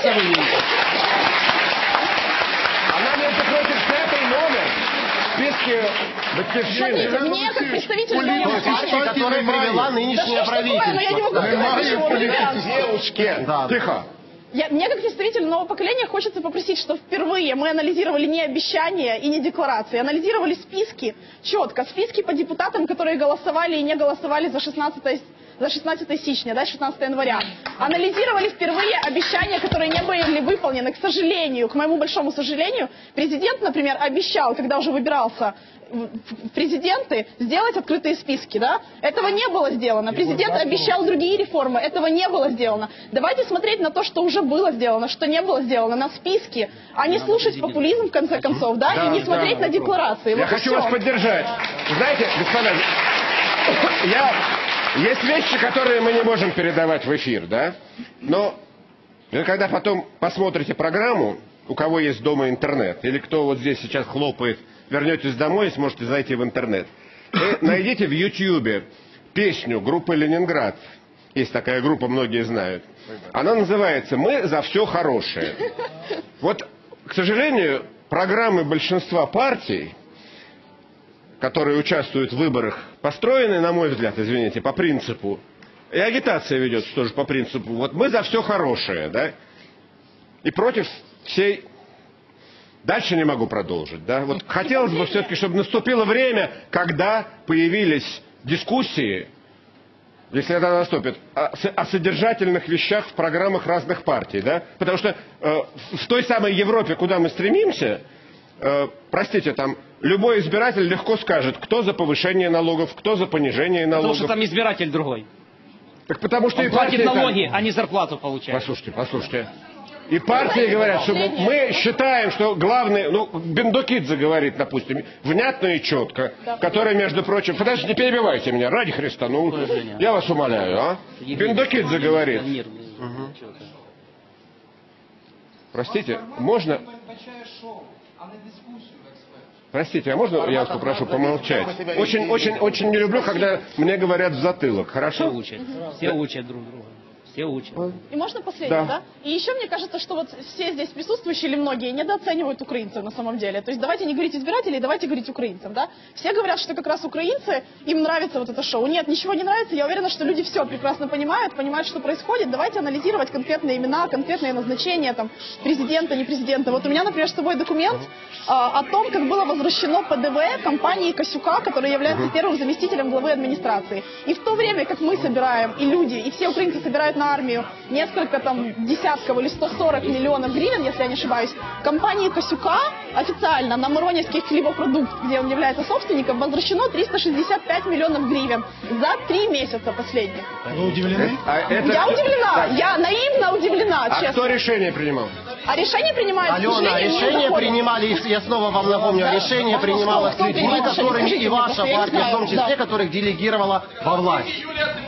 Она, между прочим, 5-й номер в списке Батькивщины. Смотрите, мне как представитель нового партии, которая привела нынешнее правительство. Но я не могу сказать, девушки. Тихо. Мне, как представителю нового поколения, хочется попросить, что впервые мы анализировали не обещания и не декларации, анализировали списки четко. Списки по депутатам, которые голосовали и не голосовали за 16 січня, да, 16 января. Анализировали впервые обещания, которые не были выполнены. К сожалению, к моему большому сожалению, президент, например, обещал, когда уже выбирался в президенты, сделать открытые списки, да? Этого не было сделано. Президент обещал другие реформы, этого не было сделано. Давайте смотреть на то, что уже было сделано, что не было сделано, на списки, а не слушать популизм, в конце концов, да, и не смотреть на декларации. Я хочу вас поддержать. Знаете, господа, есть вещи, которые мы не можем передавать в эфир, да? Но вы когда потом посмотрите программу, у кого есть дома интернет, или кто вот здесь сейчас хлопает, вернетесь домой и сможете зайти в интернет. И найдите в Ютьюбе песню группы «Ленинград». Есть такая группа, многие знают. Она называется «Мы за все хорошее». Вот, к сожалению, программы большинства партий, которые участвуют в выборах, построены, на мой взгляд, извините, по принципу, и агитация ведется тоже по принципу, вот мы за все хорошее, да, и против всей Дальше не могу продолжить. Да? Вот хотелось бы все-таки, чтобы наступило время, когда появились дискуссии, если это наступит, о содержательных вещах в программах разных партий. Да? Потому что в той самой Европе, куда мы стремимся, простите, там любой избиратель легко скажет, кто за повышение налогов, кто за понижение налогов. Потому что там избиратель другой. Так потому что он и платит партии, налоги, а не зарплату получает. Послушайте. И партии говорят, что мы считаем, что главное, Бендокидзе говорит, допустим, внятно и четко, который, между прочим, подождите, не перебивайте меня, ради Христа, я вас умоляю, а? Бендокидзе говорит. Простите, можно... Простите, а можно я вас попрошу помолчать? Очень не люблю, когда мне говорят в затылок, хорошо? Все учат друг друга. Все учат. И можно последнее, да? И еще мне кажется, что вот все здесь присутствующие или многие недооценивают украинцев на самом деле. То есть давайте не говорить избирателей, давайте говорить украинцам, да? Все говорят, что как раз украинцы, им нравится вот это шоу. Нет, ничего не нравится, я уверена, что люди все прекрасно понимают, что происходит. Давайте анализировать конкретные имена, конкретные назначения, там, президента, не президента. Вот у меня, например, с собой документ о том, как было возвращено ПДВ компании Косюка, который является первым заместителем главы администрации. И в то время, как мы собираем, и люди, и все украинцы собирают на армию несколько там десятков или 140 миллионов гривен, если я не ошибаюсь, компании Косюка официально на Миронівський хлебопродукт, где он является собственником, возвращено 365 миллионов гривен за 3 месяца последних. Вы удивлены? Я удивлена, я наивно удивлена, честно. А кто решение принимал? А решение принимает, Алена, решение принимали, я снова вам напомню, решение принималось людьми, которыми и ваша партия, в том числе, которых делегировала во власть.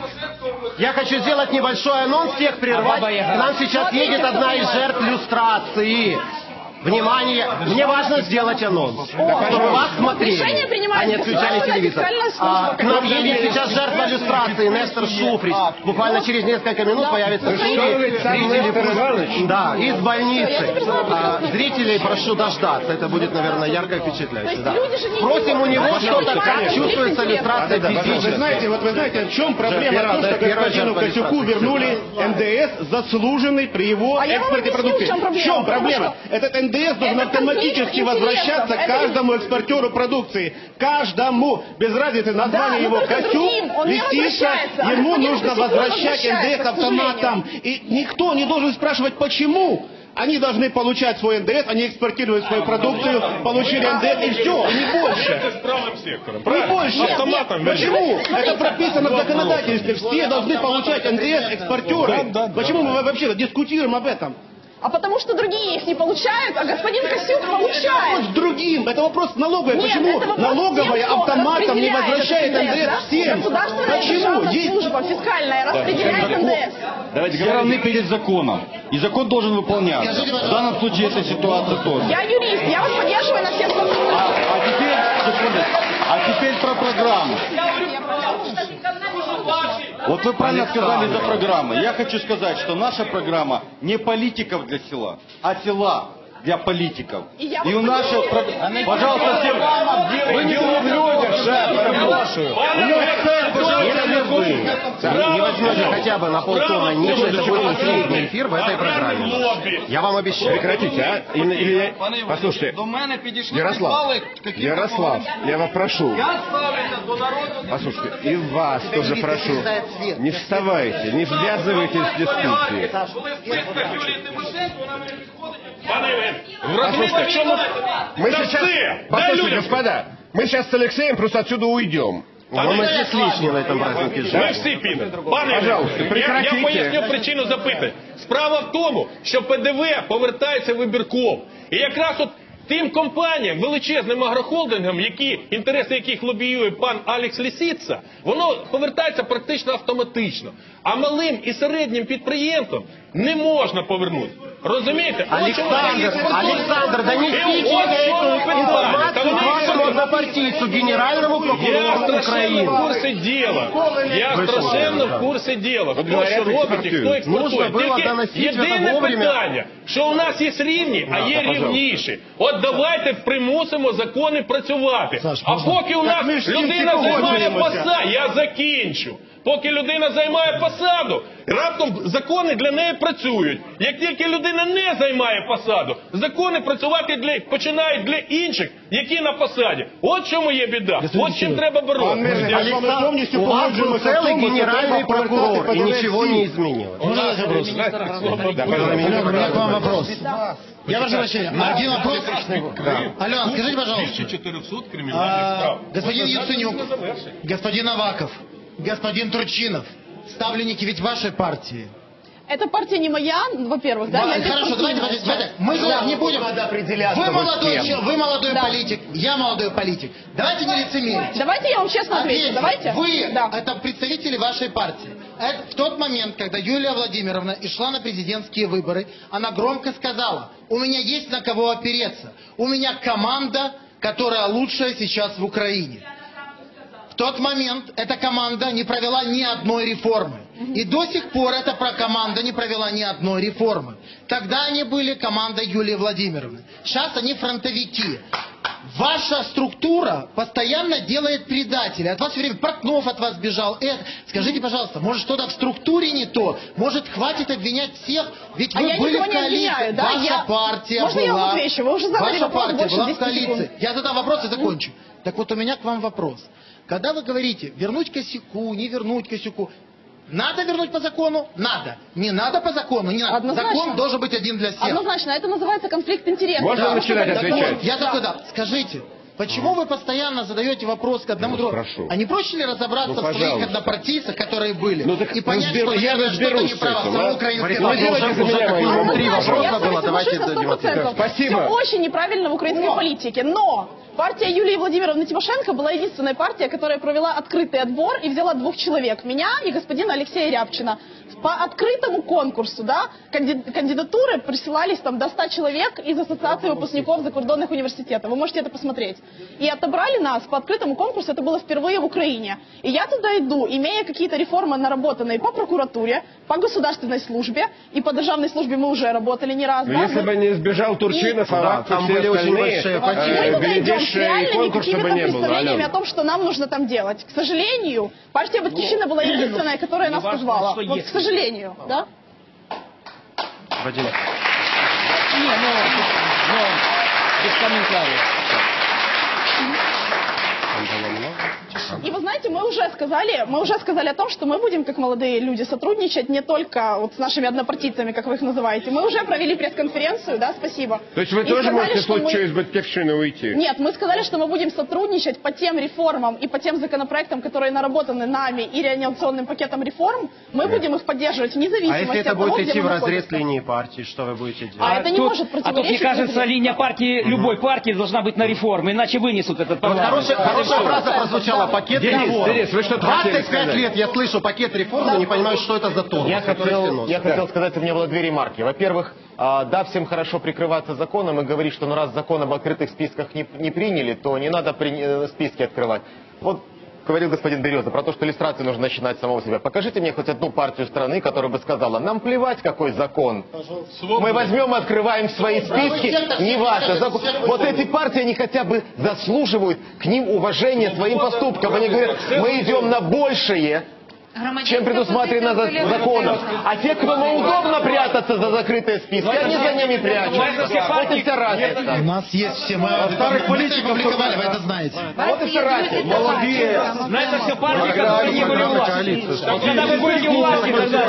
Я хочу сделать небольшой анонс, всех прервать. К нам сейчас едет одна из жертв люстрации. Внимание, мне важно сделать анонс, чтобы вас смотрели, а не отключали телевизор. К нам едет сейчас жертва люстрации, Нестор Шуфрич. Буквально через несколько минут появится в эфире. Зрители, да, из больницы. Зрителей прошу дождаться, это будет, наверное, ярко и впечатляюще. Да. Просим у него что-то, как чувствуется люстрация физически. Вы знаете, в чем проблема? В том, что господину Косюку вернули НДС, заслуженный при его экспорте продукции. В чем проблема? Этот НДС должен автоматически возвращаться каждому экспортеру продукции. Каждому. Без разницы название его Косюк, Лисица. Ему нужно возвращать НДС автоматом. И никто не должен спрашивать, почему. Они должны получать свой НДС, они экспортируют свою продукцию, получили НДС и все, и не больше. Это с правым сектором. Не больше. Автоматом. Почему? Это прописано в законодательстве. Все должны получать НДС, экспортеры. Почему мы вообще дискутируем об этом? А потому что другие их не получают, а господин Косюк получает. Вопрос другим. Это вопрос налоговой. Почему налоговая автоматом не возвращает НДС всем? Почему? Служба фискальная распределяет НДС. Все равны перед законом. И закон должен выполняться. В данном случае эта ситуация тоже. Я юрист, я вас поддерживаю на всех вопросах. А теперь про программу. Вот вы правильно сказали за программы. Я хочу сказать, что наша программа не политиков для села, а села для политиков. И у нашей... Пожалуйста, всем... Вы не в людях, перепрошую. Если вы не возьмете хотя бы на полтона ниже, это будет средний эфир в этой программе. Я вам обещаю. Прекратите, а? Послушайте, Ярослав, я вас прошу. Послушайте, и вас тоже прошу. Не вставайте, не ввязывайтесь в дискуссии. Послушайте, мы сейчас... Послушайте, господа, мы сейчас с Алексеем просто отсюда уйдем. Мы здесь лишние на этом празднике. Ми всі підемо. Пане, я поясню причину запитань. Справа в тому, що ПДВ повертається вибірково. І якраз от тим компаніям, величезним агрохолдингам, інтереси яких лобіює пан Алекс Лисица, воно повертається практично автоматично. А малим і середнім підприємствам не можна повернути. Розумієте? Александр, донесите эту информацию к вашему однопартийцу, генеральному прокурору Украины. Я в курсі діла. Я страшенно в курсі діла. Хто що робить і хто експортує. Тільки єдине питання, що у нас є рівні, а є рівніші. От давайте примусимо закони працювати. А поки у нас людина займає посаду, я закінчу. поки людина займає посаду. Раптом закони для неї працюють. Як тільки людина не займає посаду, закони працювати починають для інших, які на посаді. От в чому є біда. От з чим треба боротися. У вас был целый генеральный прокурор, и ничего не изменилось. Можно задать вопрос? У меня к вам вопрос. Я прошу прощения, один вопрос. Алена, скажите, пожалуйста, господин Яценюк, господин Аваков, господин Турчинов, ставленники ведь вашей партии. Эта партия не моя, во-первых, да? Хорошо, давайте, мы не будем определяться. Вы молодой политик, я молодой политик. Давайте не лицемерить. Давайте я вам честно отвечу. Давайте. Вы, это представители вашей партии. В тот момент, когда Юлия Владимировна шла на президентские выборы, она громко сказала: у меня есть на кого опереться. У меня команда, которая лучшая сейчас в Украине. В тот момент эта команда не провела ни одной реформы. И до сих пор эта команда не провела ни одной реформы. Тогда они были командой Юлии Владимировны. Сейчас они фронтовики. Ваша структура постоянно делает предателей. От вас все время Портнов от вас бежал. Скажите, пожалуйста, может что-то в структуре не то? Может хватит обвинять всех? Ведь вы были в коалиции. Ваша партия была. Можно я вам отвечу? Вы уже задали вопрос больше 10 секунд. Я задам вопрос и закончу. Так вот у меня к вам вопрос. Когда вы говорите вернуть косяку, не вернуть косяку, надо вернуть по закону? Надо. Не надо по закону? Не надо. Однозначно. Закон должен быть один для всех. Однозначно. Это называется конфликт интересов. Можно начинать отвечать? Я такой, скажите, почему вы постоянно задаете вопрос к одному другу? А не проще ли разобраться в своих однопартийцах, которые были, и понять, что я что-то не права, сама украинская партия? Спасибо. Все очень неправильно в украинской политике, но партия Юлии Владимировны Тимошенко была единственной партией, которая провела открытый отбор и взяла 2 человек, меня и господина Алексея Рябчина. По открытому конкурсу, да, кандидатуры присылались там до 100 человек из Ассоциации выпускников закордонных университетов. Вы можете это посмотреть. И отобрали нас по открытому конкурсу, это было впервые в Украине. И я туда иду, имея какие-то реформы наработанные по прокуратуре, по государственной службе, и по державной службе мы уже работали не раз. Но если бы не избежал Турчинов, там были очень большие потери. Мы туда идем с реальными какими-то представлениями о том, что нам нужно там делать. К сожалению, партия Батькивщина была единственная, которая нас позвала. Вот, к сожалению, да? Вадим. Не, без комментариев. И вы знаете, мы уже сказали о том, что мы будем, как молодые люди, сотрудничать не только вот с нашими однопартийцами, как вы их называете. Мы уже провели пресс-конференцию, да, спасибо. То есть вы тоже можете в случае из Батькивщины уйти? Нет, мы сказали, что мы будем сотрудничать по тем реформам и по тем законопроектам, которые наработаны нами и реанимационным пакетом реформ. Мы будем их поддерживать вне зависимости если это от того, будет где идти мы в разрез находимся. линии партии, что вы будете делать? А это не может тут, противоречить. мне кажется, линия партии, любой партии должна быть на реформы, иначе вынесут этот парламент. Хорошая фраза прозвучала: пакет реформ. Денис, вы что-то хотели 25 сказать? лет я слышу пакет реформ, но не понимаю, что это за то. Я хотел сказать, у меня было 2 ремарки. Во-первых, да, всем хорошо прикрываться законом и говорить, что раз закон об открытых списках не приняли, то не надо списки открывать. Вот говорил господин Береза про то, что иллюстрацию нужно начинать с самого себя. Покажите мне хоть одну партию страны, которая бы сказала: нам плевать, какой закон. Мы возьмем и открываем свои списки, не важно. Вот эти партии, они хотя бы заслуживают к ним уважения своим поступкам. Они говорят: мы идем на большее, чем предусмотрено законом. А те, кому удобно прятаться за закрытые списки, они за ними прячутся. Вот и вся разница. У нас есть все, мы старых политиков публиковали, вы это знаете. Вот и вся разница. Молодые. Но это все партии, которые не были у власти. Когда вы будете у власти,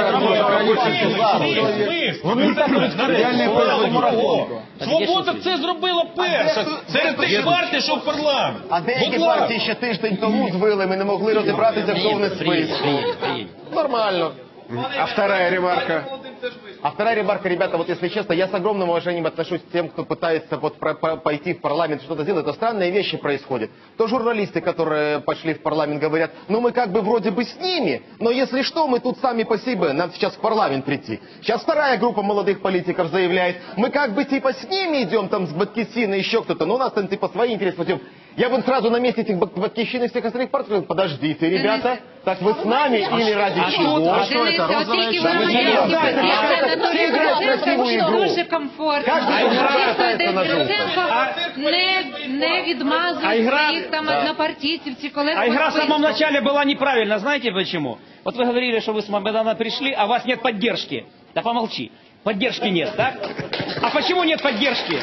тогда Свобода це зробила перша серед тих партій, що в парламент. А деякі партії ще тиждень тому звили, ми не могли розібратися, хто в них списку. Нормально. А вторая ремарка? А вторая ремарка, ребята, вот если честно, я с огромным уважением отношусь к тем, кто пытается вот пойти в парламент, что-то сделать. Это странные вещи происходят. То журналисты, которые пошли в парламент, говорят: ну мы как бы вроде бы с ними, но если что, мы тут сами по себе, нам сейчас в парламент прийти. Сейчас вторая группа молодых политиков заявляет: мы как бы типа с ними идем, там с Батькивщины, еще кто-то, но у нас там типа свои интересы пойдем. Я бы сразу на месте этих батьківщин и всех остальных партий сказал, подождите, ребята, так вы с нами или ради чего? А что это? Розовая Все играют в красивую игру. Дуже комфортно. Не відмазують своїх там однопартійців чи колег. А игра в самом начале была неправильна, знаете почему? Вот вы говорили, что вы с Майдана пришли, а у вас нет поддержки. Да помолчи. Поддержки нет, так? А почему нет поддержки?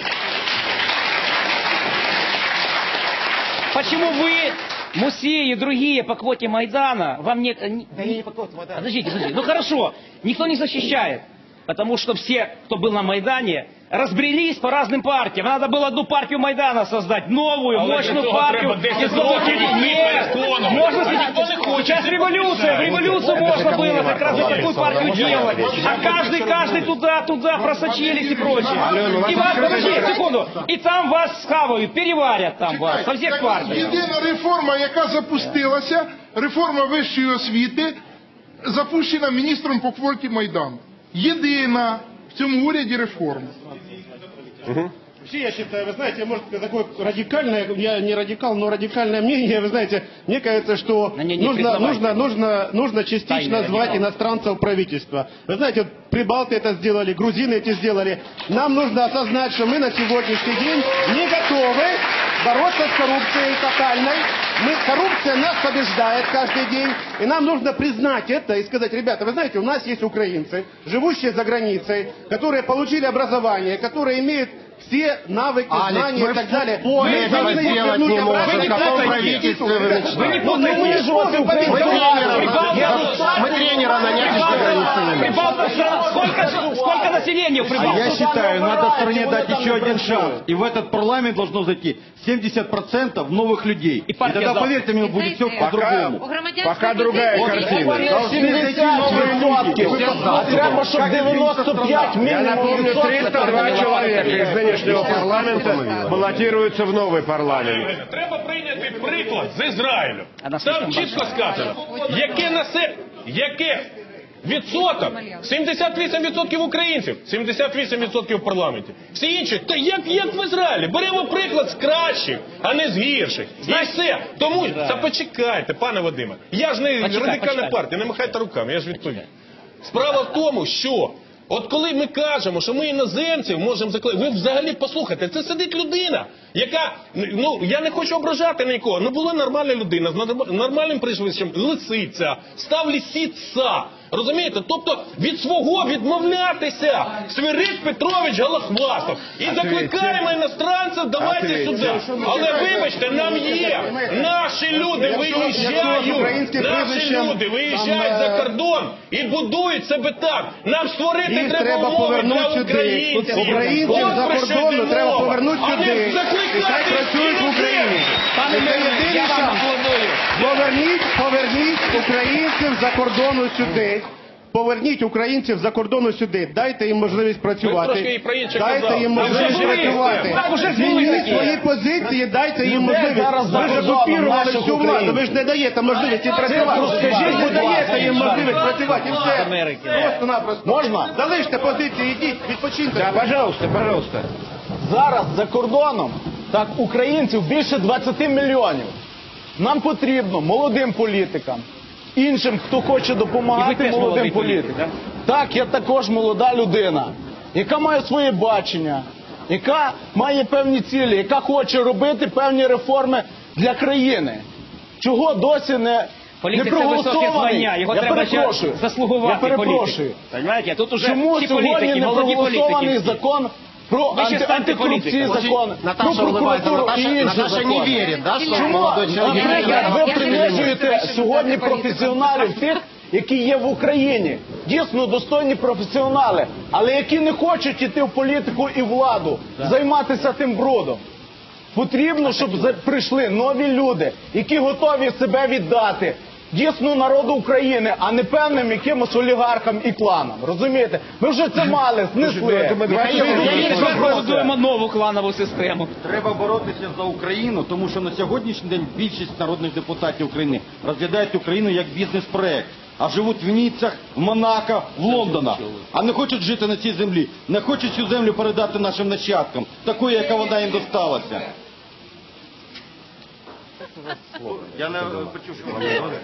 Почему вы, Мусей и другие по квоте Майдана, вам не... Да я не по квоте Майдана. Подождите. Ну хорошо, никто не защищает. Потому что все, кто был на Майдане, разбрелись по разным партиям. Надо было одну партию Майдана создать, новую, мощную партию. Нет, можно сейчас революция, в революцию можно было как раз такую партию делать. А каждый туда просочились и прочее. И вас, подожди, секунду, и там вас схавают, переварят там вас, со всех партий. Єдина реформа, яка запустилася, реформа вищої освіти, запущена міністром по квоті Майдану. Єдина в цьому уряді реформа. Вообще, я считаю, вы знаете, может, такое радикальное, я не радикал, но радикальное мнение, вы знаете, мне кажется, что нужно частично звать иностранцев в правительство. Вы знаете, вот прибалты это сделали, грузины эти сделали. Нам нужно осознать, что мы на сегодняшний день не готовы бороться с коррупцией тотальной. Коррупция нас побеждает каждый день. И нам нужно признать это и сказать, ребята, вы знаете, у нас есть украинцы, живущие за границей, которые получили образование, которые имеют все навыки, знания и так далее. Мы этого сделать не можем. В каком правительстве вы начинаете? Мы тренера нанять за границей. Сколько населения в Прибалтике? Я считаю, надо стране дать еще один шанс. И в этот парламент должно зайти 70% новых людей. И тогда, поверьте мне, будет все по-другому. Пока другая картина. 70%. Треба, щоб 95 Я напомню, 302 человека из нынешнего парламента баллотируются в новый парламент. Треба прийняти приклад з Ізраїлю. Там чітко сказано, яке відсоток? 78% українців, 78% в парламенті. Всі інші, та як в Ізраїлі? Беремо приклад з кращих, а не з гірших. І все. Тому, та почекайте, пане Вадиме, я ж не радикальна партія, не махайте руками, я ж відповім. Справа в тому, що от коли ми кажемо, що ми іноземців можемо закликати, ви взагалі послухайте, це сидить людина, яка, я не хочу ображати нікого, була нормальна людина, з нормальним прізвищем, Лисиця, став Лисиця, розумієте? Тобто від свого відмовлятися, Свирид Петрович Голохвастов, і закликаємо іностранців, давайте сюди. Але вибачте, нам є, наші люди виїжджають за кордон і будують себе так. Нам створити треба умови для українців. Українців за кордону треба повернути сюди. І хай працюють в Україні. Це єдиний шанс. Поверніть українців за кордону сюди. Поверніть українців за кордону сюди. Дайте їм можливість працювати. Дайте їм можливість працювати. Змініть свої позиції, дайте їм можливість. Ви ж окупірували всю владу, ви ж не даєте можливість їм працювати. Ви не даєте їм можливість працювати. І все. Просто-напросто. Можна? Залиште позиції, йдіть, відпочиньте. Да, пожалуйста. Зараз за кордоном так українців більше 20 мільйонів. Нам потрібно молодим політикам, іншим, хто хоче допомагати молодим політикам. Так, я також молода людина, яка має своє бачення, яка має певні цілі, яка хоче робити певні реформи для країни. Чого досі не проголосований? Його треба заслугувати політику. Чому сьогодні не проголосований закон про антикорупційний закон, про прокуратуру і інші закони? Чому, наприклад, ви принижуєте сьогодні професіоналів тих, які є в Україні? Дійсно достойні професіонали, але які не хочуть йти в політику і владу, займатися тим брудом. Потрібно, щоб прийшли нові люди, які готові себе віддати дійсно народу України, а не певним якимось олігархам і кланам. Розумієте? Ми вже це мали, знесли. Ми будуємо нову кланову систему. Треба боротися за Україну, тому що на сьогоднішній день більшість народних депутатів України розглядають Україну як бізнес-проект. А живуть в Ніццях, в Монако, в Лондонах. А не хочуть жити на цій землі. Не хочуть цю землю передати нашим нащадкам. Такою, яка вона їм досталася. Я не почув, що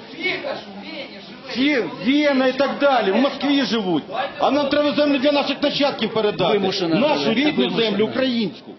Вена і так далі, в Москві живуть. А нам треба землю для наших нащадків передати. Нашу рідну землю, українську.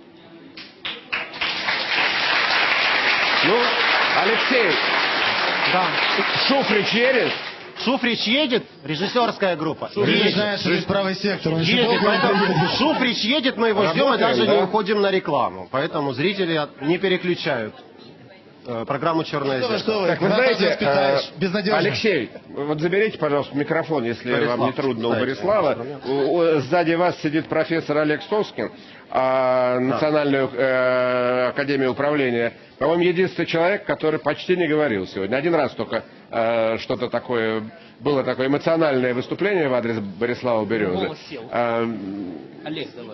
Ну, Алексей, Да. Шуфрич едет? Шуфрич едет, режиссерская группа. Ты знаешь, что здесь правый сектор. Он еще Едет, долго поэтому едет. Шуфрич едет, мы его ждем и даже не уходим на рекламу. Поэтому зрители не переключают программу «Черное зеркало». Так, вы знаете, Безнадежно. Алексей, вот заберите, пожалуйста, микрофон, если вам не трудно, у Борислава. Сзади вас сидит профессор Олег Соскин, Национальную академию управления. По-моему, единственный человек, который почти не говорил сегодня. Один раз только что-то такое, было такое эмоциональное выступление в адрес Борислава Березы. Олег, давай.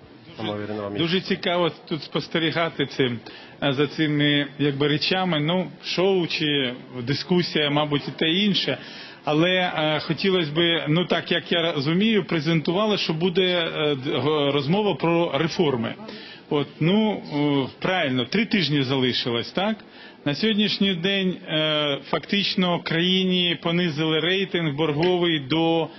Дуже цікаво тут спостерігати за цими речами, ну, шоу чи дискусія, мабуть, і те інше. Але хотілося б, ну так як я розумію, презентували, що буде розмова про реформи. От, ну, правильно, 3 тижні залишилось, так? На сьогоднішній день фактично країні понизили рейтинг борговий до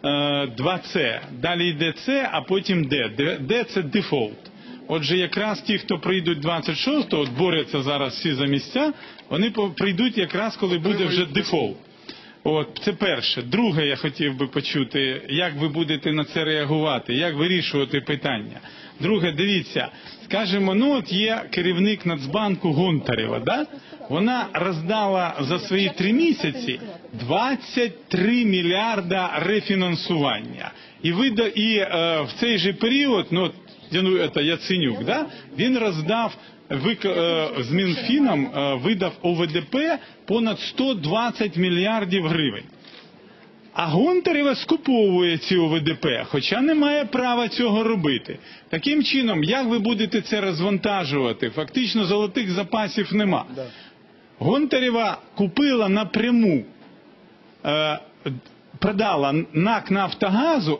2С. Далі йде С, а потім Д. Д – це дефолт. Отже, якраз ті, хто прийдуть 26-го, от борються зараз всі за місця, вони прийдуть якраз, коли буде вже дефолт. От, це перше. Друге, я хотів би почути, як ви будете на це реагувати, як вирішувати питання. Друге, дивіться, скажімо, ну от є керівник Нацбанку Гонтарева, да? Вона роздала за свої 3 місяці 23 мільярда рефінансування. І в цей же період, ну, це Яценюк, да? Він роздав, з Мінфіном видав ОВДП понад 120 мільярдів гривень. А Гонтарева скуповує ці ОВДП, хоча не має права цього робити. Таким чином, як ви будете це розвантажувати? Фактично золотих запасів нема. Гонтарева купила напряму, продала НАК «Нафтогазу»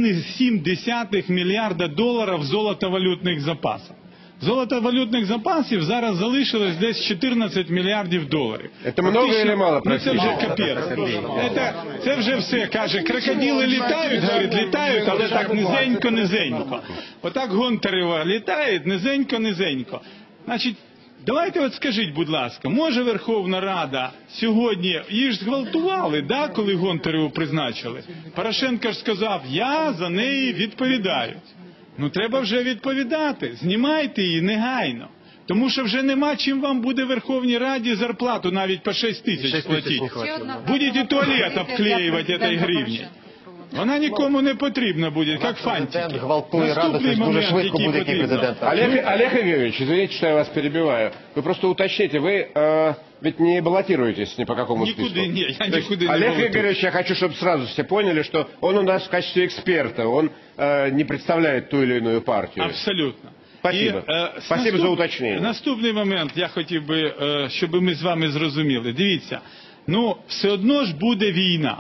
1,7 мільярда доларів золотовалютних запасів. Золотовалютних запасів зараз залишилось десь 14 мільярдів доларів. Це много чи мало? Ну, це вже капець. Це вже все, каже, крокодили літають, говорить, літають, але так низенько-низенько. Отак Гонтарева літає, низенько-низенько. Значить, давайте от скажіть, будь ласка, може Верховна Рада сьогодні, її ж зґвалтували, да, коли Гонтареву призначили? Порошенко ж сказав, я за неї відповідаю. Ну, треба вже відповідати. Знімайте її негайно. Тому що вже нема чим вам буде в Верховній Раді зарплату навіть по 6 тисяч платити. Будете туалет обклеювати этой гривні. Вона нікому не потрібна буде, як фантики. Наступний момент, який потрібно. Олег Евгеньевич, извините, что я вас перебиваю. Вы просто уточните, вы ведь не баллотируетесь ни по какому списку. Никуда не, я никуда не Олег баллотируюсь. Игоревич, я хочу, чтобы сразу все поняли, что он у нас в качестве эксперта, он не представляет ту или иную партию. Абсолютно. Спасибо. Спасибо за уточнення. Наступний момент, я хотів би, щоб ми з вами зрозуміли. Дивіться, ну, все одно ж буде війна.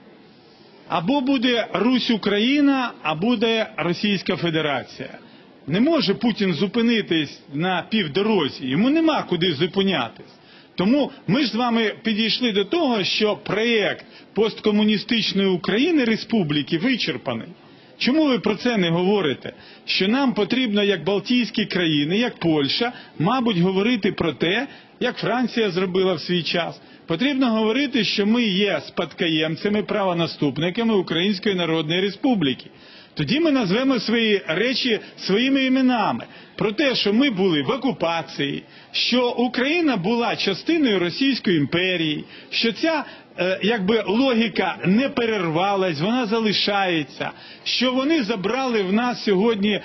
Або буде Русь-Україна, а буде Російська Федерація. Не може Путін зупинитись на півдорозі, йому нема куди зупинятись. Тому ми ж з вами підійшли до того, що проєкт посткомуністичної України, республіки, вичерпаний. Чому ви про це не говорите? Що нам потрібно, як Балтійські країни, як Польща, мабуть, говорити про те, як Франція зробила в свій час. Потрібно говорити, що ми є спадкоємцями, правонаступниками Української Народної Республіки. Тоді ми назвемо свої речі своїми іменами. Про те, що ми були в окупації, що Україна була частиною Російської імперії, що ця логіка не перервалась, вона залишається, що вони забрали в нас сьогодні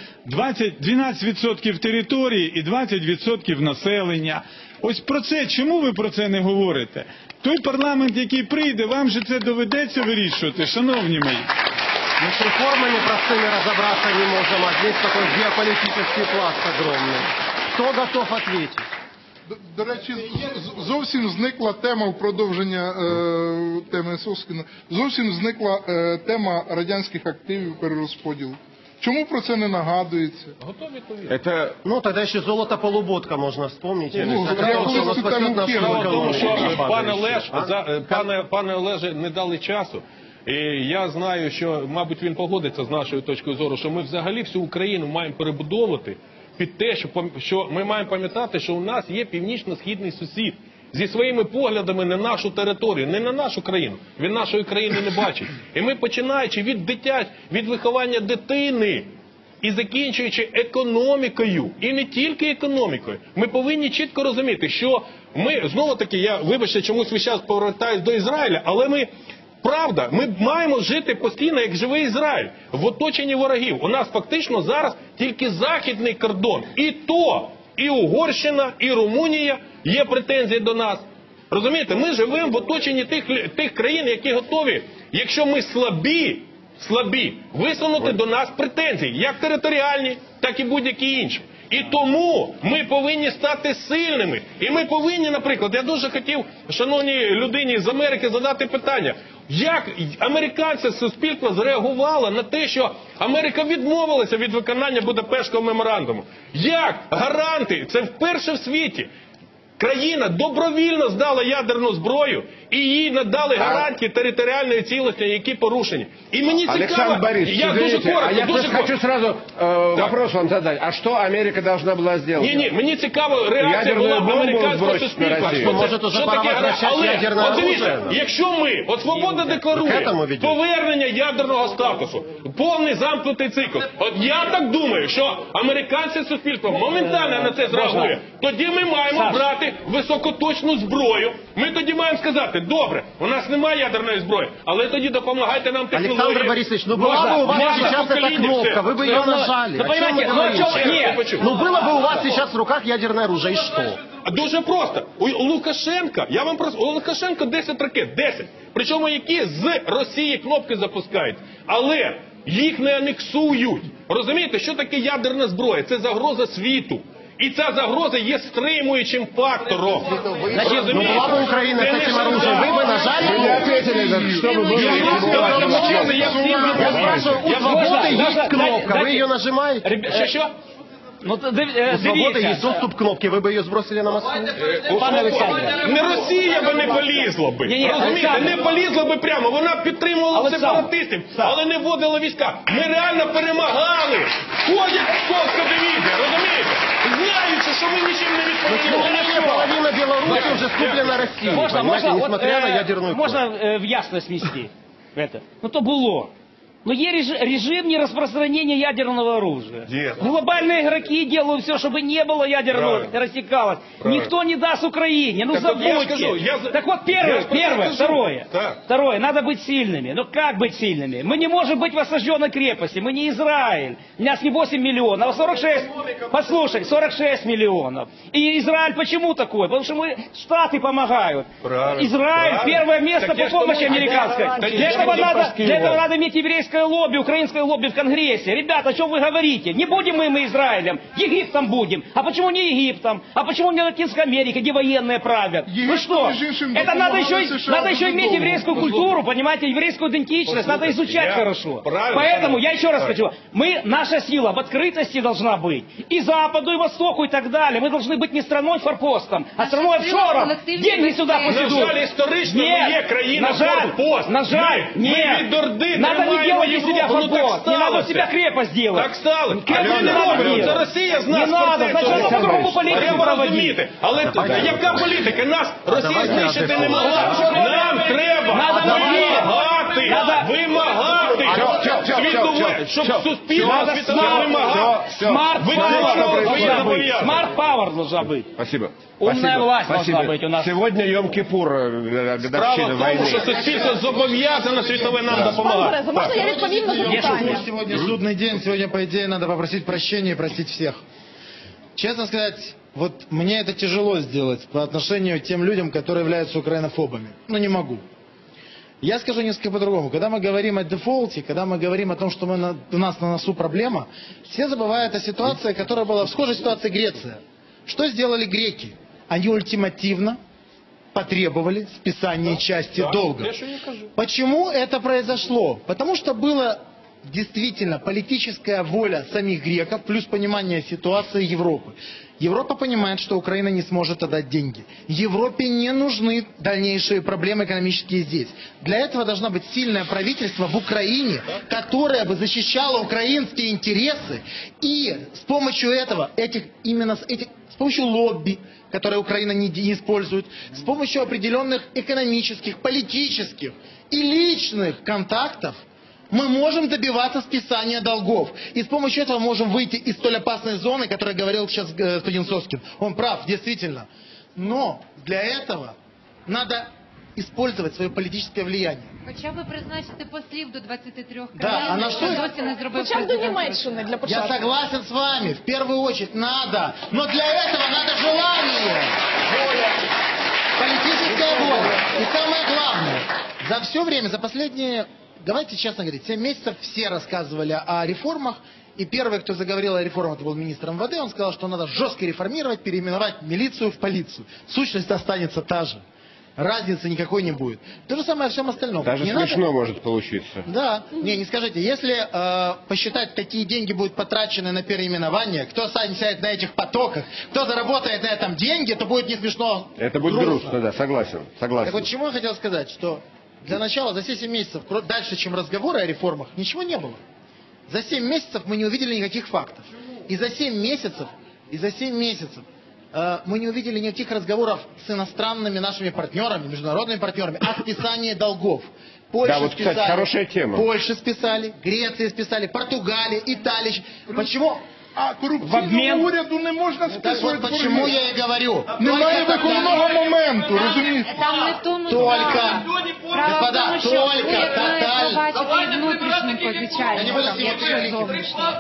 12% території і 20% населення. Ось про це, чому ви про це не говорите? Той парламент, який прийде, вам же це доведеться вирішувати, шановні мої. Мы с реформами простыми разобраться не можем, а здесь такой геополитический пласт огромный. Кто готов ответить? До речі, зовсім зникла тема в продовження теми Соскіна. Зовсім зникла тема радянських активів перерозподілу. Чому про це не нагадується? Это... Ну, тогда еще золото-полуботка можно вспомнить. Ну, Тогда я вот просто у нас там спасет нашу тему. Тому що экономику. пане Олеже не дали часу. І я знаю, що, мабуть, він погодиться з нашою точкою зору, що ми взагалі всю Україну маємо перебудовувати під те, що ми маємо пам'ятати, що у нас є північно-східний сусід зі своїми поглядами на нашу територію, не на нашу країну. Він нашої країни не бачить. І ми, починаючи від виховання дитини і закінчуючи економікою, і не тільки економікою, ми повинні чітко розуміти, що ми, знову-таки, я, вибачте, чомусь весь час повертаюсь до Ізраїля, але ми, правда, ми маємо жити постійно, як живий Ізраїль, в оточенні ворогів. У нас фактично зараз тільки західний кордон. І то, і Угорщина, і Румунія є претензії до нас. Розумієте, ми живемо в оточенні тих країн, які готові, якщо ми слабі, висунути до нас претензії, як територіальні, так і будь-які інші. І тому ми повинні стати сильними. І ми повинні, наприклад, я дуже хотів, шановній людині з Америки, задати питання, як американське суспільство зреагувало на те, що Америка відмовилася від виконання Будапештського меморандуму? Як гаранти, це вперше в світі, країна добровільно здала ядерну зброю і їй надали гарантії територіальної цілісності, які порушені. И мне Александр Борисович, я дуже коротко, я хочу сразу вопрос вам задать. А что Америка должна была сделать? Ні, мені цікаво реакція була американського суспільства. Що таке? Але, дивіться, якщо ми, свобода декларує повернення ядерного статусу, повний замкнутий цикл, я так думаю, що американське суспільство моментально на це зреагує. Тоді ми маємо брати високоточну зброю. Ми тоді маємо сказати, добре, у нас немає ядерної зброї, але тоді допомагайте нам технології. Александр Борисович, ну была бы у вас сейчас эта кнопка, вы бы ее нажали. Ну, понимаете, ну было бы у вас сейчас в руках ядерное оружие, и что? Дуже просто. У Лукашенка, у Лукашенка 10 ракет, 10. Причому які з Росії кнопки запускають. Але їх не анексують. Розумієте, що таке ядерна зброя? Це загроза світу. І ця загроза є стримуючим фактором. Значит, ну была бы Украина с этим оружием, вы бы нажали? Вы ответили, что вы будете. Я спрашиваю, у свободы есть кнопка, вы ее нажимаете? Що? Ну, У свободы есть доступ к кнопке, вы бы ее сбросили на Москву? Пане Олександре. Не Росія би не полізла би. Розумієте, не полізла би прямо. Вона підтримувала сепаратистів, але не вводила війська. Ми реально перемагали. Ходять московська дивізія, розумієте? Знаючи, що ми нічим не відповідаємо. Половина Беларуси уже скуплена Россией, понимаете, несмотря на ядерную кнопку. Можна в ясность внести это? Ну то було. Но есть режим нераспространения ядерного оружия. Глобальные игроки делают все, чтобы не было ядерного, рассекалось. Никто не даст Украине. Ну забудьте. Так вот, первое, второе. Второе, надо быть сильными. Но как быть сильными? Мы не можем быть в осажденной крепости. Мы не Израиль. У нас не 8 миллионов, а 46. Послушай, 46 миллионов. И Израиль почему такой? Потому что мы, Штаты помогают. Израиль первое место по помощи американской. Для этого надо иметь еврейское лобби, украинское лобби в Конгрессе. Ребята, о чем вы говорите? Не будем мы Израилем, Египтом будем. А почему не Египтом? А почему не Латинской Америкой, где военные правят? Ну что? Это надо еще иметь еврейскую культуру, понимаете, еврейскую идентичность, надо изучать хорошо. Поэтому я еще раз хочу, наша сила в открытости должна быть. И Западу, и Востоку, и так далее. Мы должны быть не страной-форпостом, а страной-офшором. Деньги сюда поведут. На жаль, історично ми є країна-форпост. На жаль, нет. Надо не делать из себя форпост. Не надо себя крепость делать. Так стало. Крепость не надо. Це Росія з нас. Не надо. Сначала по-другому політику проводити. Але яка політика? Нас Росія знищити не могла. Нам треба вимагати. Щоб суспільство світове вимагало. Смарт пауэр должна быть. Спасибо. Умная власть должна быть у нас. Сегодня Йом-Кипур, годовщина войны. Справа в тому, що суспільство зобов'язане світове нам допомагати. Можна я відповім на запитання? Сегодня судный день, сегодня, по идее, надо попросить прощения и простить всех. Честно сказать, вот мне это тяжело сделать по отношению к тем людям, которые являются украинофобами. Ну, не могу. Я скажу несколько по-другому. Когда мы говорим о дефолте, когда мы говорим о том, что у нас на носу проблема, все забывают о ситуации, которая была в схожей ситуации Греция. Что сделали греки? Они ультимативно потребовали списания части долга. Почему это произошло? Потому что было действительно политическая воля самих греков плюс понимание ситуации Европы. Европа понимает, что Украина не сможет отдать деньги. Европе не нужны дальнейшие проблемы экономические здесь. Для этого должно быть сильное правительство в Украине, которое бы защищало украинские интересы и с помощью этого, с помощью лобби, которые Украина не использует, с помощью определенных экономических, политических и личных контактов мы можем добиваться списания долгов. И с помощью этого можем выйти из столь опасной зоны, о которой говорил сейчас господин Соскин. Он прав, действительно. Но для этого надо использовать свое політичне влияння. Хоча б призначити послів до 23 країн, Да, а на що що? досі не зробив Хоча б до президент. Німеччини для початку. Я согласен с вами, в первую очередь надо. Но для этого надо желание. Политическая воля. И самое главное, за все время, за последние, давайте честно говорить, 7 месяцев все рассказывали о реформах. И первый, кто заговорил о реформах, это был министр МВД. Он сказал, что надо жестко реформировать, переименовать милицию в полицию. Сущность останется та же. Разницы никакой не будет. То же самое во всем остальном. Даже не смешно надо... может получиться. Да. Не скажите, если посчитать, какие деньги будут потрачены на переименование, кто сядет на этих потоках, кто заработает на этом деньги, то будет не смешно. Это будет грустно, да, согласен. Так вот, чему я хотел сказать, что для начала за все 7 месяцев, дальше, чем разговоры о реформах, ничего не было. За 7 месяцев мы не увидели никаких фактов. И за 7 месяцев мы не увидели никаких разговоров с иностранными нашими партнерами, международными партнерами о списании долгов. Польшу да, вот, списали, кстати, хорошая тема. Польша списали, Греция списали, Португалия, Италия. Почему? А корупційному уряду не можна списувати. Вот почему я и говорю. Немає виховного моменту, розумієте? Там не в тому Только, господа, только тотально. побачити внутрішнім позичальником.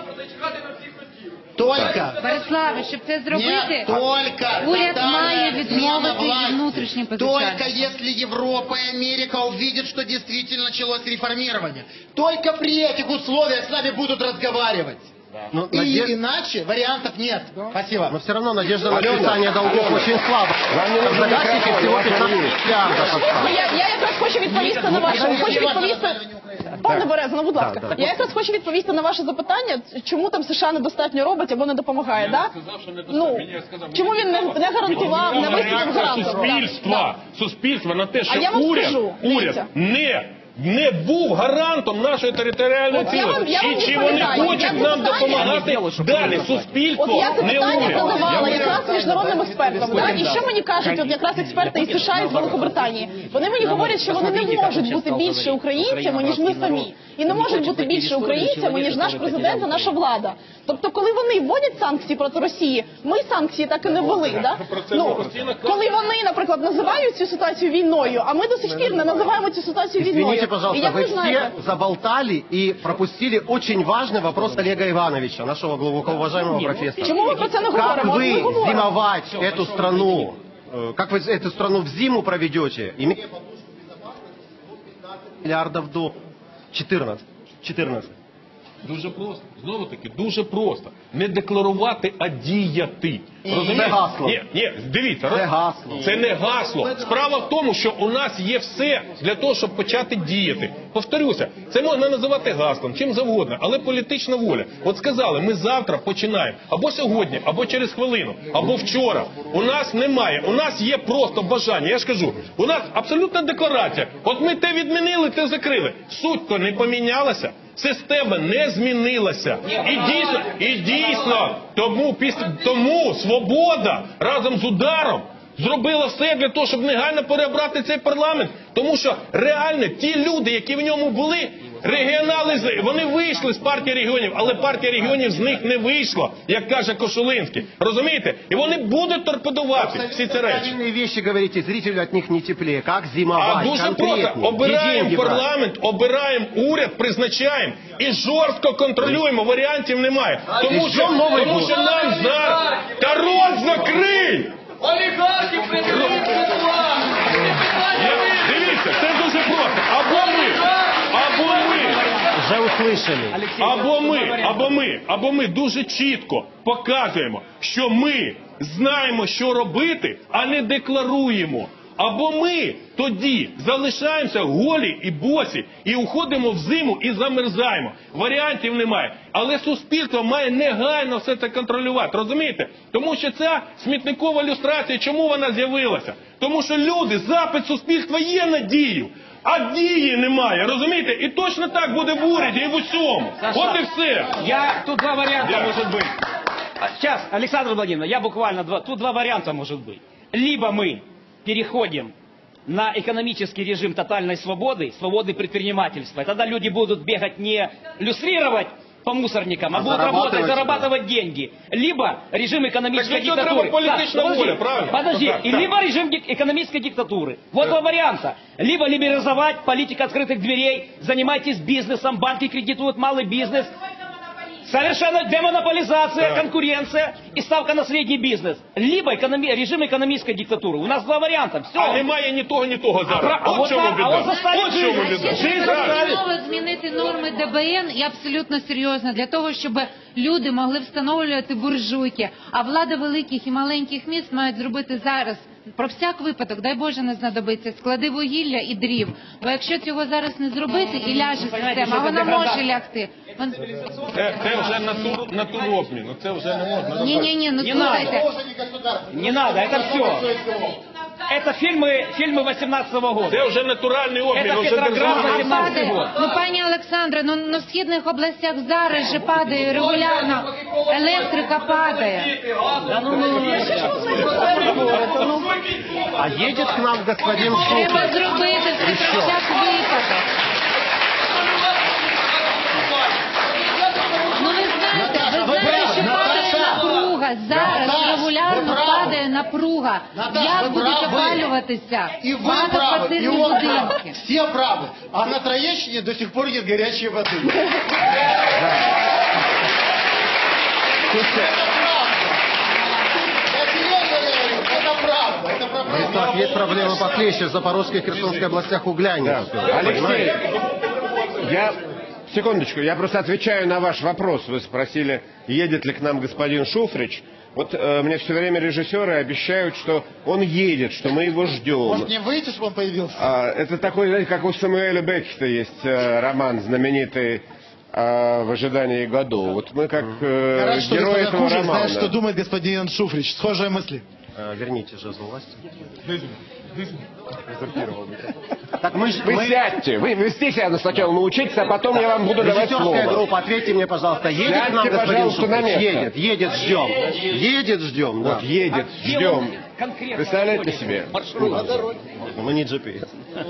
Только. Бориславе, щоб це зробити, только уряд має відмовити від внутрішніх Только позичальників. если Европа и Америка увидят, что действительно началось реформирование. Только при этих условиях с нами будут разговаривать. Но И иначе вариантов нет. Спасибо. Но все равно надежда на списание долгов очень слаба. В загашнике всего 15 миллиардов. Я якраз хочу відповісти на ваше. Пане Береза, будь ласка. Так. Я якраз хочу відповісти на ваше запитання, чому там США недостатньо робить або не допомагає, да? Чому він не гарантував, не виступив гарантом? Суспільства на те, А що я вам скажу, уряд не був гарантом нашої територіальної От я вам цілісності. І чи вони відповідаю. хочуть Я нам питання- допомагати далі? Суспільство, От я це не питання уряд. задавала якраз міжнародним експертам. Да? І що мені кажуть, от якраз експерти із США і з Великобританії? Вони мені говорять, що вони не можуть бути більше українцями, ніж ми самі. І не можуть бути більше українцями, ніж наш президент і наша влада. Тобто, коли вони вводять санкції проти Росії, ми санкції так і не ввели. Да? Коли вони, наприклад, називають цю ситуацію війною, а ми до сих пір не називаємо цю ситуацію війною. Извините, І пожалуйста, як вы ви все знаєте, заболтали и пропустили очень важный вопрос Олега Ивановича, нашего глубоко уважаемого профессора. чому ми про це не Как говоримо? От ми вы говоримо. зимовать эту страну, как вы эту страну в зиму проведете, имея миллиардов до 14. Дуже просто. Знову таки, дуже просто. Не декларувати, а діяти. Розумієте? Це гасло. Ні, дивіться. Це гасло. Це не гасло. Справа в тому, що у нас є все для того, щоб почати діяти. Повторюся, це можна називати гаслом, чим завгодно, але політична воля. От сказали, ми завтра починаємо. Або сьогодні, або через хвилину, або вчора. У нас немає. У нас є просто бажання. Я ж кажу, у нас абсолютна декларація. От ми те відмінили, те закрили. Суть-то не помінялася. Система не змінилася. І дійсно, тому Свобода разом з Ударом зробила все для того, щоб негайно переобрати цей парламент. Тому що реально ті люди, які в ньому були, регіонали, вони вийшли з партії регіонів, але партія регіонів з них не вийшла, як каже Кошулинський. Розумієте? І вони будуть торпедувати всі ці речі. Правильные вещи говорите, зрителю от них не теплее. Как зимовать? А дуже просто. Конкретнее. Обираємо Где деньги брать? парламент, обираємо уряд, призначаємо і жорстко контролюємо. Варіантів немає. Тому що нам зараз... Та рот закрий! Олігархів приберіть з влади! Дивіться, це дуже просто. Або ми дуже чітко показуємо, що ми знаємо, що робити, а не декларуємо. Або ми тоді залишаємося голі і босі, і уходимо в зиму і замерзаємо. Варіантів немає. Але суспільство має негайно все це контролювати, розумієте? Тому що ця смітникова люстрація, чому вона з'явилася? Тому що люди, запит суспільства є на дію, а дії немає, розумієте? І точно так буде в уряді і в усьому. От і все. Тут два варианта может быть. Сейчас, Александр Владимирович, я буквально тут два варианта может быть. Либо мы переходим на экономический режим тотальной свободы, свободы предпринимательства. И тогда люди будут бегать не люстрировать по мусорникам, а будут работать, зарабатывать деньги. Либо режим экономической диктатуры. Подожди, и либо режим экономической диктатуры. Вот два варианта. Либо либерализовать политику открытых дверей, занимайтесь бизнесом, банки кредитуют малый бизнес. Совершенно демонополизация, конкуренция и ставка на средний бизнес. Либо режим экономической диктатуры. У нас два варианта. Все. А немає ні того зараз. От чому біда. А от заставить жизнь змінити норми ДБН і абсолютно серйозно, для того, щоб люди могли встановлювати буржуйки, а влада великих і маленьких міст мають зробити зараз, про всяк випадок, дай Боже, не знадобиться, склади вугілля і дрів. Бо якщо цього зараз не зробити і ляже система, а вона може лягти. Це вже натуробні, ну це вже не можна. Ні, ну слухайте. Не надо, это все. Это фильмы 18-го года. Це вже натуральний обмін. Это Петроград 18-й год. Ну, пані Олександре, ну в східних областях зараз же падає регулярно, електрика падає. А едет к нам господин Шуфрич. Треба зробити це про всяк випадок. Ну ви знаєте, що падає напруга, зараз регулярно падає напруга. Як будуть опалюватися багатоквартирні будинки? Все правы. А на Троещине до сих пор нет горячей воды. Так, есть проблемы похлеще в Запорожской и Херсонской областях угля нет. Алексей, секундочку, я просто отвечаю на ваш вопрос. Вы спросили, едет ли к нам господин Шуфрич. Вот мне все время режиссеры обещают, что он едет, что мы его ждем. Может, не выйти, чтобы он появился? Это такой, знаете, как у Самуэля Беккета есть роман знаменитый «В ожидании Годо». Вот мы как герой этого романа. Знаешь, что думает господин Шуфрич. Схожие мысли. Верните жезл власти. Так вы сядьте, вы стихи сначала научитесь, а потом я вам буду давать слово. Режиссерская группа, ответьте мне, пожалуйста, едет к нам господин Шуфрич? Едет, ждем. Едет, ждем. Вот, едет, ждем. Представляете себе? Мы не GPS.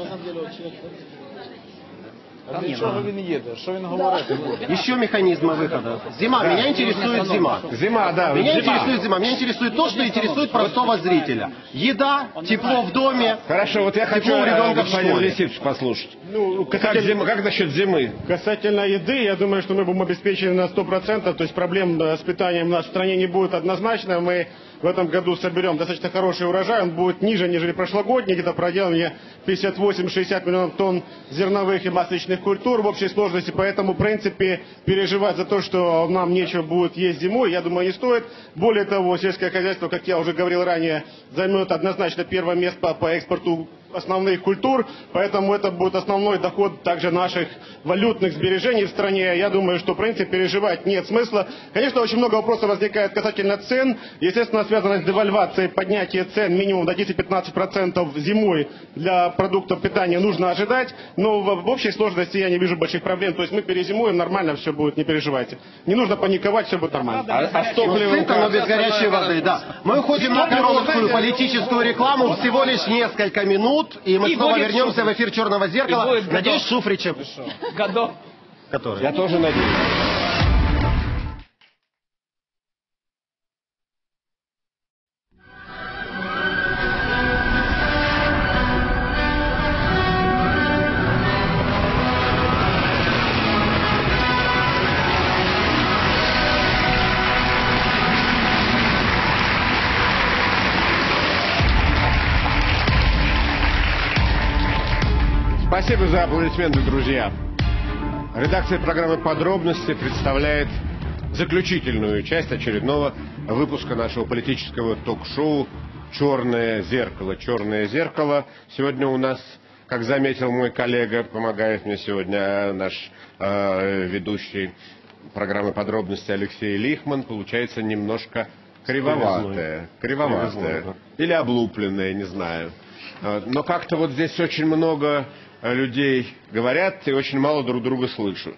Нічого він їде, що він говорити буде? Еще механизмы выхода. Зима, меня интересует зима. Зима, да. Меня интересует зима. Меня интересует то, что интересует простого зрителя. Еда, тепло в доме. Хорошо, вот я хочу господин Лисицу послушать. Ну, как насчет зимы? Касательно еды, я думаю, что мы будем обеспечены на 100%, то есть проблем с питанием в нашей стране не будет однозначно. Мы в этом году соберем достаточно хороший урожай, он будет ниже, нежели прошлогодний, где-то проделано 58-60 миллионов тонн зерновых и масличных культур в общей сложности, поэтому, в принципе, переживать за то, что нам нечего будет есть зимой, я думаю, не стоит. Более того, сельское хозяйство, как я уже говорил ранее, займет однозначно первое место по экспорту основных культур, поэтому это будет основной доход также наших валютных сбережений в стране. Я думаю, что, в принципе, переживать нет смысла. Конечно, очень много вопросов возникает касательно цен. Естественно, связано с девальвацией, поднятие цен минимум до 10-15% зимой для продуктов питания нужно ожидать, но в общей сложности я не вижу больших проблем. То есть мы перезимуем, нормально все будет, не переживайте. Не нужно паниковать, все будет нормально. А с топливом, но без горячей воды, да. Мы уходим на короткую политическую рекламу, всего лишь несколько минут. И мы снова вернемся в эфир «Черного зеркала». Надеюсь, Шуфричем. Годов. Я тоже надеюсь. Спасибо за аплодисменты, друзья. Редакция программы «Подробности» представляет заключительную часть очередного выпуска нашего политического ток-шоу черное зеркало. Черное зеркало. Сегодня у нас, как заметил мой коллега, помогает мне сегодня наш ведущий программы «Подробности» Алексей Лихман, получается немножко кривоватое. Или облупленное, не знаю. Но как-то вот здесь очень много людей говорят и очень мало друг друга слышат.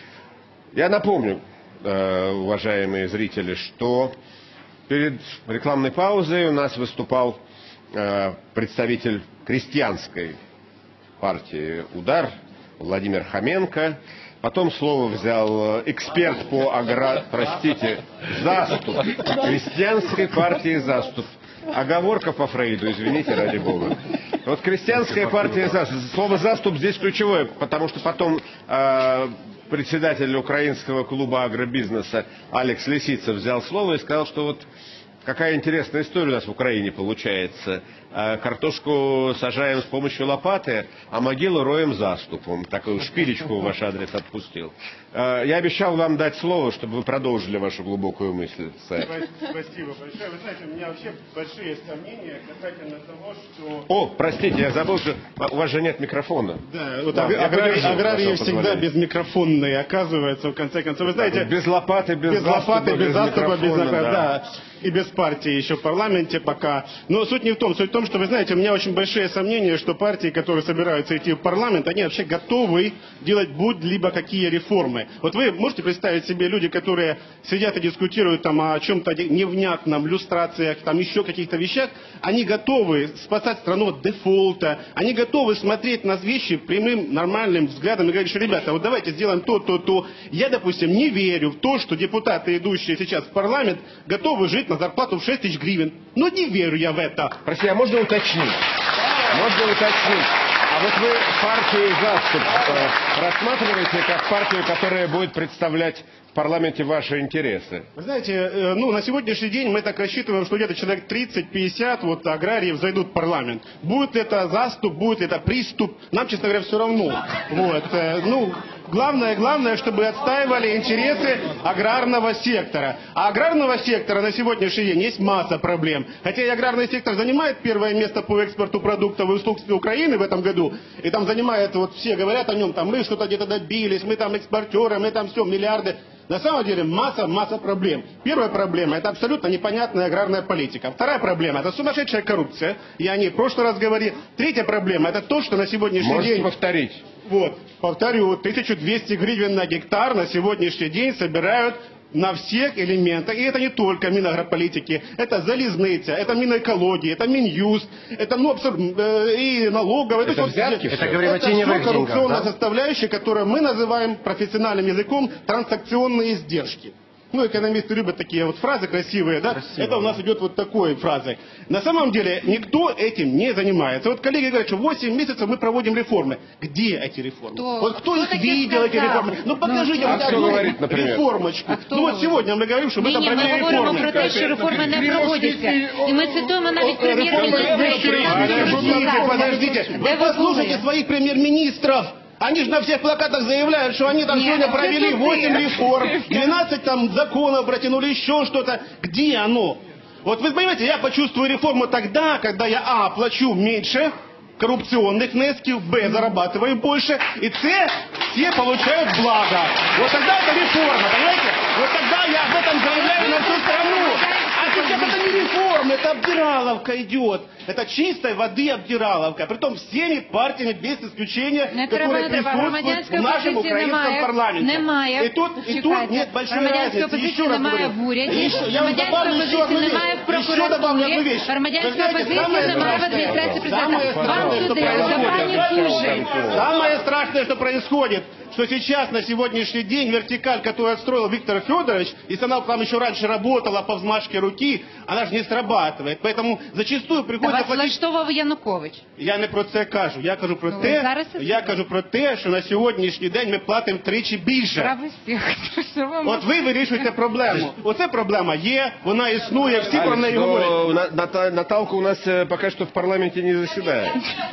Я напомню, уважаемые зрители, что перед рекламной паузой у нас выступал представитель крестьянской партии «Удар» Владимир Хоменко. Потом слово взял эксперт по «Заступ» крестьянской партии «Заступ». Оговорка по Фрейду, извините, ради бога. Вот крестьянская партия «Заступ». Слово «заступ» здесь ключевое, потому что потом председатель украинского клуба агробизнеса Алекс Лисица взял слово и сказал, что вот какая интересная история у нас в Украине получается. Картошку сажаем с помощью лопаты, а могилу роем заступом. Такую шпилечку в ваш адрес отпустил. Я обещал вам дать слово, чтобы вы продолжили вашу глубокую мысль. Спасибо большое. Вы знаете, у меня вообще большие сомнения касательно того, что... О, простите, я забыл, что у вас же нет микрофона. Да, вот аграрии всегда безмикрофонные, оказывается, в конце концов. Вы знаете... Без лопаты, без заступа, без микрофона, да. И без партии еще в парламенте пока. Но суть не в том. Суть в том, что, вы знаете, у меня очень большие сомнения, что партии, которые собираются идти в парламент, они вообще готовы делать будь-либо какие реформы. Вот вы можете представить себе люди, которые сидят и дискутируют там о чем-то невнятном, люстрациях, там еще каких-то вещах, они готовы спасать страну от дефолта, они готовы смотреть на вещи прямым, нормальным взглядом и говорить, что, ребята, вот давайте сделаем то. Я, допустим, не верю в то, что депутаты, идущие сейчас в парламент, готовы жить на зарплату в 6 тысяч гривен. Но не верю я в это. Простите, а можно уточнить? А вот вы партию «Заступ» рассматриваете как партию, которая будет представлять в парламенте ваши интересы? Вы знаете, на сегодняшний день мы так рассчитываем, что где-то человек 30-50 вот аграриев зайдут в парламент. Будет это «Заступ», будет это «Приступ», нам, честно говоря, все равно. Вот, Главное, чтобы отстаивали интересы аграрного сектора. А аграрного сектора на сегодняшний день есть масса проблем. Хотя и аграрный сектор занимает первое место по экспорту продуктов и услуг Украины в этом году. И там занимает, вот все говорят о нем, там мы что-то где-то добились, мы там экспортеры, мы там все, миллиарды. На самом деле масса проблем. Первая проблема – это абсолютно непонятная аграрная политика. Вторая проблема – это сумасшедшая коррупция. Я о ней в прошлый раз говорил. Третья проблема – это то, что на сегодняшний день... Можете повторить? Вот, повторю, 1200 гривен на гектар на сегодняшний день собирают на всех элементах. И это не только Минагрополитики, это Залезница, это Минэкология, это Минюст, это и налоговая. Это взятки? Это коррупционная составляющая, которую мы называем профессиональным языком транзакционные издержки. Экономисты любят такие вот фразы красивые, да? Это у нас идет вот такой фразой. На самом деле никто этим не занимается. Вот коллеги говорят, что 8 месяцев мы проводим реформы. Где эти реформы? Кто их видел, эти реформы? Покажите хотя бы реформочку. Вот сегодня мы говорим, что мы там провели реформы. Ми говоримо про те, що реформи не проводяться. І ми цитуємо навіть прем'єр-міністра. Подождите, вы послушайте своих премьер-министров. Они же на всех плакатах заявляют, что они там сегодня провели 8 реформ, 12 там законов протянули, еще что-то. Где оно? Вот вы понимаете, я почувствую реформу тогда, когда я плачу меньше коррупционных внесков, зарабатываю больше, и все получают благо. Вот тогда это реформа, понимаете? Вот тогда я об этом заявляю на всю страну. А сейчас это не реформа, это обдираловка идет. Это чистой воды обдираловка. Притом всеми партиями, без исключения, которые присутствуют в нашем украинском парламенте. И тут нет большой разницы. Еще раз говорю. Я вам добавлю еще одну вещь. Еще добавлю одну вещь. Самое страшное, что происходит, что сейчас на сегодняшний день вертикаль, которую отстроил Виктор Федорович, если она там еще раньше работала по взмашке руки, она же не срабатывает. Поэтому зачастую приходится платить... Влаштовував Янукович. Я не про це кажу. Я кажу про те, що на сьогоднішній день ми платимо втричі більше. От ви вирішуєте проблему. Оце проблема є, вона існує, всі про неї говорять. Наталка у нас пока что в парламенте не заседает.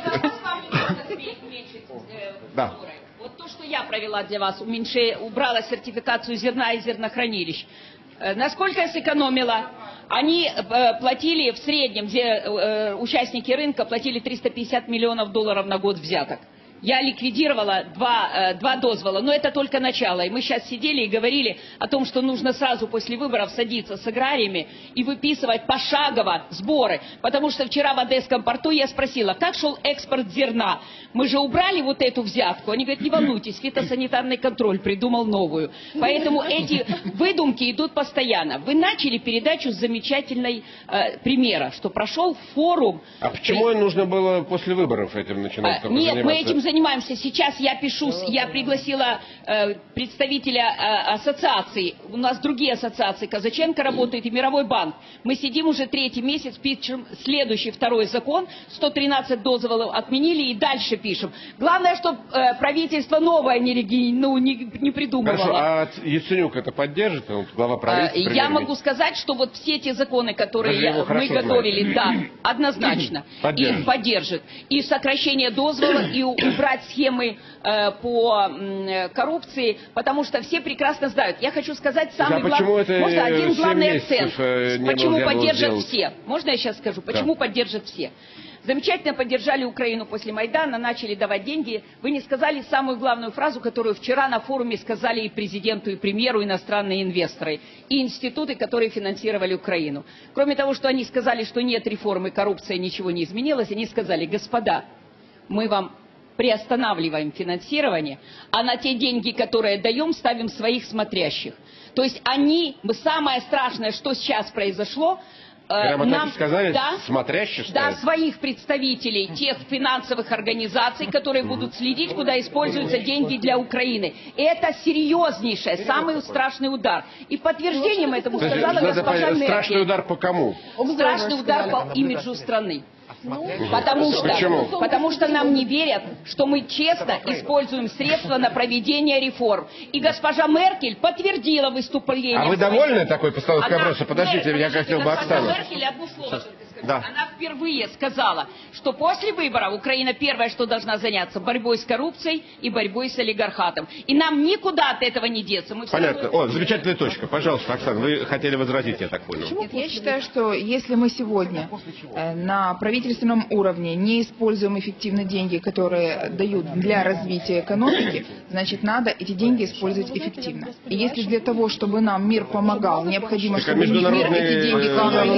Да. Вот то, что я провела для вас, убрала сертификацию зерна и зернохранилищ. Насколько я сэкономила? Они платили в среднем, участники рынка платили 350 миллионов долларов на год взяток. Я ликвидировала два дозвола, но это только начало. И мы сейчас сидели и говорили о том, что нужно сразу после выборов садиться с аграриями и выписывать пошагово сборы. Потому что вчера в Одесском порту я спросила, как шел экспорт зерна. Мы же убрали вот эту взятку. Они говорят, не волнуйтесь, фитосанитарный контроль придумал новую. Поэтому эти выдумки идут постоянно. Вы начали передачу с замечательной примера, что прошел форум. А почему нужно было после выборов этим начинать? Нет, мы этим занимаемся. Сейчас я пишу, я пригласила представителя ассоциации. У нас другие ассоциации. Казаченко работает и Мировой банк. Мы сидим уже 3-й месяц, пишем следующий, 2-й закон. 113 дозволов отменили и дальше пишем. Главное, чтобы правительство новое не придумывало. Хорошо, а Яценюк это поддержит? Он глава правительства. Я могу сказать, что вот все те законы, которые мы готовили, да, однозначно, их поддержит. И сокращение дозвола, и убрать схемы по коррупции, потому что все прекрасно знают. Я хочу сказать самый главный, можно один главный акцент, почему поддержат все. Можно я сейчас скажу, почему поддержат все? Замечательно поддержали Украину после Майдана, начали давать деньги. Вы не сказали самую главную фразу, которую вчера на форуме сказали и президенту, и премьеру, иностранные инвесторы, и институты, которые финансировали Украину. Кроме того, что они сказали, что нет реформы, коррупция, ничего не изменилось, они сказали, господа, мы вам приостанавливаем финансирование, а на те деньги, которые даем, ставим своих смотрящих. То есть самое страшное, что сейчас произошло, прямо нам, так и сказали, да, смотрящих да, своих представителей тех финансовых организаций, которые будут следить, куда используются деньги для Украины. Это серьезнейшее, самый страшный удар. И подтверждением этому сказала госпожа Меркель. Страшный удар по кому? Страшный удар по имиджу страны. Потому что нам не верят, что мы честно используем средства на проведение реформ. И госпожа Меркель подтвердила выступление. А вы довольны такой постановкой вопроса? Подождите, я хотел бы Оксану. Меркель, одно слово. Да. Она впервые сказала, что после выборов Украина первое, что должна заняться, борьбой с коррупцией и борьбой с олигархатом. И нам никуда от этого не деться. Понятно. О, замечательная точка. Пожалуйста, Оксана, вы хотели возразить, я так понял. Нет, я считаю, что если мы сегодня на правительственном уровне не используем эффективно деньги, которые дают для развития экономики, значит, надо эти деньги использовать эффективно. И если для того, чтобы нам мир помогал, необходимо, чтобы мир эти деньги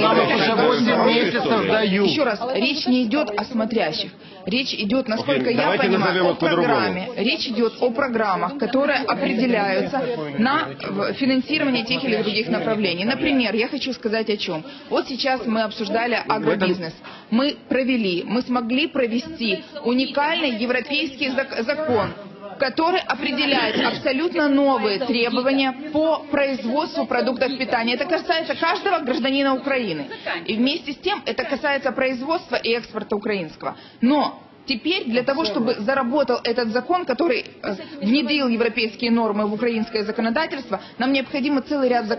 еще раз, речь не идет о смотрящих. Речь идет, насколько я понимаю, о программе. Речь идет о программах, которые определяются на финансирование тех или других направлений. Например, я хочу сказать о чем. Вот сейчас мы обсуждали агробизнес. Мы смогли провести уникальный европейский закон, который определяет абсолютно новые требования по производству продуктов питания. Это касается каждого гражданина Украины. И вместе с тем это касается производства и экспорта украинского. Но теперь для того, чтобы заработал этот закон, который внедрил европейские нормы в украинское законодательство, нам необходимо целый ряд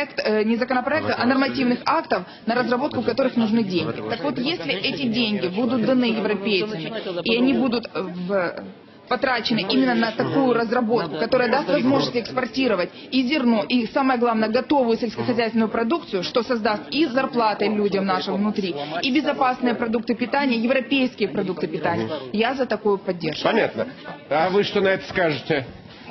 нормативных актов, на разработку которых нужны деньги. Так вот, если эти деньги будут даны европейцами, и они будут потрачены именно на такую разработку, которая даст возможность экспортировать и зерно, и самое главное, готовую сельскохозяйственную продукцию, что создаст и зарплаты людям нашим внутри, и безопасные продукты питания, европейские продукты питания. Я за такую поддержку. Понятно. А вы что на это скажете?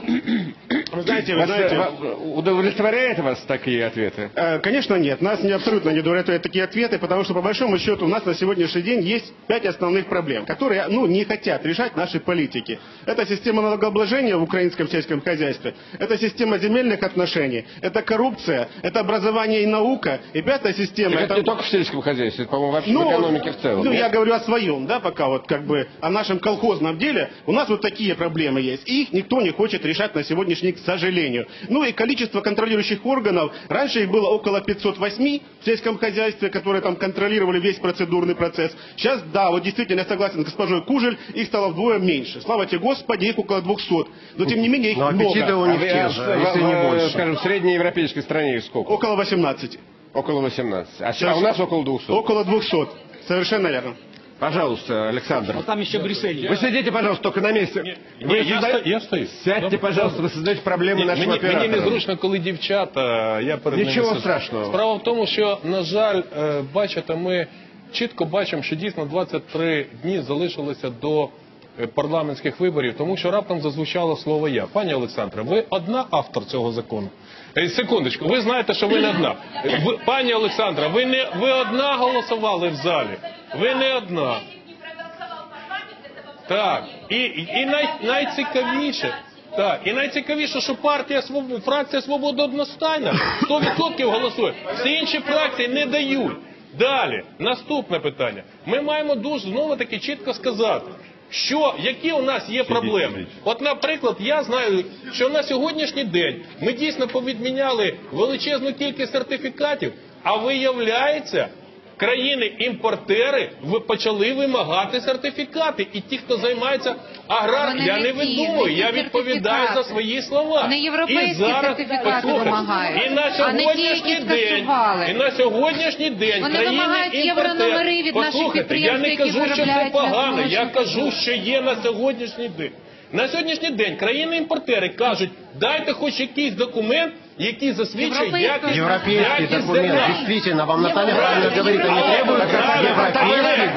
Вы знаете, удовлетворяет вас такие ответы? Конечно, нет. Нас абсолютно не удовлетворяют такие ответы, потому что, по большому счету, у нас на сегодняшний день есть 5 основных проблем, которые, не хотят решать наши политики. Это система налогообложения в украинском сельском хозяйстве, это система земельных отношений, это коррупция, это образование и наука, и 5-я система... Это не только в сельском хозяйстве, это, по-моему, вообще в экономике в целом. Я говорю о своем, пока о нашем колхозном деле. У нас вот такие проблемы есть, и их никто не хочет решать на сегодняшний день, к сожалению. И количество контролирующих органов, раньше их было около 508 в сельском хозяйстве, которые там контролировали весь процедурный процесс. Сейчас, действительно, я согласен с госпожой Кужель, их стало вдвое меньше. Слава тебе Господи, их около 200. Но, тем не менее, их много. Аппетиты у них те же, если не больше. Скажем, в среднеевропейской стране их сколько? Около 18. Около 18. А у нас около 200. Около 200. Совершенно верно. Пожалуйста, Александр. Вот там еще Брюссель. Вы сидите, пожалуйста, только на месте. Я стою. Сядьте, пожалуйста, ви создаєте проблеми нашим операторам. Мені незручно, коли дівчата, я перед ними. Нічого страшного. Справа в тому, що, на жаль, бачите, ми чітко бачимо, що дійсно 23 дні залишилося до парламентських виборів, тому що раптом зазвучало слово «я». Пані Олександре, ви одна автор цього закону? Секундочку, ви знаєте, що ви не одна. Пані Олександра, ви одна голосували в залі? Ви не одна. Так, і найцікавіше, так, і найцікавіше, що фракція «Свобода» одностайна, 100% голосує. Всі інші фракції не дають. Далі, наступне питання. Ми маємо дуже, знову-таки, чітко сказати, які у нас є проблеми. От, наприклад, я знаю, що на сьогоднішній день ми дійсно повідміняли величезну кількість сертифікатів, а виявляється, країни-імпортери почали вимагати сертифікати. І ті, хто займається аграром, я не видумую, я відповідаю за свої слова. Вони європейські сертифікати вимагають, і на сьогоднішній день вони вимагають єврономери від наших підприємств, які виробляють. Я не кажу, що це погано, я кажу, що є на сьогоднішній день. На сьогоднішній день країни-імпортери кажуть, дайте хоч якийсь документ, який засвідчує якість. Европейский документ, действительно, вам Наталья правильно говорит, они требуют европейский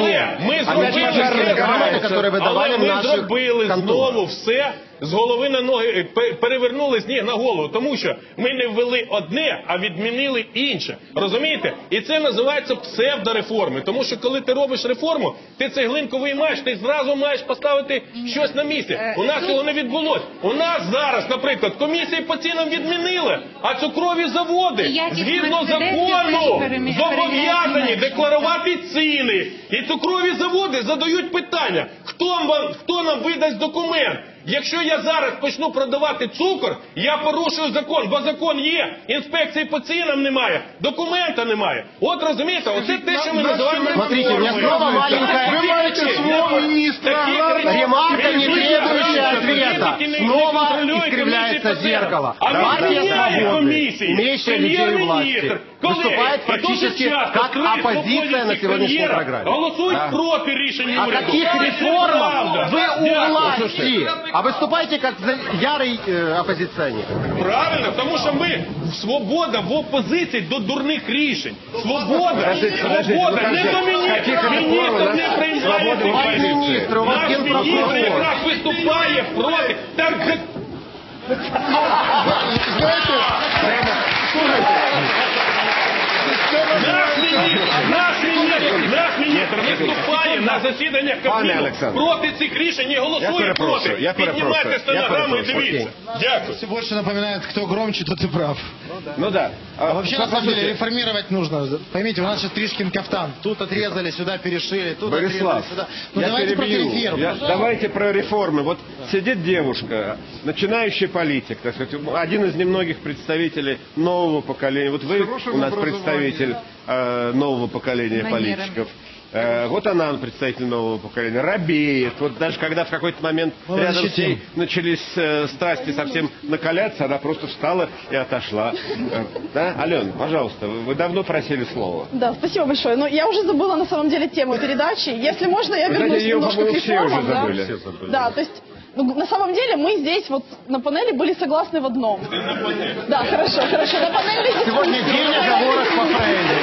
документ. Але ми зробили знову все з голови на ноги, перевернули з ніг на голову, тому що ми не ввели одне, а відмінили інше. Розумієте? І це називається псевдореформи, тому що коли ти робиш реформу, ти цеглинку виймаєш, ти зразу маєш поставити щось на місце. У нас цього не відбулося. У нас зараз, наприклад, комісії по цінам відмінили, а цукрові заводи, згідно закону, зобов'язані декларувати ціни. І цукрові заводи задають питання, хто нам видасть документ? Якщо я зараз почну продавати цукор, я порушую закон, бо закон є, інспекції по цінам немає, документа немає. От розумієте, оце те, що ми називаємо... Смотрите, у меня снова маленькая... Вы маете слово министра ремарка, не требующая ответа. Снова искривляется зеркало. Партия «Свободы», имеющая людей у власти, выступает практически как оппозиция на сегодняшней программе. Голосують проти рішення уряду. О каких реформах вы у власти? А выступайте как ярый оппозиционер. Правильно, тому що ми, свобода в опозиції до дурних рішень. Свобода не до міністр не приймає Министр, у вас наш міністр генпрокурор. якраз виступає проти. Наш міністр виступає на засіданнях Кабміну проти цих рішень і голосує проти. Піднімайте стенограму і дивіться. Дякую. Все больше напоминает, кто громче, тот и прав. Ну да. А вообще, на самом деле, реформировать нужно. Поймите, у нас сейчас Тришкин кафтан. Тут отрезали, сюда перешили, тут Борислав, отрезали, сюда. Ну я давайте про перебью. реформу. Давайте про реформы. Вот сидит девушка, начинающий политик, так сказать, один из немногих представителей нового поколения. Вот вы у нас представитель нового поколения политиков. Вот она, представитель нового поколения, робеет. Вот даже когда в какой-то момент рядом с ней начались страсти совсем накаляться, она просто встала и отошла. Да? Алена, пожалуйста, вы давно просили слово. Да, спасибо большое. Но я уже забыла на самом деле тему передачи. Если можно, я вернусь немножко к реформам. Все уже забыли. Да, то есть, ну, на самом деле мы здесь вот на панели были согласны в одном. Да, хорошо. На панели... Сегодня день оговорок по Фрейду.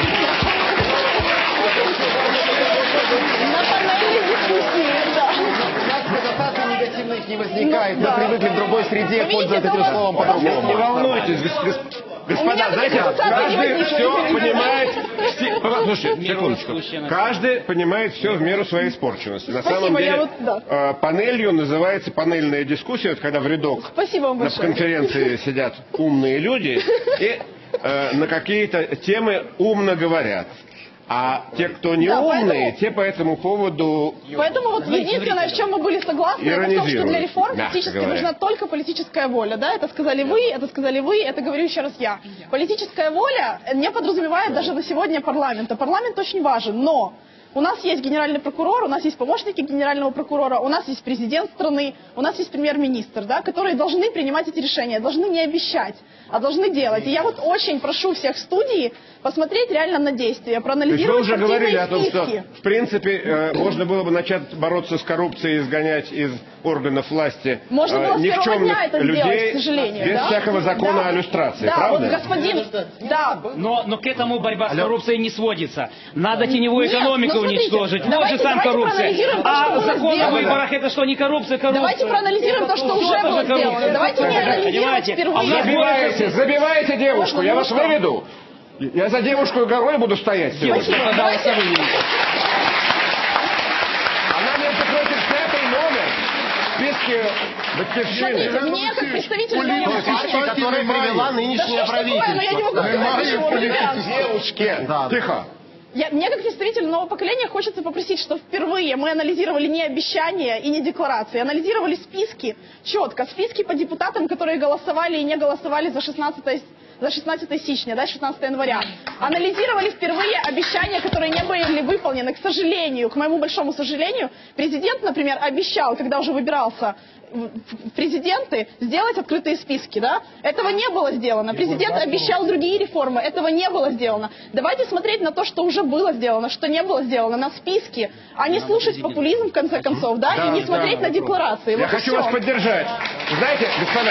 На панели дискуссии, да. Достаточно негативных не возникает. Мы привыкли в другой среде пользоваться этим словом по-другому. Не волнуйтесь, господа, знаете, каждый все понимает. Слушайте, секундочку. Каждый понимает все в меру своей испорченности. На самом деле, панелью называется панельная дискуссия, это когда в рядок на конференции сидят умные люди и на какие-то темы умно говорят. А те, кто не умные, те по этому поводу... Поэтому вот единственное, в чем мы были согласны, это в том, что для реформ фактически нужна только политическая воля. Да? Это сказали вы, это говорю еще раз я. Политическая воля не подразумевает даже на сегодня парламента. Парламент очень важен, но У нас есть генеральный прокурор, у нас есть помощники генерального прокурора, у нас есть президент страны, у нас есть премьер-министр, да, которые должны принимать эти решения, должны не обещать, а должны делать. И я вот очень прошу всех студий посмотреть реально на действия, проанализировать вы уже говорили о том, списки. что в принципе можно было бы начать бороться с коррупцией, изгонять из органов власти Можно было с первого дня это людей сделать, к сожалению. без да? всякого закона да. о люстрации, да, правда? Вот господин, да. Но к этому борьба с коррупцией не сводится. Надо теневую экономику уничтожить. Вот же сам коррупция. А закон о выборах это что, не коррупция, коррупция? Давайте проанализируем то, что уже было сделано. Давайте не анализировать впервые. Забивайте девушку, я вас выведу. Я за девушку горой буду стоять сегодня. Пожалуйста, выведите. Она, между прочим, 5-й номер в списке Батьківщины. Смотрите, мне как представитель новой партии, которая привела нынешнее правительство. Девушки, тихо. Мне как представитель нового поколения хочется попросить, что впервые мы анализировали не обещания и не декларации, анализировали списки, четко, списки по депутатам, которые голосовали и не голосовали за 16 січня, да, 16 января. Анализировали впервые обещания, которые не были выполнены. К сожалению, к моему большому сожалению, президент, например, обещал, когда уже выбирался в президенты, сделать открытые списки, да? Этого не было сделано. Президент обещал другие реформы, этого не было сделано. Давайте смотреть на то, что уже было сделано, что не было сделано, на списки, а не слушать популизм, в конце концов, да, и не смотреть на декларации. Я хочу вас поддержать. Знаете, господа,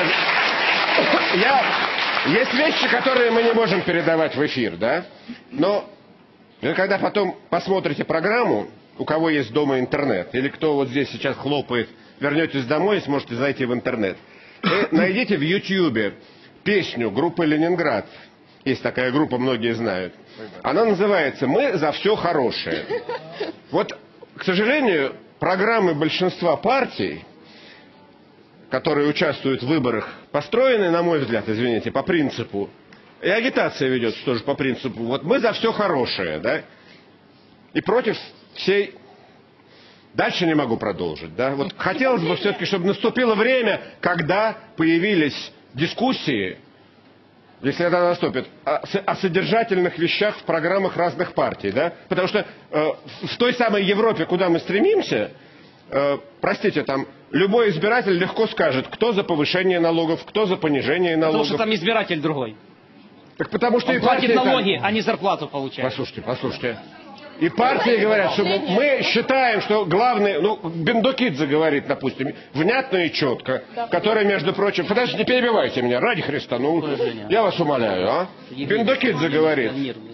есть вещи, которые мы не можем передавать в эфир, да? Но вы когда потом посмотрите программу, у кого есть дома интернет, или кто вот здесь сейчас хлопает, вернетесь домой и сможете зайти в интернет. И найдите в Ютьюбе песню группы «Ленинград». Есть такая группа, многие знают. Она называется «Мы за все хорошее». Вот, к сожалению, программы большинства партий, которые участвуют в выборах, построены, на мой взгляд, извините, по принципу, и агитация ведется тоже по принципу, вот мы за все хорошее, да, и против всей... Дальше не могу продолжить, да. Вот хотелось бы все-таки, чтобы наступило время, когда появились дискуссии, если это наступит, о содержательных вещах в программах разных партий, да. Потому что в той самой Европе, куда мы стремимся, простите, там любой избиратель легко скажет, кто за повышение налогов, кто за понижение налогов. Потому что там избиратель другой. Так потому что он и партии платит налоги, а не зарплату получает. Послушайте. И партии говорят, что мы считаем, что главное, ну, Бендукидзе говорит, допустим, внятно и четко, которая, между прочим, подождите, не перебивайте меня, ради Христа, ну, я вас умоляю, а? Бендукидзе говорит.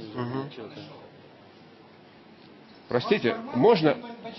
Простите, можно...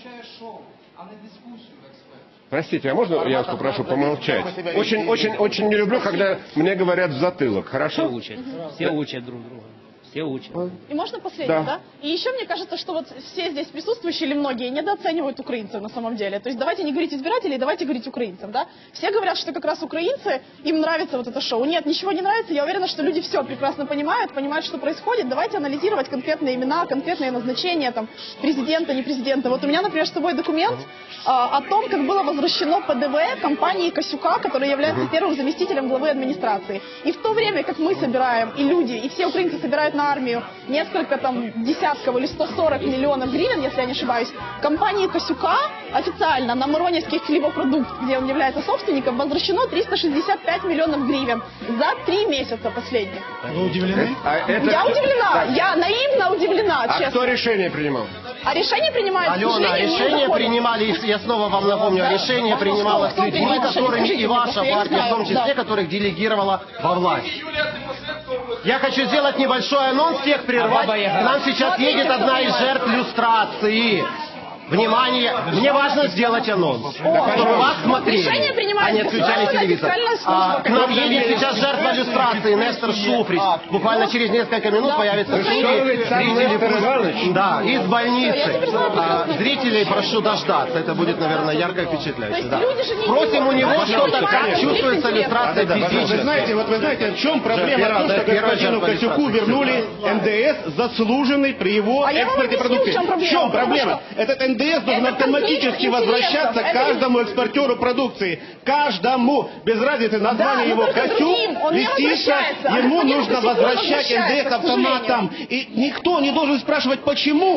Простите, а можно я вас попрошу помолчать? Очень не люблю, когда мне говорят в затылок, хорошо? Все учат друг друга. Все учат. И можно последнее, да? И еще мне кажется, что вот все здесь присутствующие или многие недооценивают украинцев на самом деле. То есть давайте не говорить избирателей, давайте говорить украинцам, да? Все говорят, что как раз украинцы, им нравится вот это шоу. Нет, ничего не нравится. Я уверена, что люди все прекрасно понимают, что происходит. Давайте анализировать конкретные имена, конкретные назначения, там, президента, не президента. Вот у меня, например, с собой документ о том, как было возвращено ПДВ компании Косюка, который является первым заместителем главы администрации. И в то время, как мы собираем, и люди, и все украинцы собирают на армию несколько там десятков или 140 миллионов гривен, если я не ошибаюсь, компании Косюка официально на Миронівський хлебопродукт, где он является собственником, возвращено 365 миллионов гривен за 3 месяца последних. Вы удивлены? Я удивлена, я наивно удивлена, честно. А кто решение принимал? А решение принимает, Алена, решение принимали, я снова вам напомню, решение принималось с людьми, которыми и ваша партия, в том числе, которых делегировала во власть. Я хочу сделать небольшой анонс, всех прервать. К нам сейчас едет одна из жертв люстрации. Внимание, мне важно сделать анонс, чтобы вас смотрели, а не отключали телевизор. К нам едет сейчас жертва люстрации Нестор Шуфрич. Буквально через несколько минут появится в студии зрители, да, из больницы. Зрителей прошу дождаться, это будет, наверное, ярко и впечатляюще. Да. Просим у него что-то, как чувствуется люстрация физически. Вы знаете, в чем проблема в том, что господину Косюку вернули НДС, заслуженный при его экспорте продукции? В чем проблема? Этот НДС должен автоматически возвращаться каждому экспортеру продукции. Каждому. Без разницы название его Косюк, Лисица. Ему нужно возвращать НДС автоматом. И никто не должен спрашивать, почему.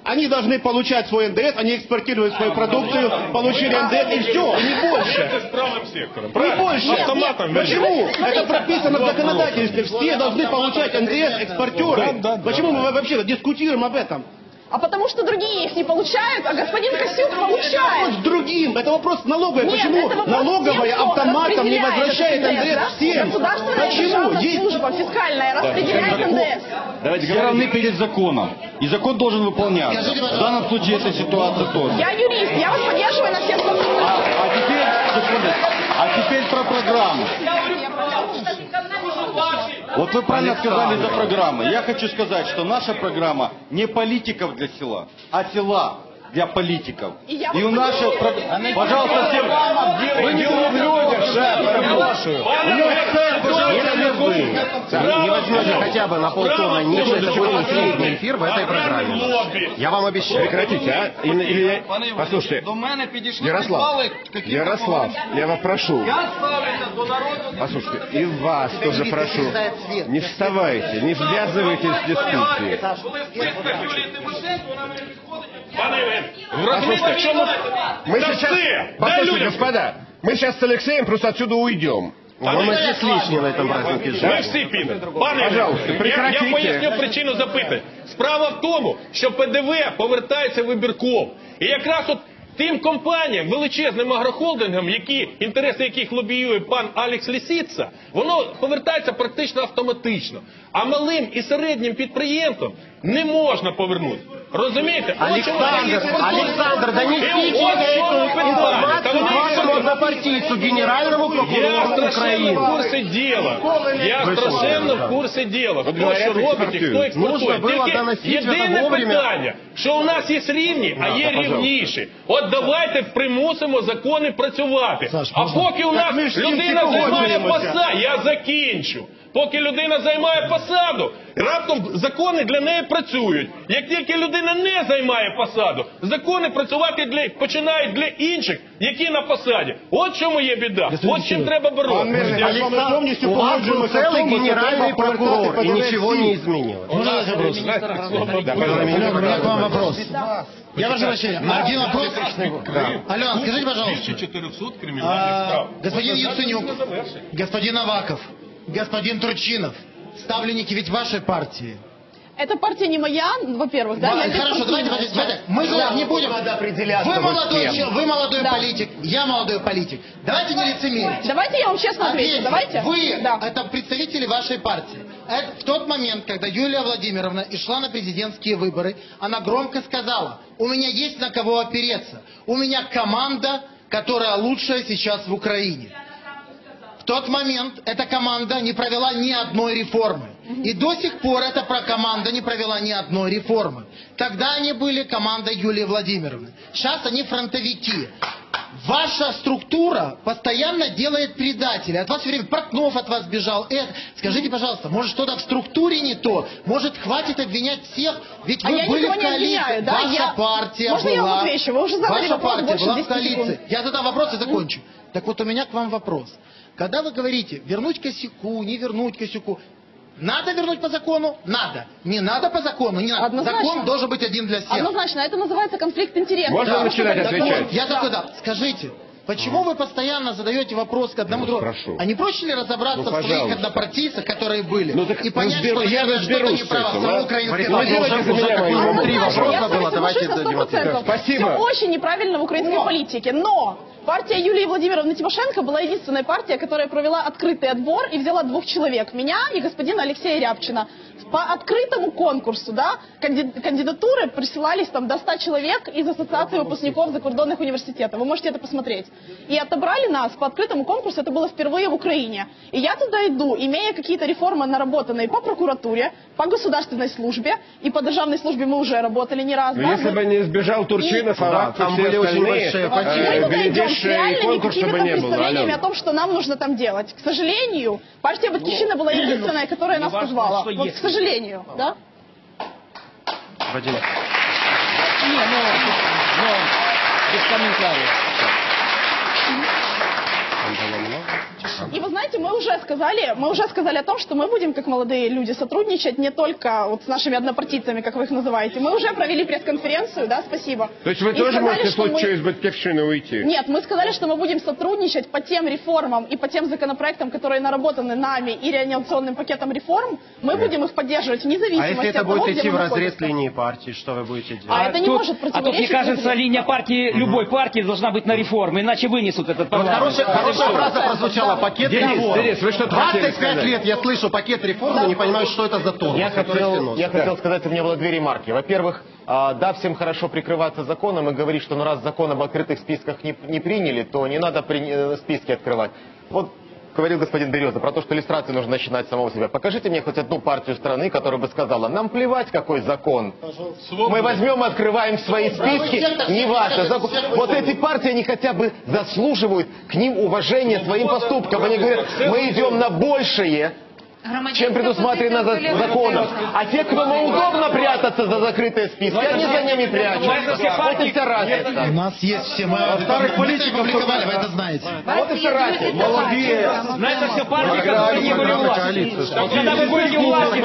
Они должны получать свой НДС, они экспортируют свою продукцию, получили НДС и все, и не больше. Это с правым сектором. Не больше. Автоматом. Почему? Это прописано в законодательстве. Все должны получать НДС, экспортеры. Почему мы вообще дискутируем об этом? А потому что другие их не получают, а господин Косюк получает. С другим. Это вопрос налоговой. Нет, Почему это вопрос налоговая тем, кто автоматом не распределяет возвращает этот НДС всем? Государственная Почему? державная служба фискальная распределяет НДС. Все равны перед законом. И закон должен выполняться. В данном случае эта ситуация тоже. Я юрист, я вас поддерживаю на всех случаях. А теперь про программу. Вот вы правильно сказали за программы. Я хочу сказать, что наша программа не политиков для села, а села для политиков. И у нашей... Пожалуйста, всем... Вы не в людях, шеф, перепрошую. Не возьмете хотя бы на полтона ниже, это будет средний эфир в этой программе. Я вам обещаю. Прекратите, а? Послушайте, Ярослав, я вас прошу. Послушайте, и вас тоже прошу. Не вставайте, не ввязывайтесь в дискуссии. Послушайте, господа, мы сейчас с Алексеем просто отсюда уйдем. Мы здесь лишние на этом празднике Ми живем. всі підемо. Пожалуйста, я прекратите. поясню причину запитань. Справа в тому, що ПДВ повертається вибірково. І якраз от тим компаніям, величезним агрохолдингам, інтереси яких лобіює пан Алекс Лісіца, воно повертається практично автоматично. А малим і середнім підприємствам не можна повернути. Розумієте? Александр, донесите эту информацию вашему однопартийцу, генеральному прокурору Украины. Я страшенно в курсі діла. Хто що робить і хто експортує. Тільки єдине питання, що у нас є рівні, а є рівніші. От давайте примусимо закони працювати. А поки у нас людина займає посаду, я закінчу. Поки людина займає посаду, раптом закони для неї працюють. Як тільки людина не займає посаду, закони працювати починають для інших, які на посаді. От в чому є біда. От з чим треба боротися. У вас был целый генеральный прокурор, и ничего не изменилось. Можно задать вопрос? У меня к вам вопрос. Я прошу прощения. Один вопрос. Алена, скажите, пожалуйста. Господин Яценюк, господин Аваков, господин Турчинов, ставленники ведь вашей партии. Эта партия не моя, во-первых, да? Хорошо, давайте. Мы же не будем. Вы молодой политик, я молодой политик. Давайте не лицемерить. Давайте я вам честно отвечу. Давайте. Вы это представители вашей партии. В тот момент, когда Юлия Владимировна и шла на президентские выборы, она громко сказала: у меня есть на кого опереться. У меня команда, которая лучшая сейчас в Украине. В тот момент эта команда не провела ни одной реформы. И до сих пор эта команда не провела ни одной реформы. Тогда они были командой Юлии Владимировны. Сейчас они фронтовики. Ваша структура постоянно делает предателей. От вас все время Портнов от вас бежал. Скажите, пожалуйста, может что-то в структуре не то? Может хватит обвинять всех? Ведь вы были в коалиции. Да? Ваша партия Можно была. Я вам отвечу? Вы уже задали Ваша вопрос партия больше была 10 в коалиции. секунд. Я задам вопрос и закончу. Так вот у меня к вам вопрос. Когда вы говорите вернуть Косюку, не вернуть Косюку, надо вернуть по закону? Надо. Не надо по закону? Не надо. Однозначно. Закон должен быть один для всех. Однозначно. Это называется конфликт интересов. Можно начинать отвечать? Я такой, скажите, почему вы постоянно задаете вопрос к одному другу? А не проще ли разобраться в своих однопартийцах, которые были? И понять, что я что-то не права в самой украинской партии? Три вопроса было, давайте дадим ответ. Спасибо. Все очень неправильно в украинской политике, но партия Юлии Владимировны Тимошенко была единственной партией, которая провела открытый отбор и взяла 2 человек, меня и господина Алексея Рябчина. По открытому конкурсу, да, кандидатуры присылались там до 100 человек из Ассоциации выпускников закордонных университетов. Вы можете это посмотреть. И отобрали нас по открытому конкурсу, это было впервые в Украине. И я туда иду, имея какие-то реформы наработанные по прокуратуре, по государственной службе, и по державной службе мы уже работали не раз. Но если бы не сбежал Турчинов, а там были очень большие потери. Мы туда идем с и реальными конкурса бы не было. представлениями о том, что нам нужно там делать. К сожалению, партия «Батьківщина» была единственная, которая нас позвала. Вот, к сожалению, да? Вадим. Не, без комментариев. И вы знаете, мы уже сказали о том, что мы будем, как молодые люди, сотрудничать не только вот с нашими однопартийцами, как вы их называете. Мы уже провели пресс-конференцию, да, спасибо. То есть вы тоже можете в случае из Батьківщины уйти? Нет, мы сказали, что мы будем сотрудничать по тем реформам и по тем законопроектам, которые наработаны нами и реанимационным пакетом реформ. Мы будем их поддерживать вне зависимости А если это от того, будет где идти мы в разрез находимся. линии партии, что вы будете делать? А это не может А тут, противоречить. мне кажется, линия партии, любой партии должна быть на реформы, иначе вынесут этот парламент. Хорошая фраза прозвучала, пакет реформ. Денис, вы что-то хотели 25 сказать? лет я слышу пакет реформ, но не понимаю, что это за тормоз. Я хотел сказать, у меня было две ремарки. Во-первых, да, всем хорошо прикрываться законом и говорить, что раз закон об открытых списках не приняли, то не надо списки открывать. Вот говорил господин Береза про то, что иллюстрацию нужно начинать с самого себя. Покажите мне хоть одну партию страны, которая бы сказала, нам плевать, какой закон. Мы возьмем и открываем свои списки, не ваше. Вот эти партии, они хотя бы заслуживают к ним уважения своим поступкам. Они говорят, мы идем на большее, чем предусмотрено законом. А те, кому удобно прятаться за закрытые списки, они за ними прячутся. Вот и вся разница. У нас есть все, мы старых политиков опубликовали, вы это знаете. Вот и вся разница. Молодец. Но это все партии, которые не были у власти. Вот когда вы будете у власти,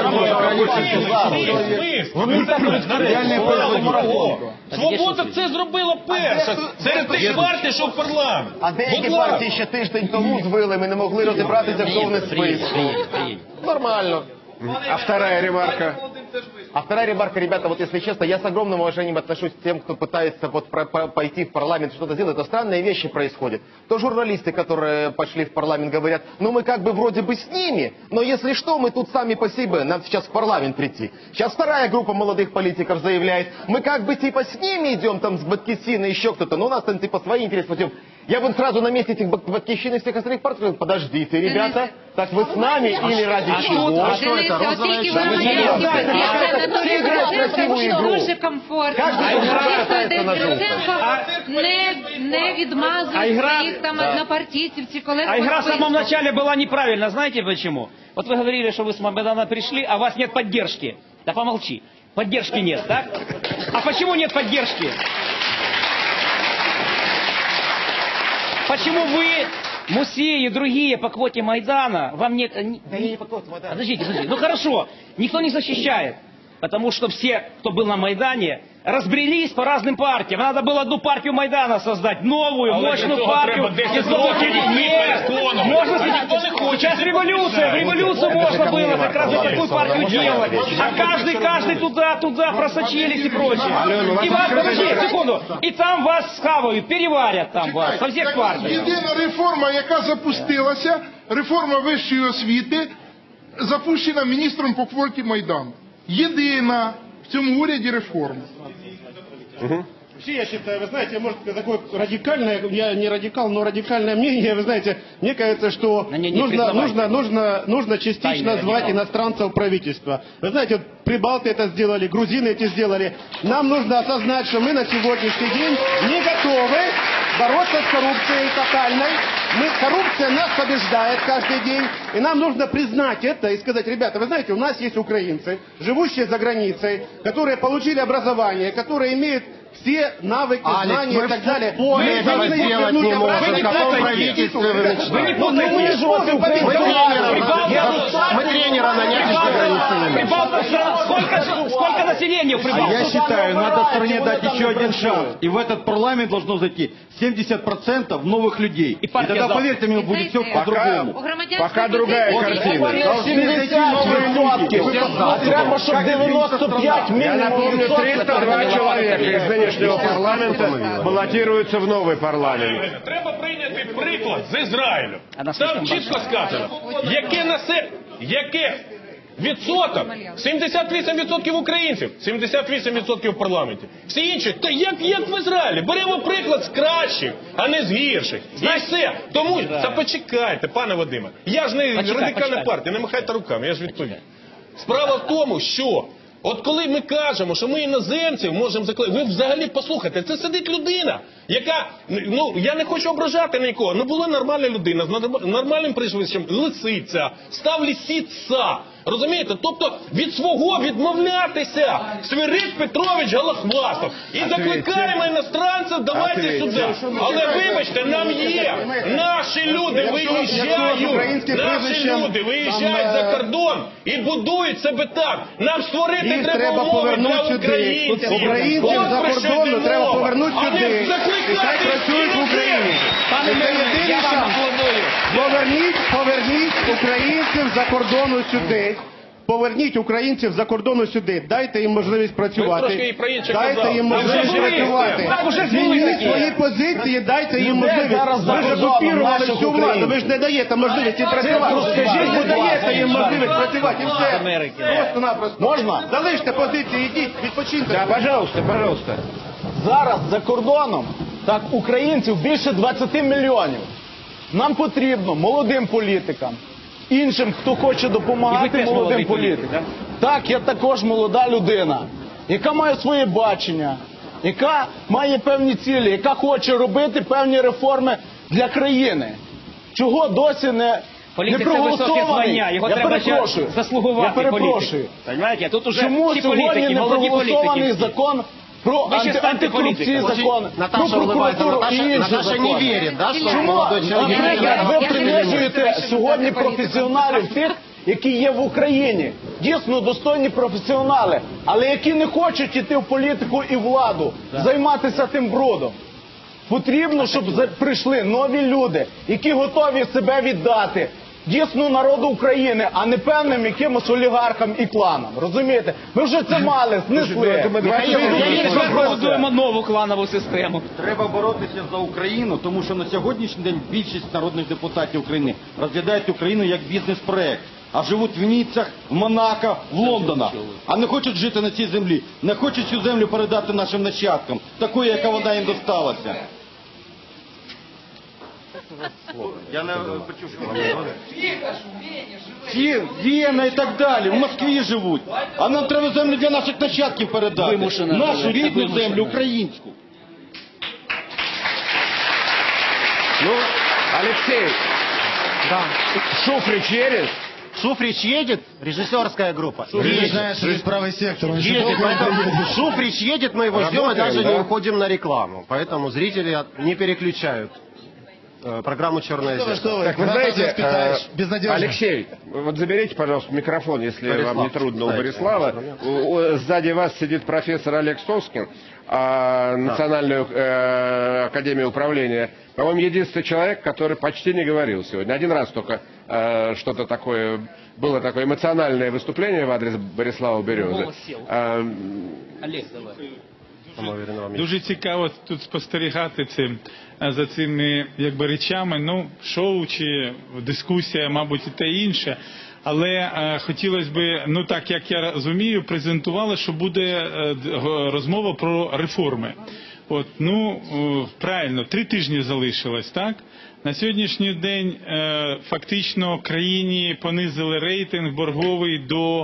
Свобода це зробила перша. Серед тих партій, що в парламент. А деякі партії ще тиждень тому звили, ми не могли розібратися, хто в них списку. Нормально. А вторая ремарка? А вторая ремарка, ребята, вот если честно, я с огромным уважением отношусь к тем, кто пытается вот пойти в парламент, что-то сделать. Это странные вещи происходят. То журналисты, которые пошли в парламент, говорят, ну мы как бы вроде бы с ними, но если что, мы тут сами по себе, нам сейчас в парламент прийти. Сейчас вторая группа молодых политиков заявляет, мы как бы типа с ними идем, там с Батьківщины, еще кто-то, но у нас там типа свои интересы пойдем. Я бы сразу на месте этих Батьківщин и всех остальных партий сказал, подождите, ребята, так вы с нами или ради чего? А что это? Розовая Все играют красивую игру. Дуже комфортно. Не відмазують своїх там однопартійців чи колег. А игра в самом начале была неправильна, знаете почему? Вот вы говорили, что вы с Майдана пришли, а у вас нет поддержки. Да помолчи. Поддержки нет, так? А почему нет поддержки? Почему вы, Мусей и другие по квоте Майдана, вам нет... Подождите. Ну хорошо, никто не защищает. Потому что все, кто был на Майдане, разбрелись по разным партиям. Надо было одну партию Майдана создать, новую, мощную партию. Нет, можно сейчас революция, в революцию можно было как раз такую партию делать. А каждый туда просочились и прочее. И вас, подожди, секунду, и там вас схавают, переварят там вас, со всех партий. Єдина реформа, яка запустилася, реформа вищої освіти, запущена міністром по квоті Майдану. Єдина в цьому уряді реформа. Вообще, я считаю, вы знаете, может, такое радикальное, я не радикал, но радикальное мнение, вы знаете, мне кажется, что нужно частично звать иностранцев в правительство. Вы знаете, вот прибалты это сделали, грузины эти сделали. Нам нужно осознать, что мы на сегодняшний день не готовы бороться с коррупцией тотальной. Коррупция нас побеждает каждый день, и нам нужно признать это и сказать, ребята, вы знаете, у нас есть украинцы, живущие за границей, которые получили образование, которые имеют все навыки, знания и так далее. Мы этого сделать не можем. В каком правительстве вы мечтаете? Мы тренера нанять за границей. Сколько населения в Прибалтике? Я считаю, надо стране дать еще один шанс. И в этот парламент должно зайти 70% новых людей. И тогда, поверьте мне, будет все по-другому. Пока другая картина. Треба, щоб 95 Я напомню, 302 человека из нынешнего парламента баллотируются в новый парламент. Треба прийняти приклад з Ізраїлю. Там чітко сказано, яке відсоток? 78% українців, 78% в парламенті. Всі інші, та як в Ізраїлі? Беремо приклад з кращих, а не з гірших. І все. Тому, та почекайте, пане Вадиме. Я ж не радикальна партія, не махайте руками, я ж відповім. Справа в тому, що от коли ми кажемо, що ми іноземців можемо закликати, ви взагалі послухайте, це сидить людина, яка, ну, я не хочу ображати нікого, ну була нормальна людина, з нормальним прізвищем, Лисиця, став Лисиця. Розумієте? Тобто від свого відмовлятися. Свирид Петрович Голохвастов. І закликаємо іностранців, давайте сюди. Але вибачте, нам є. Наші люди виїжджають за кордон і будують себе так. Нам створити треба умови для українців. Українців за кордону треба повернути сюди. І хай працюють в Україні. Це єдиний шанс. Поверніть українців за кордону сюди. Поверніть українців за кордону сюди. Дайте їм можливість працювати. Дайте їм можливість працювати. Змініть свої позиції, дайте їм можливість. Ви ж окупірували всю владу, ви ж не даєте можливість їм працювати. Ви ж не даєте їм можливість працювати. І все. Просто-напросто. Можна? Залиште позиції, йдіть, відпочиньте. Да, пожалуйста. Зараз за кордоном так українців більше 20 мільйонів. Нам потрібно молодим політикам, іншим, хто хоче допомагати молодим політикам. Так, я також молода людина, яка має своє бачення, яка має певні цілі, яка хоче робити певні реформи для країни. Чого досі не проголосований? Його треба ще заслугувати. Я перепрошую. Чому сьогодні не проголосований закон про антикорупційний закон, про прокуратуру і інші закони? Чому, наприклад, ви принижуєте сьогодні професіоналів тих, які є в Україні? Дійсно достойні професіонали, але які не хочуть іти в політику і владу, займатися тим брудом. Потрібно, щоб прийшли нові люди, які готові себе віддати дійсно народу України, а не певним якимось олігархам і кланам. Розумієте? Ми вже це мали, знесли. Ми будуємо нову кланову систему. Треба боротися за Україну, тому що на сьогоднішній день більшість народних депутатів України розглядають Україну як бізнес-проект. А живуть в Ніццях, в Монако, в Лондонах. А не хочуть жити на цій землі. Не хочуть цю землю передати нашим нащадкам, такою, яка вона їм досталася. Я не почув, що Вена і так далі, в Москві живуть. А нам треба землю для наших нащадків передати. Нашу рідну землю, українську. Ну, Алексей, Шуфрич едет? Шуфрич едет, режиссерская группа. Едет. Правый сектор. Шуфрич едет, мы его ждем и даже не уходим на рекламу. Поэтому зрители не переключают программу «Черное зеркало». Так, вы знаете, Алексей, вот заберите, пожалуйста, микрофон, если вам не трудно, у Борислава. Сзади вас сидит профессор Олег Соскин, Национальную академию управления. По-моему, единственный человек, который почти не говорил сегодня. Один раз только что-то такое, было такое эмоциональное выступление в адрес Борислава Березы. Олег, давай. Дуже цікаво тут спостерігати за цими речами, ну, шоу чи дискусія, мабуть, і те інше. Але хотілося б, ну так як я розумію, презентували, що буде розмова про реформи. От, ну, правильно, 3 тижні залишилось, так? На сьогоднішній день фактично країні понизили рейтинг борговий до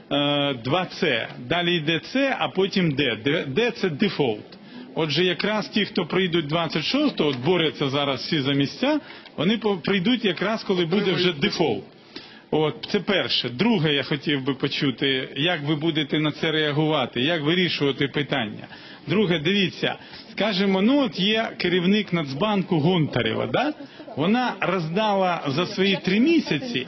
2С. Далі йде С, а потім Д. Д – це дефолт. Отже, якраз ті, хто прийдуть 26-го, от борються зараз всі за місця, вони прийдуть якраз, коли буде вже дефолт. От, це перше. Друге, я хотів би почути, як ви будете на це реагувати, як вирішувати питання. Друге, дивіться, скажімо, ну от є керівник Нацбанку Гонтарева, да? Вона роздала за свої 3 місяці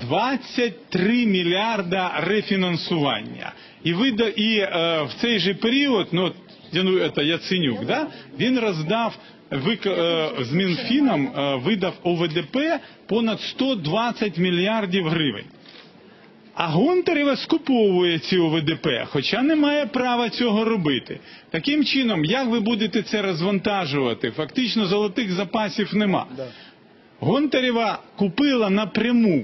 23 мільярда рефінансування. І в цей же період, ну, Яценюк, да? Він роздав, з Мінфіном видав ОВДП понад 120 мільярдів гривень. А Гонтарева скуповує ці ОВДП, хоча не має права цього робити. Таким чином, як ви будете це розвантажувати? Фактично золотих запасів нема. Гонтарева купила напряму,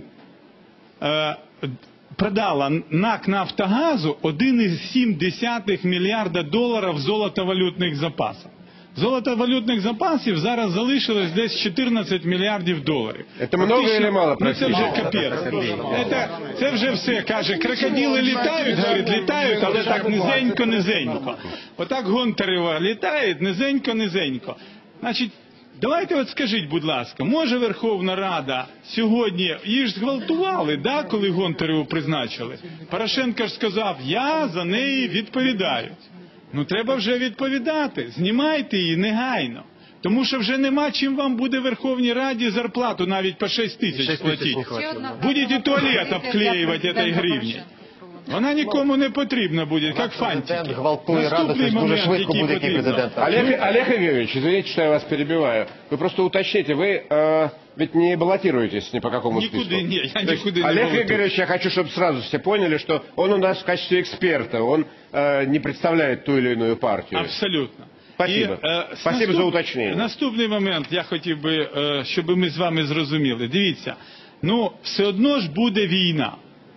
продала НАК «Нафтогазу» 1,7 мільярда доларів золотовалютних запасів. Золотовалютних запасів зараз залишилось десь 14 мільярдів доларів. Це много чи мало? Ну, це вже капець. Це вже все, каже, крокодили літають, говорить, літають, але так низенько-низенько. Отак Гонтарева літає, низенько-низенько. Значить, Давайте от скажіть, будь ласка, може Верховна Рада сьогодні, її ж зґвалтували, да, коли Гонтареву призначили? Порошенко ж сказав, я за неї відповідаю. Ну треба вже відповідати, знімайте її негайно. Тому що вже нема чим вам буде в Верховній Раді зарплату навіть по 6 тисяч платити. Будете туалет обклеювати этой гривні. Вона нікому не потрібна буде, як фантики. Наступний момент, який потрібен. Олег Евгеньевич, извините, что я вас перебиваю. Вы просто уточните, вы ведь не баллотируетесь ни по какому списку. Никуда не, я никуда не Олег баллотирую. Игоревич, я хочу, чтобы сразу все поняли, что он у нас в качестве эксперта, он не представляет ту или иную партию. Абсолютно. Спасибо. Спасибо за уточнення. Наступний момент, я хотів би, щоб ми з вами зрозуміли. Дивіться, ну, все одно ж буде війна.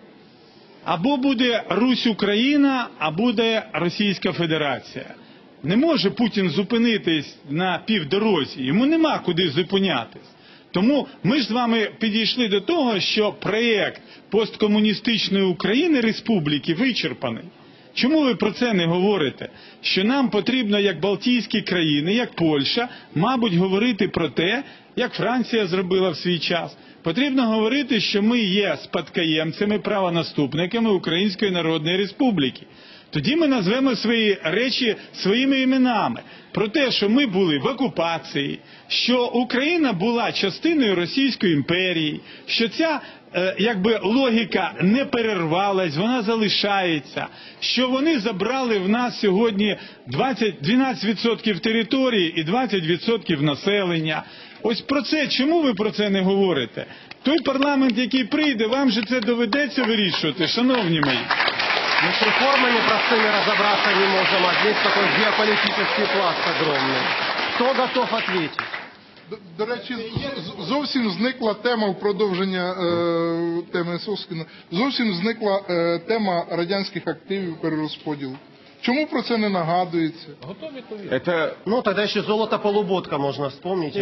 Або буде Русь-Україна, або буде Російська Федерація. Не може Путін зупинитись на півдорозі, йому нема куди зупинятись. Тому ми ж з вами підійшли до того, що проєкт посткомуністичної України, республіки, вичерпаний. Чому ви про це не говорите? Що нам потрібно, як Балтійські країни, як Польща, мабуть, говорити про те, як Франція зробила в свій час. Потрібно говорити, що ми є спадкоємцями, правонаступниками Української Народної Республіки. Тоді ми назвемо свої речі своїми іменами. Про те, що ми були в окупації, що Україна була частиною Російської імперії, що ця якби логіка не перервалась, вона залишається, що вони забрали в нас сьогодні 12% території і 20% населення. Ось про це, чому ви про це не говорите? Той парламент, який прийде, вам же це доведеться вирішувати, шановні мої. Мы с реформами простыми разобраться не можем, а здесь такой геополитический пласт огромный. Кто готов ответить? До речі, зовсім зникла тема в продовження теми Соскіна. Зовсім зникла тема радянських активів перерозподілу. Чому про це не нагадується? Это... Ну, тогда еще золото полуботка можно вспомнить.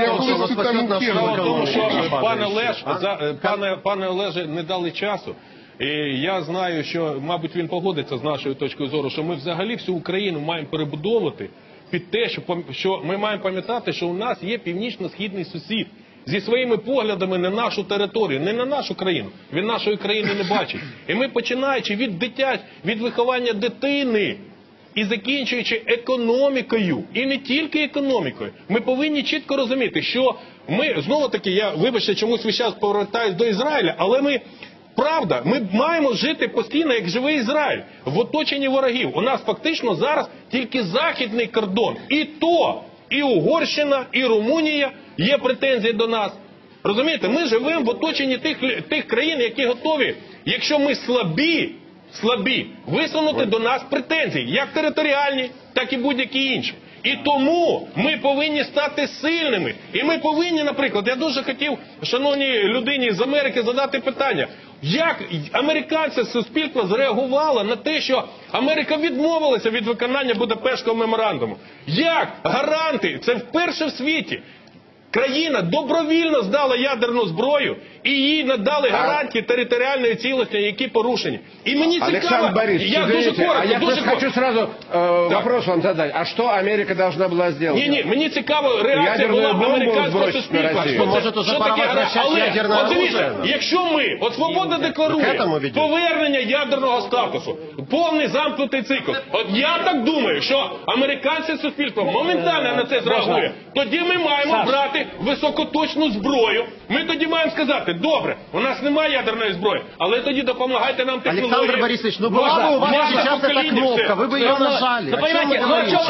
Пане Олеже, не дали часу. І я знаю, що, мабуть, він погодиться з нашою точкою зору, що ми взагалі всю Україну маємо перебудовувати під те, що ми маємо пам'ятати, що у нас є північно-східний сусід зі своїми поглядами на нашу територію, не на нашу країну. Він нашої країни не бачить. І ми, починаючи від виховання дитини і закінчуючи економікою, і не тільки економікою, ми повинні чітко розуміти, що ми, знову-таки, вибачте, чомусь весь час повертаюсь до Ізраїля, але правда, ми маємо жити постійно, як живий Ізраїль, в оточенні ворогів. У нас фактично зараз тільки західний кордон. І то, і Угорщина, і Румунія є претензії до нас. Розумієте, ми живемо в оточенні тих країн, які готові, якщо ми слабі, висунути до нас претензії, як територіальні, так і будь-які інші. І тому ми повинні стати сильними. І ми повинні, наприклад, я дуже хотів, шановній людині з Америки, задати питання. Як американське суспільство зреагувало на те, що Америка відмовилася від виконання Будапештського меморандуму? Як гаранти, це вперше в світі, країна добровільно здала ядерну зброю і їй надали гарантії територіальної цілісності, які порушені. І мені цікаво, Александр Борисович, я дуже коротко, хочу сразу вопрос вам задать. А что Америка должна была сделать? Ні, мені цікаво, реакція була американського суспільства. Що таке гарантія? Але, от дивіться, якщо ми, от свобода декларує повернення ядерного статусу, повний замкнутий цикл, от я так думаю, що американське суспільство моментально на це зреагує. Тоді ми маємо брати високоточну зброю. Ми тоді маємо сказати, добре, у нас немає ядерної зброї, але тоді допомагайте нам технології. Александр Борисович, ну была бы у вас сейчас эта кнопка, вы бы ее нажали. Ну, понимаете,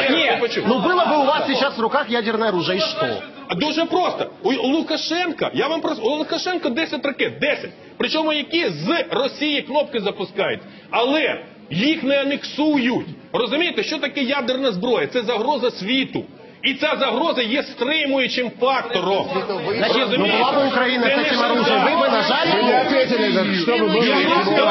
ну было бы у вас сейчас в руках ядерное оружие, и что? Дуже просто. У Лукашенка, у Лукашенка 10 ракет, 10. Причому які з Росії кнопки запускають. Але їх не анексують. Розумієте, що таке ядерна зброя? Це загроза світу. І ця загроза є стримуючим фактором. Значит, ну была бы Украина с этим оружием, вы бы нажали? Вы не ответили, что вы были.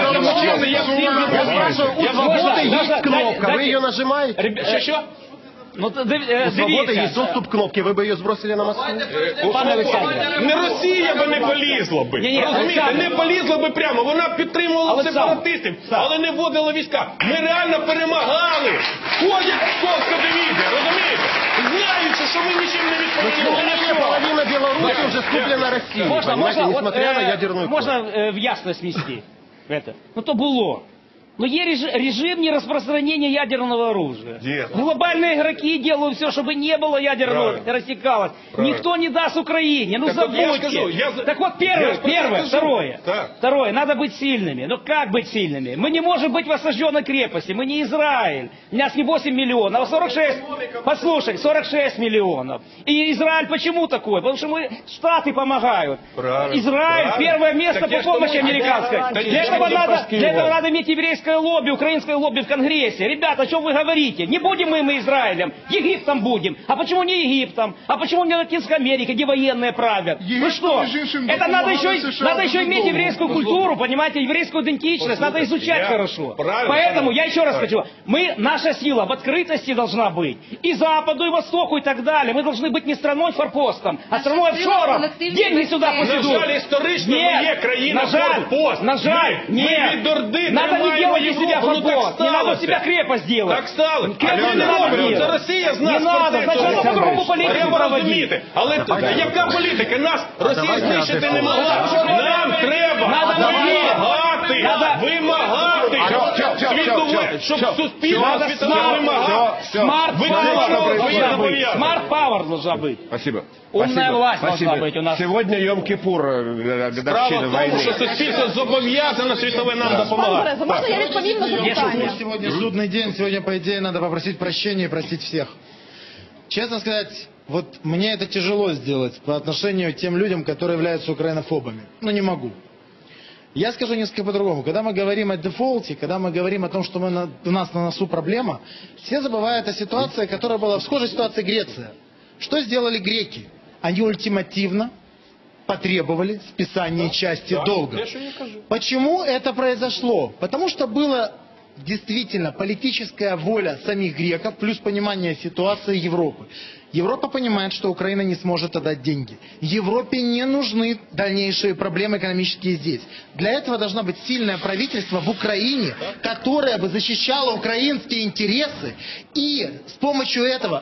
Я спрашиваю, у свободы есть кнопка, вы ее нажимаете? Что? Ну, У свободы есть доступ к кнопке, вы бы ее сбросили на Москву? Пане Олександре. Не Росія би не полізла би. Розумієте, не полізла би прямо. Вона підтримувала сепаратистів, але не вводила війська. Ми реально перемагали. Ходять сколько дивізія, розумієте? Знаючи, що ми нічим не відповідаємо. Половина Беларуси уже скуплена Россией, понимаете, несмотря на ядерную Можна в ясність внести это? Ну то було. Но есть режим нераспространения ядерного оружия. Глобальные игроки делают все, чтобы не было ядерного, рассекалось. Никто не даст Украине, ну забудьте. Так вот, первое, второе, надо быть сильными. Но как быть сильными? Мы не можем быть в осажденной крепости, мы не Израиль. У нас не 8 миллионов, а 46, послушай, 46 миллионов. И Израиль почему такой? Потому что мы, Штаты помогают. Израиль, первое место по помощи американской. Для этого надо иметь еврейское лобби, украинское лобби в Конгрессе. Ребята, о чем вы говорите? Не будем мы Израилем, Египтом будем. А почему не Египтом? А почему не Латинской Америкой, где военные правят? Ну что? Это надо еще иметь еврейскую культуру, понимаете, еврейскую идентичность, надо изучать хорошо. Поэтому я еще раз хочу, наша сила в открытости должна быть. И Западу, и Востоку, и так далее. Мы должны быть не страной-форпостом, а страной-офшором. Деньги сюда пусть идут. На жаль, історично ми є країна-форпост. На жаль, нет. Надо не делать из себя форпост, не надо себя крепость делать. Так стало. Крепость не надо делать. Це Росія з нас. Не надо, значить по-другому політику проводити. Але яка політика? Нас Росія знищити не могла. Нам треба вимагати. Щоб суспільство світове вимагало. Смарт пауэр должна быть. Спасибо. Умная власть должна быть у нас. Сегодня Йом-Кипур, годовщина войны. Що суспільство зобов'язане світове нам допомагати. Можна я відповім на запитання? Сегодня судный день, сегодня, по идее, надо попросить прощения и простить всех. Честно сказать, вот мне это тяжело сделать по отношению к тем людям, которые являются украинофобами. Но не могу. Я скажу несколько по-другому. Когда мы говорим о дефолте, когда мы говорим о том, что у нас на носу проблема, все забывают о ситуации, которая была в схожей ситуации Греция. Что сделали греки? Они ультимативно потребовали списания части долга. Почему это произошло? Потому что была действительно политическая воля самих греков, плюс понимание ситуации Европы. Европа понимает, что Украина не сможет отдать деньги. Европе не нужны дальнейшие проблемы экономические здесь. Для этого должно быть сильное правительство в Украине, которое бы защищало украинские интересы. И с помощью этого,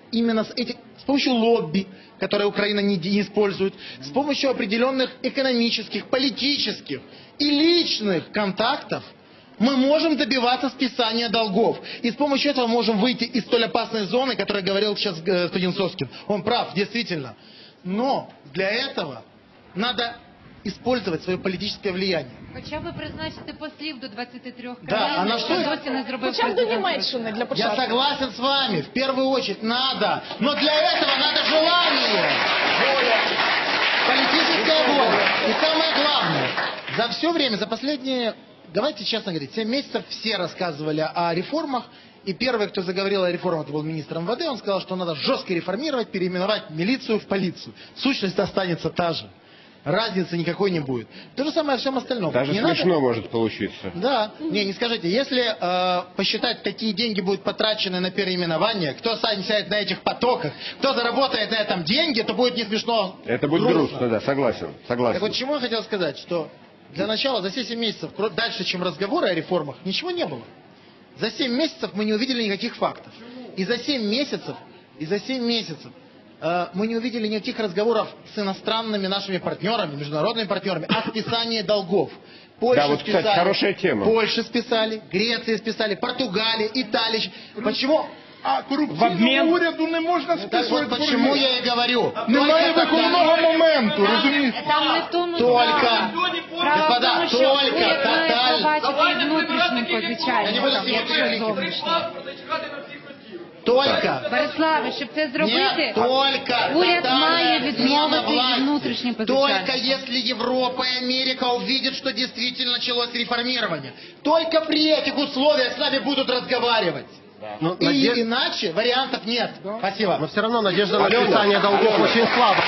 с помощью лобби, которые Украина не использует, с помощью определенных экономических, политических и личных контактов, мы можем добиваться списания долгов. И с помощью этого можем выйти из столь опасной зоны, о которой говорил сейчас господин Соскин. Он прав, действительно. Но для этого надо использовать свое политическое влияние. Хоча б призначити послів до 23 країн, Да, а на что? досі не зробив Хоча б до президент. Німеччини для початку. Я согласен с вами, в первую очередь надо. Но для этого надо желание. Политическая воля. И самое главное, за все время, за последние, давайте честно говорить, 7 месяцев все рассказывали о реформах. И первый, кто заговорил о реформах, это был министр МВД. Он сказал, что надо жестко реформировать, переименовать милицию в полицию. Сущность останется та же. Разницы никакой не будет. То же самое во всем остальном. Даже смешно может получиться. Да. Не скажите, если посчитать, какие деньги будут потрачены на переименование, кто сядет на этих потоках, кто заработает на этом деньги, то будет не смешно. Это будет грустно, да, согласен. Так вот, чему я хотел сказать, что для начала за все 7 месяцев, дальше, чем разговоры о реформах, ничего не было. За 7 месяцев мы не увидели никаких фактов. И за 7 месяцев мы не увидели никаких разговоров с иностранными нашими партнерами, международными партнерами о списании долгов. Да, вот, кстати, хорошая тема. Польша списали, Греция списали, Португалия, Италия. Почему? А корупційному уряду не можна списувати. Так почему я и говорю. Немає виховного моменту, розумієте? Там не в тому Только, господа, только побачити внутрішнім позичальникам, якщо зовнішнім. Только. Бориславе, щоб це зробити, Нет, только уряд має смена відмовити власти. внутрішнім Только позичальникам. если Европа и Америка увидят, что действительно началось реформирование. Только при этих условиях с нами будут разговаривать. И иначе вариантов нет. Спасибо. Но все равно надежда на списание долгов очень слаба.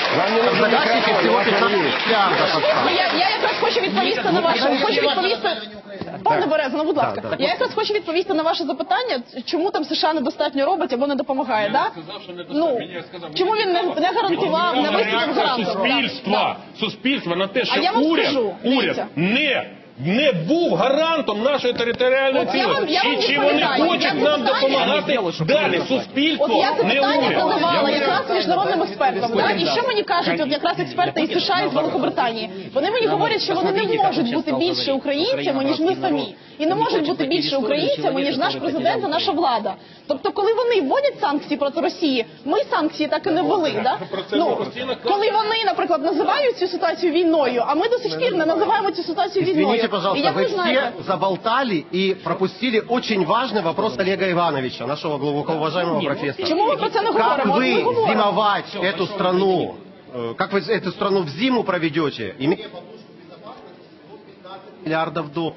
Загадчики всего 15 миллиардов. Я якраз хочу відповісти на вашу. Пане Береза, ну будь ласка, я якраз хочу відповісти на ваше запитання, чому там США недостатньо робить або не допомагає, да? Ну, чому він не гарантував, не виступив гарантом? Суспільства на те, що А я вам скажу, уряд не був гарантом нашої територіальної цілісності. Чи вони хочуть нам допомагати далі? Суспільство, от я це не питання уряд. задавала якраз міжнародним експертам. Да? І що мені кажуть от якраз експерти із США і з Великобританії? Вони мені говорять, що вони не можуть бути більше українцями, ніж ми самі. І не можуть бути більше українцями, ніж наш президент і наша влада. Тобто, коли вони вводять санкції проти Росії, ми санкції так і не ввели. Да? Ну, коли вони, наприклад, називають цю ситуацію війною, а ми до сих пір не називаємо цю ситуацію війною. Извините, пожалуйста, вы все заболтали и пропустили очень важный вопрос Олега Ивановича, нашего глубоко уважаемого профессора. Чему вы про это не говорите? Как вы зимовать эту страну, как вы эту страну в зиму проведете, имея подушку безопасности от 15 миллиардов до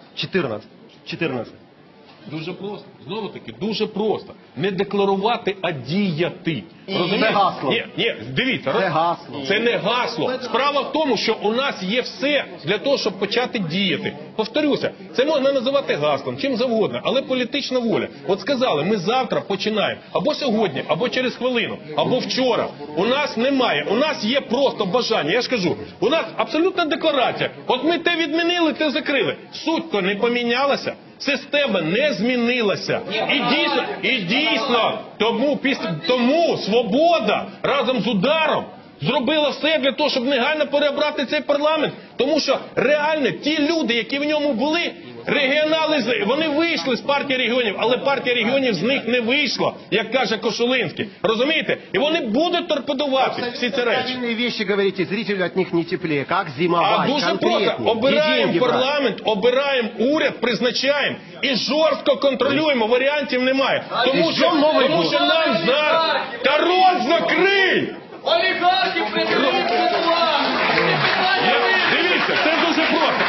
14. Дуже просто. Знову таки, дуже просто. Не декларувати, а діяти. Це гасло. Ні, дивіться. Це гасло. Це не гасло. Справа в тому, що у нас є все для того, щоб почати діяти. Повторюся, це можна називати гаслом, чим завгодно, але політична воля. От сказали, ми завтра починаємо. Або сьогодні, або через хвилину, або вчора. У нас немає. У нас є просто бажання. Я ж кажу, у нас абсолютна декларація. От ми те відмінили, те закрили. Суть-то не помінялася. Система не змінилася. І дійсно, тому Свобода разом з Ударом зробила все для того, щоб негайно переобрати цей парламент. Тому що реально ті люди, які в ньому були, регіонали, вони вийшли з партії регіонів, але партія регіонів з них не вийшла, як каже Кошулинський. Розумієте? І вони будуть торпедувати всі ці речі. Правильные вещи говорите, зрителю от них не теплее. Как зимовать? А дуже просто. Обираємо парламент, обираємо уряд, призначаємо і жорстко контролюємо. Варіантів немає. Тому що нам зараз... Та рот закрий! Олігархи приберуть владу! Дивіться, це дуже просто.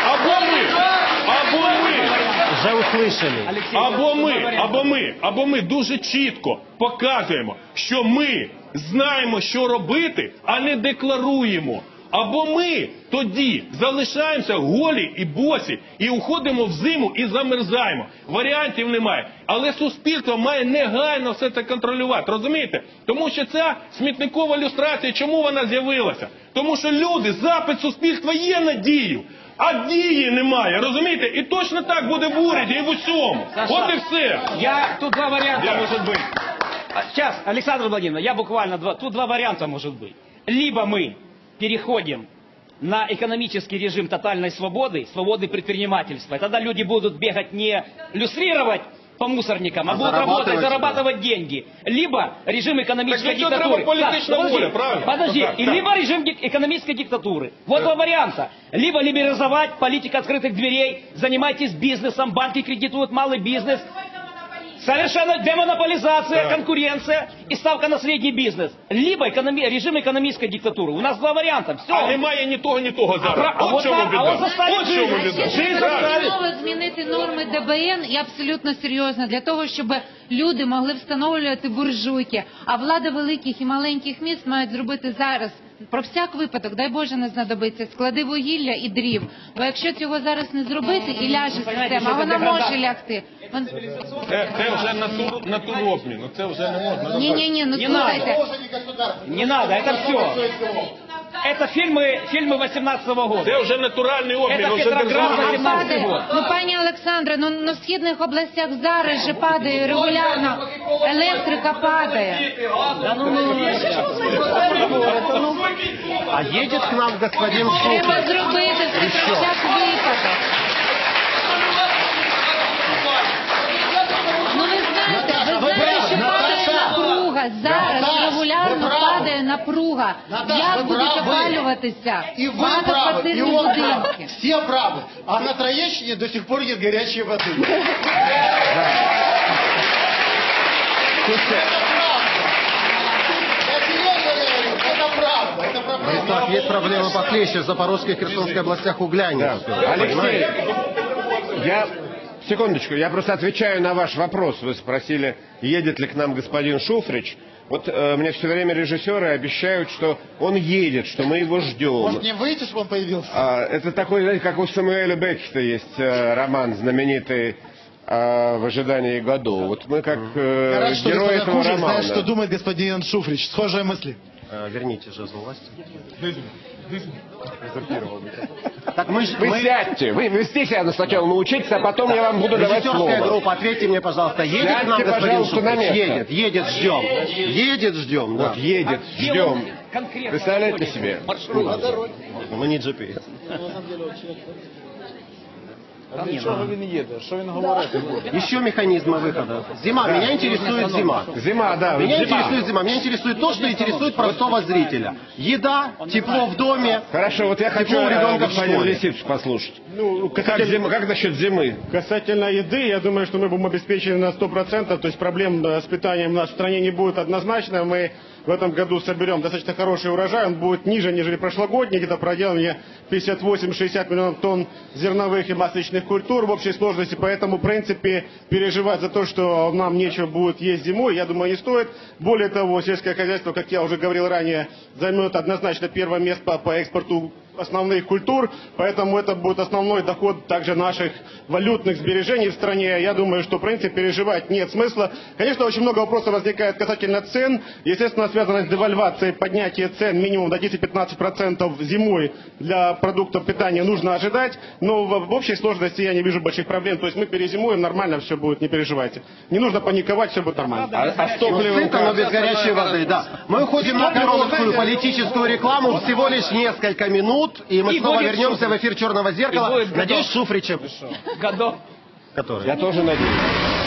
Або ми дуже чітко показуємо, що ми знаємо, що робити, а не декларуємо. Або ми тоді залишаємося голі і босі, і уходимо в зиму і замерзаємо. Варіантів немає. Але суспільство має негайно все це контролювати. Розумієте? Тому що ця смітникова люстрація, чому вона з'явилася? Тому що люди, запит суспільства є на дію. А дії немає, розумієте? І точно так буде в уряді і в усьому. Вот и все. Тут два варианта может быть. Сейчас, Александр Владимирович, я буквально тут два варианта может быть. Либо мы переходим на экономический режим тотальной свободы, свободы предпринимательства. И тогда люди будут бегать не люстрировать по мусорникам, а будут работать, зарабатывать деньги. Либо режим экономической диктатуры. Подожди, либо режим экономической диктатуры. Вот два варианта. Либо либерализовать политику открытых дверей, занимайтесь бизнесом, банки кредитуют малый бизнес. Совершенно демонополизация, конкуренция и ставка на средний бизнес. Либо режим экономической диктатуры. У нас два варианта. Все. А немає ні того зараз. От чому біда. Знову змінити норми ДБН і абсолютно серйозно, для того, щоб люди могли встановлювати буржуйки, а влада великих і маленьких міст мають зробити зараз про всяк випадок, дай Боже, не знадобиться, склади вугілля і дрів. Бо якщо цього зараз не зробити і ляже система, а вона може лягти. Це вже натуробні, це вже не можна. Ні, ну слухайте. Не надо, это все. Это фильмы 18-го года. Це вже натуральний обмін. Это Петроград 18-й год. Ну, пані Олександре, ну в східних областях зараз же падає регулярно, електрика падає. А едет к нам господин Шухов. Треба зробити це про всяк випадок. Ну ви знаєте, що падає напруга, зараз регулярно падає напруга. Як будуть опалюватися багатоквартирні будинки? Все правы. А на Троещине до сих пор нет горячей воды. Борислав, есть проблемы похлеще в Запорожской и Херсонской областях угля нет. Алексей, секундочку, я просто отвечаю на ваш вопрос. Вы спросили, едет ли к нам господин Шуфрич. Вот мне все время режиссеры обещают, что он едет, что мы его ждем. Может, не выйти, чтобы он появился? Это такой, знаете, как у Самуэля Беккета есть роман знаменитый «В ожидании Годо». Вот мы как герои этого хуже, романа. знаешь, что думает господин Шуфрич. Схожие мысли. Верните жезл власти. Так вы сядьте, вы здесь сначала научитесь, а потом я вам буду давать слово. Режиссерская группа, ответьте мне, пожалуйста, едет Сядьте, к нам господин пожалуйста, на Шуфрич? место. Едет, ждем. Едет, ждем, да. Вот едет, ждем. Представляете себе? Мы не GPS. А для чого він їде? Що він говорити буде? Еще механизмы выхода. Зима. Меня интересует зима. Зима, да. Меня зима. интересует зима. Меня интересует то, что интересует простого зрителя. Еда, тепло в доме. Хорошо, вот я хочу тепло у ребенка в господина школе. Лисицу послушать. Ну, Как насчет зимы? Касательно еды, я думаю, что мы будем обеспечены на 100%, то есть проблем с питанием в нашей стране не будет однозначно. Мы в этом году соберем достаточно хороший урожай, он будет ниже, нежели прошлогодний, где-то проделано 58-60 миллионов тонн зерновых и масличных культур в общей сложности, поэтому, в принципе, переживать за то, что нам нечего будет есть зимой, я думаю, не стоит. Более того, сельское хозяйство, как я уже говорил ранее, займет однозначно первое место по экспорту основных культур, поэтому это будет основной доход также наших валютных сбережений в стране. Я думаю, что, в принципе, переживать нет смысла. Конечно, очень много вопросов возникает касательно цен. Естественно, связано с девальвацией, поднятие цен минимум до 10-15% зимой для продуктов питания нужно ожидать, но в общей сложности я не вижу больших проблем. То есть мы перезимуем, нормально все будет, не переживайте. Не нужно паниковать, все будет нормально. А с топливом Сыто, но без горячей воды, да. Мы уходим на короткую политическую рекламу, всего лишь несколько минут. И мы снова вернемся в эфир «Черного зеркала». Надеюсь, Шуфричем. Который? Я тоже надеюсь.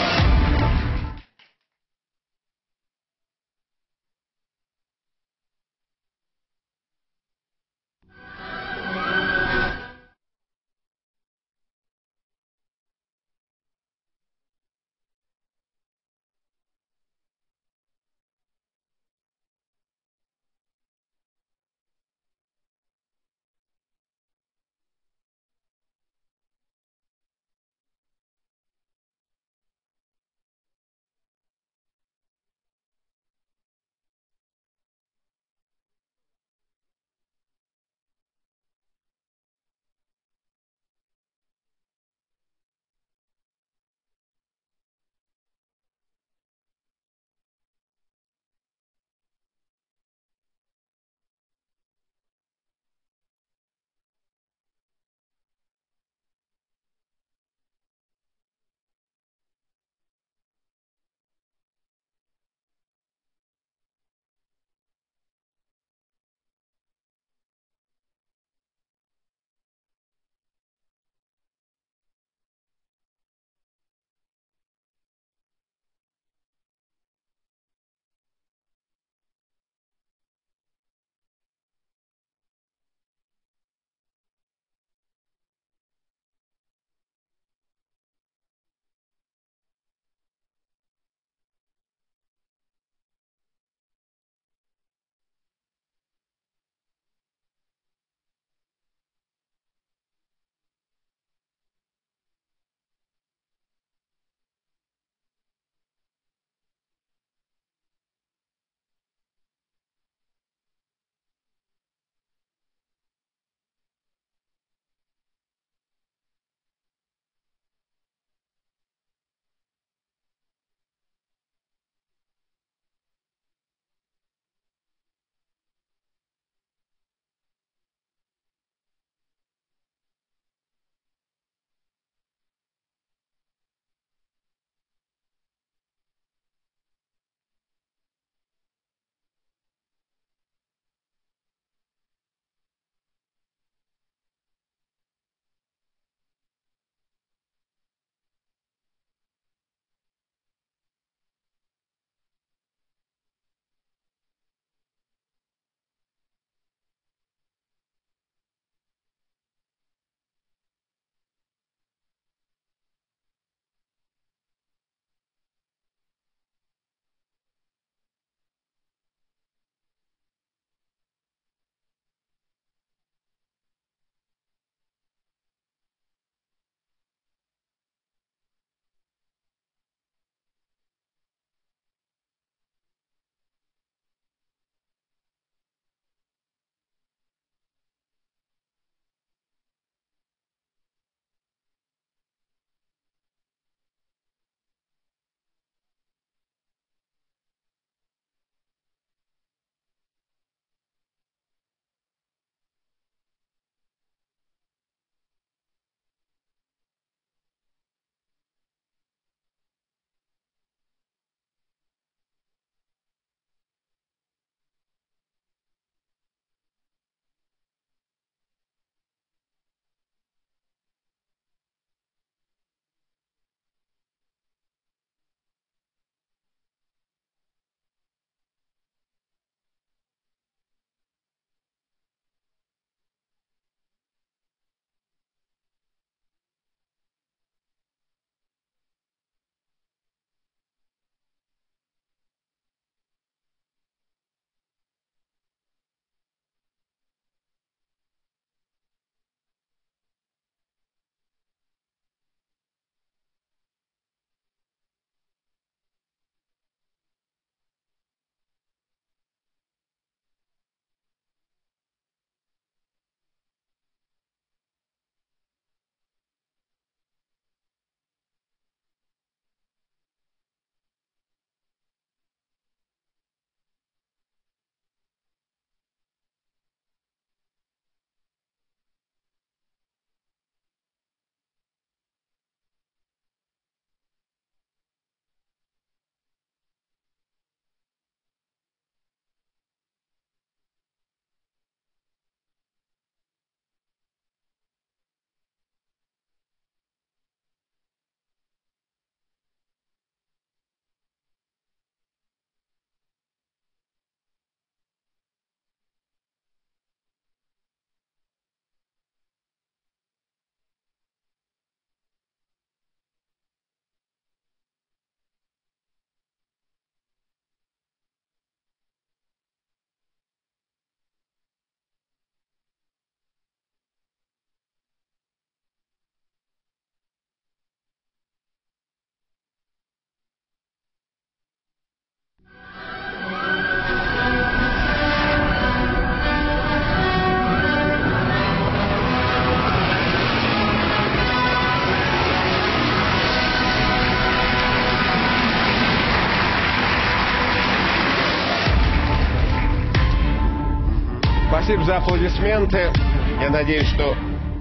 Спасибо за аплодисменты. Я надеюсь, что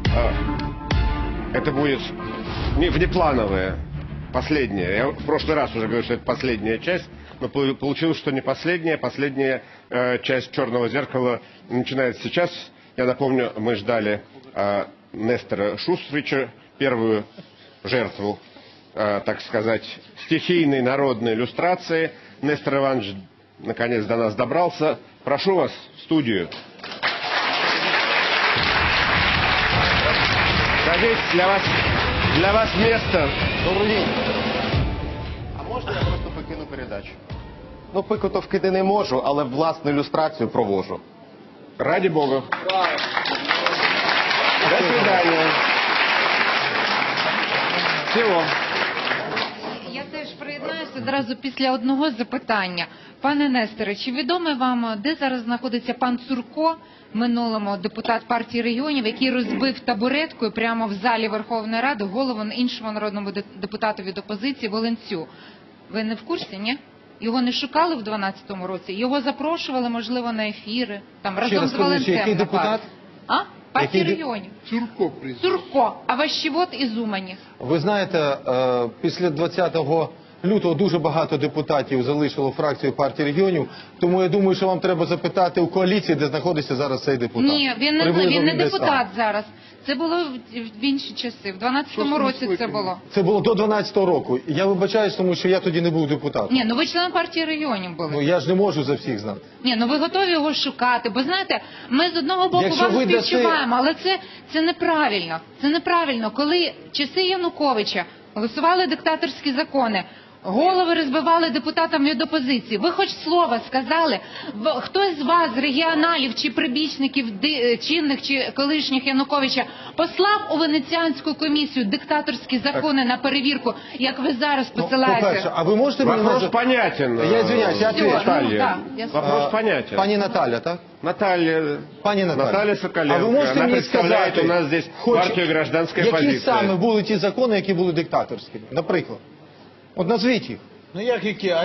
это будет внеплановая, последняя. Я в прошлый раз уже говорил, что это последняя часть, но получилось, что не последняя. Последняя часть «Черного зеркала» начинается сейчас. Я напомню, мы ждали Нестора Шуфрича, первую жертву, так сказать, стихийной народной иллюстрации. Нестор Иванович наконец до нас добрался. Прошу вас в студию. Садитесь, для вас место. Добрый день. А можна я просто покину передачу? Ну, пику-то вкити не можу, але власну ілюстрацію провожу. Ради Бога. До свидания. Всього. Я теж приєднаюся одразу після одного запитання. Пане Несторе, чи відомо вам, де зараз знаходиться пан Цурко, в минулому депутат партії регіонів, який розбив табуреткою прямо в залі Верховної Ради голову іншому народному депутату від опозиції Волинцю? Ви не в курсі, ні? Його не шукали в 2012 році? Його запрошували, можливо, на ефіри, там, разом з Волинцем. Який депутат? А? Партії регіонів. Цурко. Цурко. А Ващевод із Умані. Ви знаєте, після 20 лютого дуже багато депутатів залишило фракцію партії регіонів, тому я думаю, що вам треба запитати у коаліції, де знаходиться зараз цей депутат. Ні, він не депутат зараз. Це було в інші часи. В 2012 році це було. Це було до 2012 року. Я вибачаюсь, тому що я тоді не був депутатом. Ні, ну ви член партії регіонів були. Ну я ж не можу за всіх знати. Ні, ну ви готові його шукати, бо знаєте, ми з одного боку вам співчуваємо, але це неправильно. Це неправильно, коли часи Януковича голосували диктаторські закони, голови розбивали депутатам від опозиції. Ви хоч слово сказали? Хтось з вас, регіоналів чи прибічників чинних чи колишніх Януковича, послав у Венеціанську комісію диктаторські закони на перевірку, як ви зараз посилаєте? По-перше, а ви можете мені Вопрос понятен. Я извиняюсь, я отвечу. Вопрос понятен. Пані Наталя, так? Пані Наталья Соколенко. А ви можете Она мені представляет сказати, у нас здесь партию гражданской позиции. які саме були ті закони, які були диктаторськими? Наприклад. От назвіть їх. Ну як які? А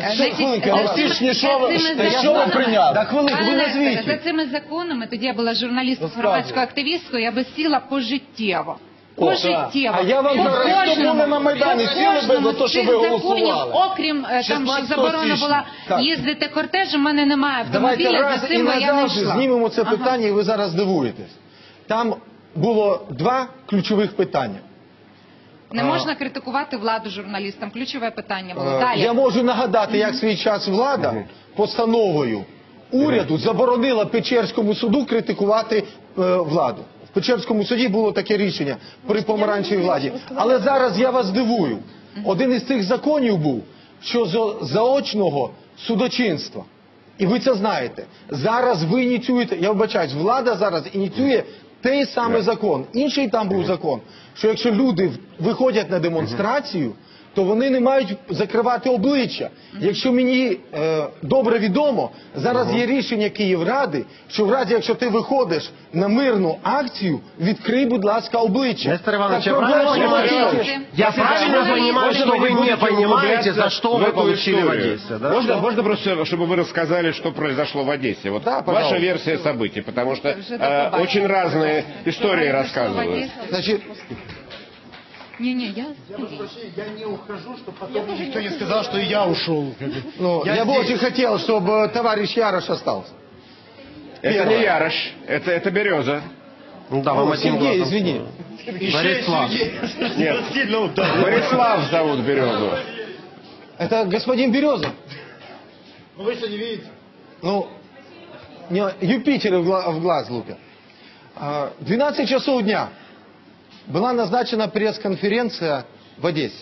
що ви прийняли? Так, хвилинку, ви назвіть За їх. цими законами, тоді я була журналістом, громадською активісткою, я би сіла пожиттєво. А я вам зараз, хто були на Майдані, сіли би за те, що ви голосували. Окрім там, що заборона була їздити кортежем, в мене немає автомобіля, давайте за цим я не раз і йшла. знімемо це питання, і ви зараз здивуєтесь. Там було два ключових питання. Не можна критикувати владу журналістам. Ключове питання було. Далі. Я можу нагадати, як свій час влада постановою уряду заборонила Печерському суду критикувати владу. В Печерському суді було таке рішення при помаранчевій владі. Але зараз я вас здивую. Один із цих законів був, що заочного судочинства. І ви це знаєте. Зараз ви ініціюєте, я вибачаюсь, влада зараз ініціює той самий закон. Інший там був закон, що якщо люди виходять на демонстрацію, то вони не мають закривати обличчя. Якщо мені добре відомо, зараз є рішення Київради, що в разі, якщо ти виходиш на мирну акцію, відкрий, будь ласка, обличчя. Нестор Иванович, я правильно понимаю, что вы не понимаете, за что вы получили в Одессе, да? Можно просто, чтобы вы рассказали, что произошло в Одессе? Вот ваша версия событий, потому что очень разные истории рассказывают. Значит, я не ухожу, чтобы потом никто не сказал, что и я ушел. Я бы очень хотел, чтобы товарищ Ярош остался. Это не Ярош, это Береза. Сергей, извини. Борислав. Нет, Борислав зовут Березу. Это господин Береза? Ну вы что, не видите? Ну, Юпитер в глаз лупят. 12 часов дня была назначена пресс-конференция в Одессе.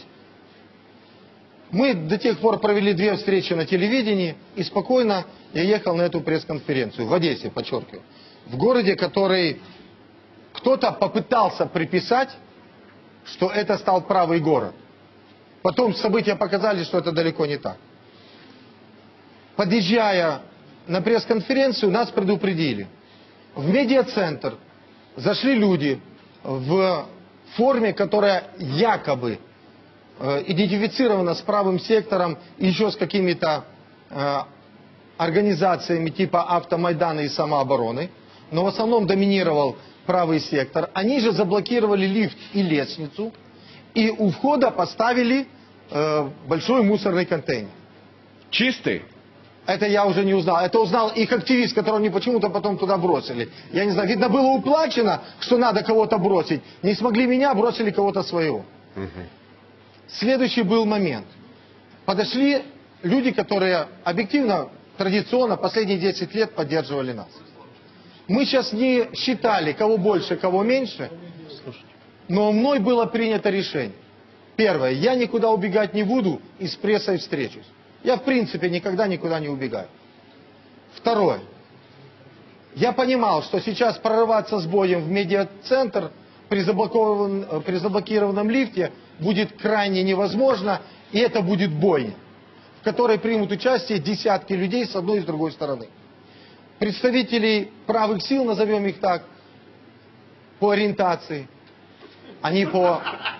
Мы до тех пор провели 2 встречи на телевидении, и спокойно я ехал на эту пресс-конференцию. В Одессе, подчеркиваю. В городе, который кто-то попытался приписать, что это стал правый город. Потом события показали, что это далеко не так. Подъезжая на пресс-конференцию, нас предупредили. В медиацентр зашли люди в форме, которая якобы идентифицирована с правым сектором и еще с какими-то организациями типа Автомайдана и самообороны. но в основном доминировал правый сектор, они же заблокировали лифт и лестницу, и у входа поставили большой мусорный контейнер. Чистый? Это я уже не узнал. Это узнал их активист, которого они почему-то потом туда бросили. Я не знаю, видно, было уплачено, что надо кого-то бросить. Не смогли меня, бросили кого-то своего. Следующий был момент. Подошли люди, которые объективно, традиционно, последние 10 лет поддерживали нас. Мы сейчас не считали, кого больше, кого меньше, но мной было принято решение. Первое, я никуда убегать не буду и с прессой встречусь. Я, в принципе, никогда никуда не убегаю. Второе, я понимал, что сейчас прорываться с боем в медиацентр при заблокированном лифте будет крайне невозможно, и это будет бойня, в которой примут участие десятки людей с одной и с другой стороны. Представителей правых сил, назовем их так, по ориентации, они по...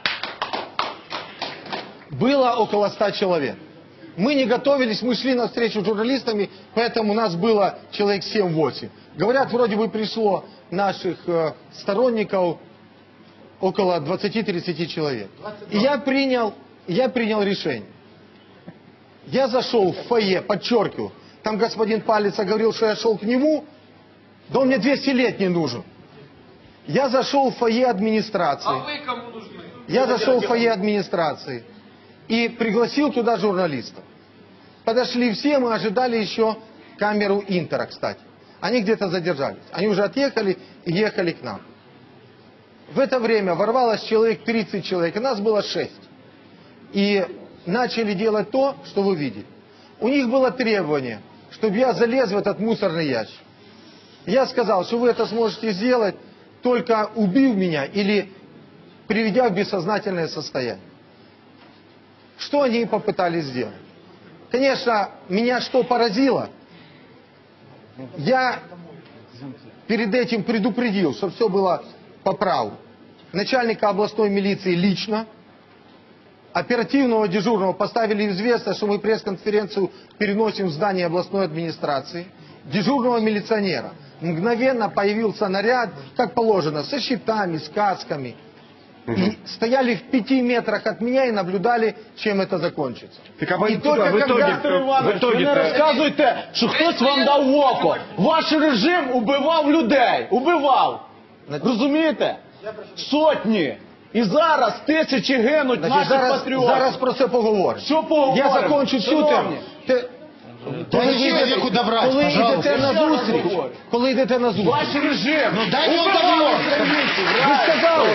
Было около 100 человек. Мы не готовились, мы шли на встречу с журналистами, поэтому у нас было человек 7-8. Говорят, вроде бы пришло наших сторонников около 20-30 человек. И я принял решение. Я зашел в фойе, подчеркиваю, там господин Палица говорил, что я шел к нему, да он мне 200 лет не нужен. Я зашел в фойе администрации. А вы кому нужны? Я зашел в фойе администрации и пригласил туда журналистов. Подошли все, мы ожидали еще камеру Интера, кстати. Они где-то задержались. Они уже отъехали и ехали к нам. В это время ворвалось человек 30 человек, и нас было 6. И начали делать то, что вы видите. У них было требование, чтобы я залез в этот мусорный ящик. Я сказал, что вы это сможете сделать, только убив меня или приведя в бессознательное состояние. Что они попытались сделать? Конечно, меня что поразило, я перед этим предупредил, что все было по праву. Начальника областной милиции лично, оперативного дежурного поставили известно, что мы пресс-конференцию переносим в здание областной администрации. Дежурного милиционера. Мгновенно появился наряд, как положено, со щитами, с касками. И стояли в 5 метрах от меня и наблюдали, чем это закончится. Так, а в итоге, ви не розказуйте, що хтось вам дав в око. Ваш режим убивав людей. Убивав. Розумієте? Сотні. І зараз тисячі гинуть наших патріотів. Зараз про це поговоримо. Що поговоримо? Я закончу цю тему. Коли йдете на зустріч. Ваш режим. Ну дайте ви сказали.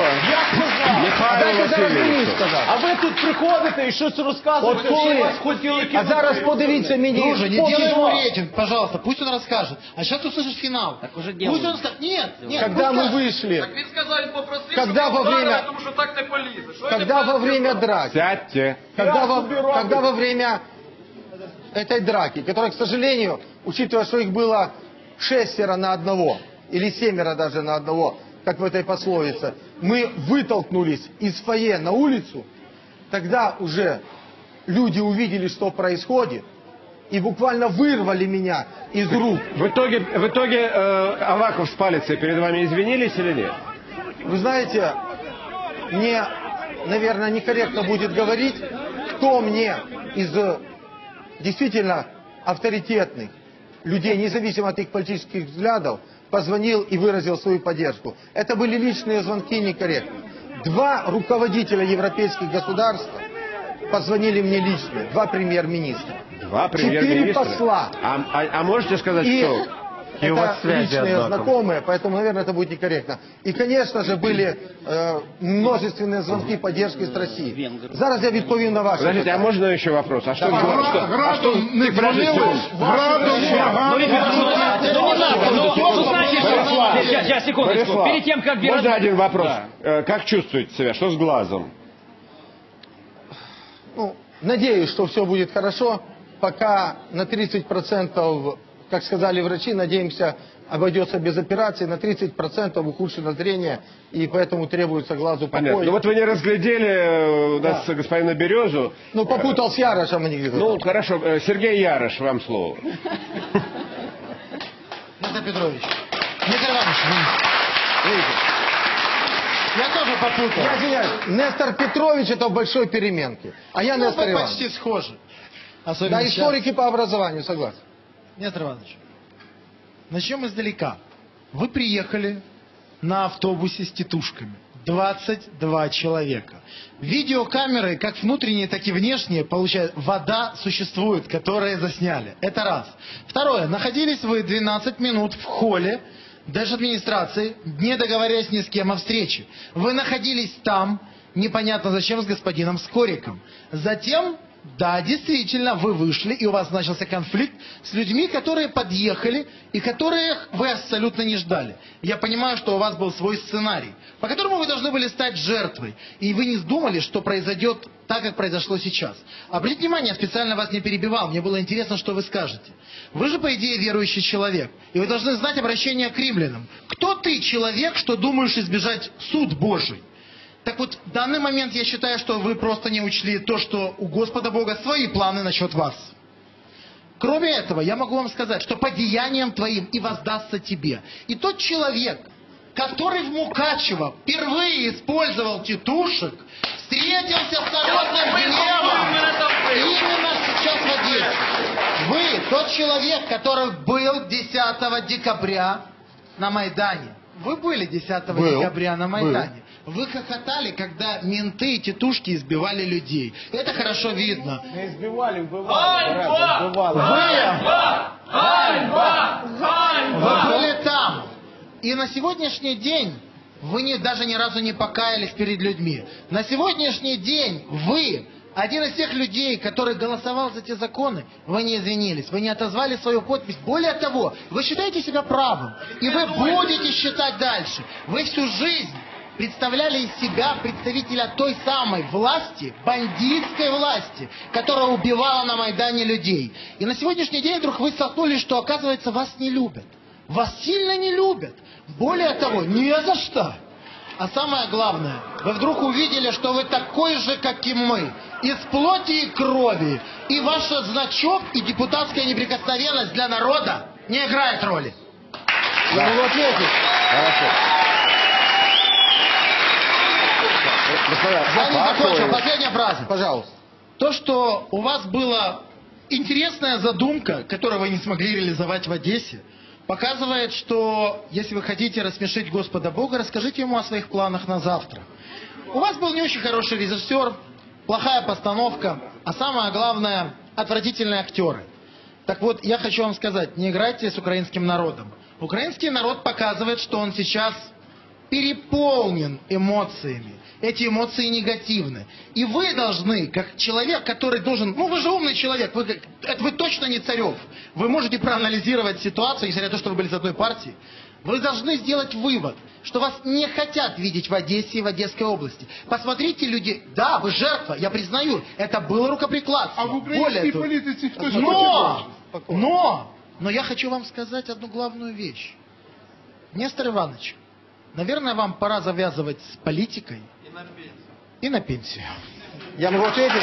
А ви тут приходите і щось розказуєте, що вас хотіли кинути. А зараз подивіться мені. Друже, не делай ему рейтинг, пожалуйста, пусть он расскажет. А сейчас услышишь финал. Так уже пусть он скажет. Нет, нет. Когда мы вышли. Так він сказав, він попросив, Когда щоб во ударили, время... тому що так не полізе. Що Когда во время драки. Сядьте. Когда во время этой драки, которая, к сожалению, учитывая, что их было 6 на одного, или 7 даже на одного, как в этой пословице, мы вытолкнулись из фойе на улицу, тогда уже люди увидели, что происходит, и буквально вырвали меня из рук. В итоге Аваков с Палицей перед вами извинились или нет? Вы знаете, мне, наверное, некорректно будет говорить, кто мне из действительно авторитетных людей, независимо от их политических взглядов, позвонил и выразил свою поддержку. Это были личные звонки некорректные. 2 руководителя европейских государств позвонили мне лично, 2 премьер-министра. 2 премьер-министра? 4 посла. А можете сказать, кто? Это личные знакомые, поэтому, наверное, это будет некорректно. И, конечно же, были множественные звонки поддержки с России. Зараз я відповім на ваши. Подождите, а можно еще вопрос? А что не звонили? Я секундочку. Перед тем, как... Можно один вопрос? Как чувствуете себя? Что с глазом? Ну, надеюсь, что все будет хорошо. Пока на 30%, как сказали врачи, надеемся, обойдется без операции, на 30% ухудшено зрение, и поэтому требуется глазу покой. Понятно. Ну вот вы не разглядели у нас господина Березу. Ну, попутал с Ярошем анекдот. Ну, хорошо. Сергей Ярош, вам слово. Николай Петрович, Нестор Иванович, я тоже попутал. Я извиняюсь, Нестор Петрович это в большой переменке, а я Нестор Иванович. Почти схожи. Да, историки по образованию, согласен. Нестор Иванович, начнем издалека. Вы приехали на автобусе с тетушками. 22 человека. Видеокамеры, как внутренние, так и внешние, получается, вода существует, которые засняли. Это раз. Второе. Находились вы 12 минут в холле держадминистрации, не договорясь ни с кем о встрече. Вы находились там, непонятно зачем, с господином Скориком. Затем... Да, действительно, вы вышли, и у вас начался конфликт с людьми, которые подъехали, и которых вы абсолютно не ждали. Я понимаю, что у вас был свой сценарий, по которому вы должны были стать жертвой, и вы не думали, что произойдет так, как произошло сейчас. Обратите внимание, я специально вас не перебивал, мне было интересно, что вы скажете. Вы же, по идее, верующий человек, и вы должны знать обращение к римлянам. Кто ты, человек, что думаешь избежать суд Божий? Так вот, в данный момент я считаю, что вы просто не учли то, что у Господа Бога свои планы насчет вас. Кроме этого, я могу вам сказать, что по деяниям твоим и воздастся тебе. И тот человек, который в Мукачево впервые использовал тетушек, встретился с народным гневом именно сейчас в Одессе. Вы, тот человек, который был 10 декабря на Майдане. Вы были 10 декабря на Майдане. Вы хохотали, когда менты и тетушки избивали людей. Это хорошо видно. Не избивали, Вы были там. И на сегодняшний день вы даже ни разу не покаялись перед людьми. На сегодняшний день вы, один из тех людей, который голосовал за те законы, вы не извинились, вы не отозвали свою подпись. Более того, вы считаете себя правым. И вы будете считать дальше. Вы всю жизнь представляли из себя представителя той самой власти, бандитской власти, которая убивала на Майдане людей. И на сегодняшний день вдруг вы столкнулись, что, оказывается, вас не любят. Вас сильно не любят. Более того, не за что. А самое главное, вы вдруг увидели, что вы такой же, как и мы. Из плоти и крови. И ваш значок и депутатская неприкосновенность для народа не играет роли. Я могу ответить. Хорошо. Я не закончил. Последняя фраза. Пожалуйста. То, что у вас была интересная задумка, которую вы не смогли реализовать в Одессе, показывает, что если вы хотите рассмешить Господа Бога, расскажите ему о своих планах на завтра. У вас был не очень хороший режиссер, плохая постановка, а самое главное, отвратительные актеры. Так вот, я хочу вам сказать, не играйте с украинским народом. Украинский народ показывает, что он сейчас переполнен эмоциями. Эти эмоции негативны. И вы должны, как человек, который должен... Ну, вы же умный человек, вы точно не Царев. Вы можете проанализировать ситуацию, несмотря на то, что вы были из одной партии. Вы должны сделать вывод, что вас не хотят видеть в Одессе и в Одесской области. Посмотрите, люди... Да, вы жертва, я признаю, это было рукоприкладство. А в украинской политике кто же Но я хочу вам сказать одну главную вещь. Нестор Иванович, наверное, вам пора завязывать с политикой и на пенсию. Я могу ответить?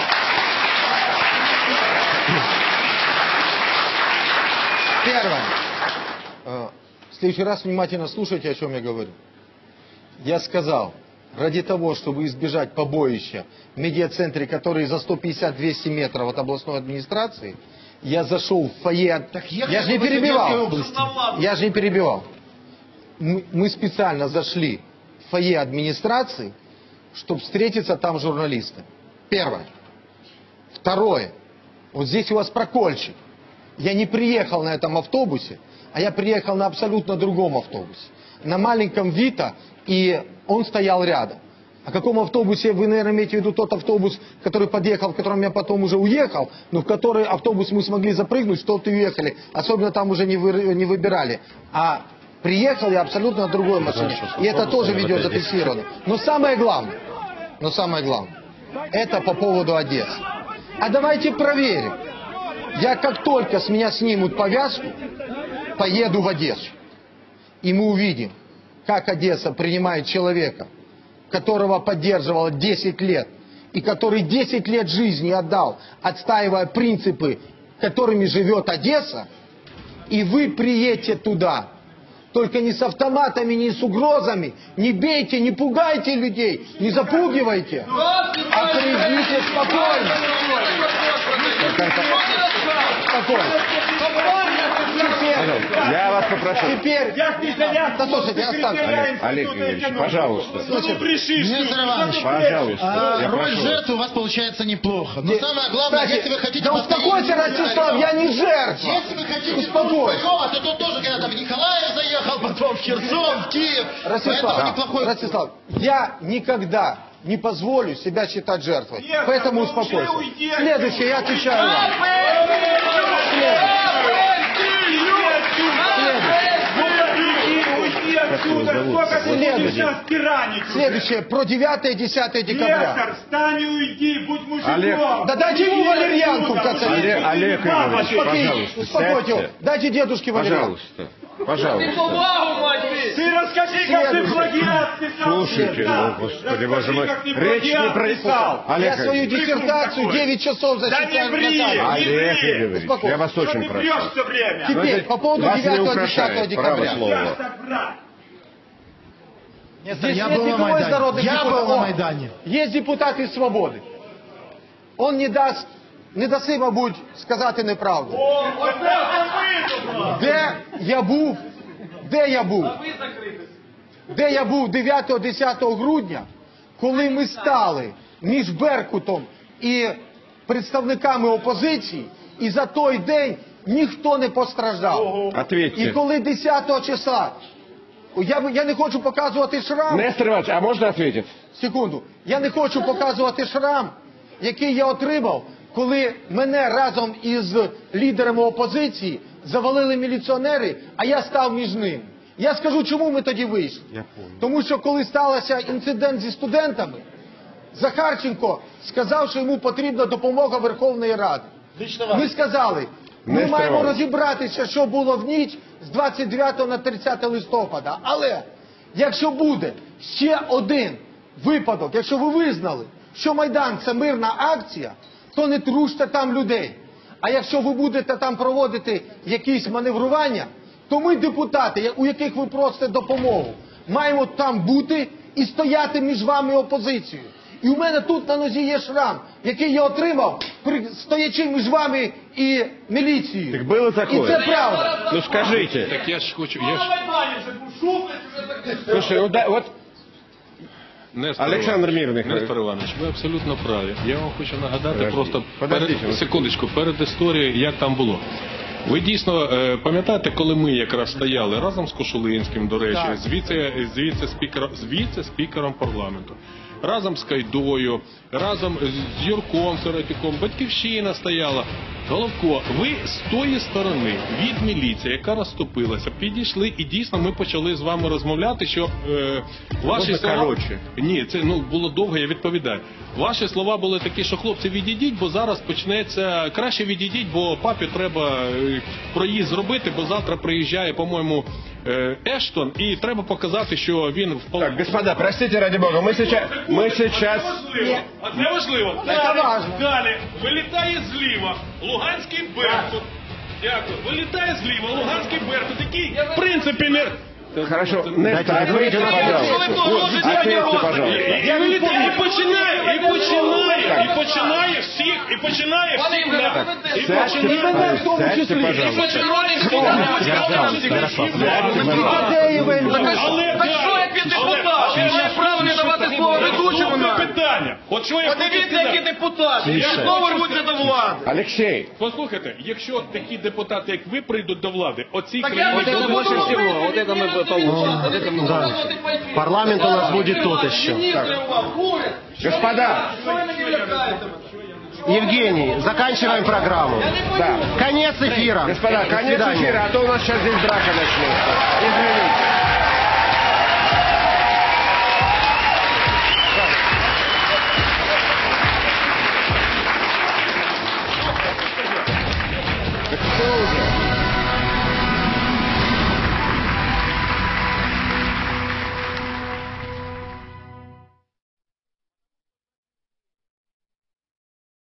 Первое. В следующий раз внимательно слушайте, о чем я говорю. Я сказал, ради того, чтобы избежать побоища в медиацентре, который за 150-200 метров от областной администрации, я зашел в фойе... Я же не перебивал. Я же не перебивал. Мы специально зашли в фойе администрации, чтобы встретиться там с журналистами. Первое. Второе. Вот здесь у вас прокольчик. Я не приехал на этом автобусе, а я приехал на абсолютно другом автобусе. На маленьком Вита, и он стоял рядом. О каком автобусе вы, наверное, имеете в виду тот автобус, который подъехал, в котором я потом уже уехал, но в который автобус мы смогли запрыгнуть, в тот и уехали. Особенно там уже не выбирали. А приехал я абсолютно на другой машине. И это тоже видео зафиксировано. Но самое главное, это по поводу Одессы. А давайте проверим. Я как только с меня снимут повязку, поеду в Одессу. И мы увидим, как Одесса принимает человека, которого поддерживала 10 лет, и который 10 лет жизни отдал, отстаивая принципы, которыми живет Одесса, и вы приедете туда. Только не с автоматами, не с угрозами. Не бейте, не пугайте людей, не запугивайте. Отойдите спокойно. Спокойно. Я вас попрошу. Теперь... Да слушайте, оставьте. Олег Игоревич, пожалуйста. Нестор Иванович, Пожалуйста. роль жертвы у вас получается неплохо. Но самое главное, Кстати, если вы хотите... да успокойся, Ростислав, я не жертва. Если вы хотите Успокойся. то тут тоже, когда там Николаев заехал, потом в Херсон, в Киев. Ростислав, я никогда не позволю себя считать жертвой. Поэтому успокойся. Следующее, я отвечаю вам. Следующее, про 9-10 декабря. Нестор, встань и уйди, будь мужиком. Да дайте ему валерьянку, в конце концов. Олег Игоревич, пожалуйста, успокойте его. сядьте. Дайте дедушке валерьянку. Пожалуйста. Ты расскажи, как ты плагиат писал. Слушайте, ну, господи, боже мой. Речь не про... Я свою диссертацию 9 часов защищаю. Олег Игоревич, я вас очень прошу. Теперь, по поводу 9-10 декабря. Здесь я нет был на никого из Майдане. народных Я был депутатов. на Майдане. Есть депутат из «Свободи». Он не дасть, не дасть, мабуть, сказати неправду. Де я був 9-10 грудня, коли ми стали між Беркутом і представниками опозиції, і за той день ніхто не постраждав. Ответьте. І коли 10 числа, я не хочу показувати шрам. Нестор Иванович, а можно ответить? Секунду. Я не хочу показувати шрам, який я отримав, коли мене разом із лідерами опозиції завалили міліціонери, а я став між ними. Я скажу, чому ми тоді вийшли. Тому що коли стався інцидент зі студентами, Захарченко сказав, що йому потрібна допомога Верховної Ради. Ми сказали, ми маємо розібратися, що було в ніч з 29 на 30 листопада. Але якщо буде ще один випадок, якщо ви визнали, що Майдан – це мирна акція, то не труште там людей. А якщо ви будете там проводити якісь маневрування, то ми, депутати, у яких ви просите допомогу, маємо там бути і стояти між вами і опозицією. І у мене тут на нозі є шрам, який я отримав, стоячи між вами і міліцією. Так было такое. І це правда. Ну скажите. Так я ж хочу... Слушай, ну да, вот... Олександр Мирних. Нестор Іванович, ви абсолютно праві. Я вам хочу нагадати Подождите. секундочку, перед історією, як там було. Ви дійсно пам'ятаєте, коли ми якраз стояли разом з Кошулинським, до речі, з віце-спікером парламенту, разом з Кайдою, разом з Юрком Серетюком, Батьківщина стояла. Головко, ви з тої сторони, від міліції, яка розступилася, підійшли і дійсно ми почали з вами розмовляти, що ваші слова... коротше? Ні, це було довго, я відповідаю. Ваші слова були такі, що хлопці, відійдіть, бо зараз почнеться, краще відійдіть, бо папі треба проїзд зробити, бо завтра приїжджає, по-моєму, Ештон, і треба показати, що він... Так, господа, простите ради бога, мы сейчас... А це важливо. Далі, вилітає зліва Луганський Беркут. Дякую. Вилітає зліва Луганський Беркут, який, в принципі, не... Хорошо, Нестор, ответьте, пожалуйста. Ответьте, пожалуйста. І починає всіх Так що, як він депутат? Він має право не давати слово ведучому нам. питання. От що я Подивіться, які депутати. І знову рвуться до влади. Алексей. Послухайте, якщо такі депутати, як ви, прийдуть до влади, оці Так я країни... не буду Парламент у нас будет тот еще. Господа. Евгений, заканчиваем программу. Да. Конец эфира. Господа, До конец свидания. эфира, а то у нас сейчас здесь драка начнется. Извините.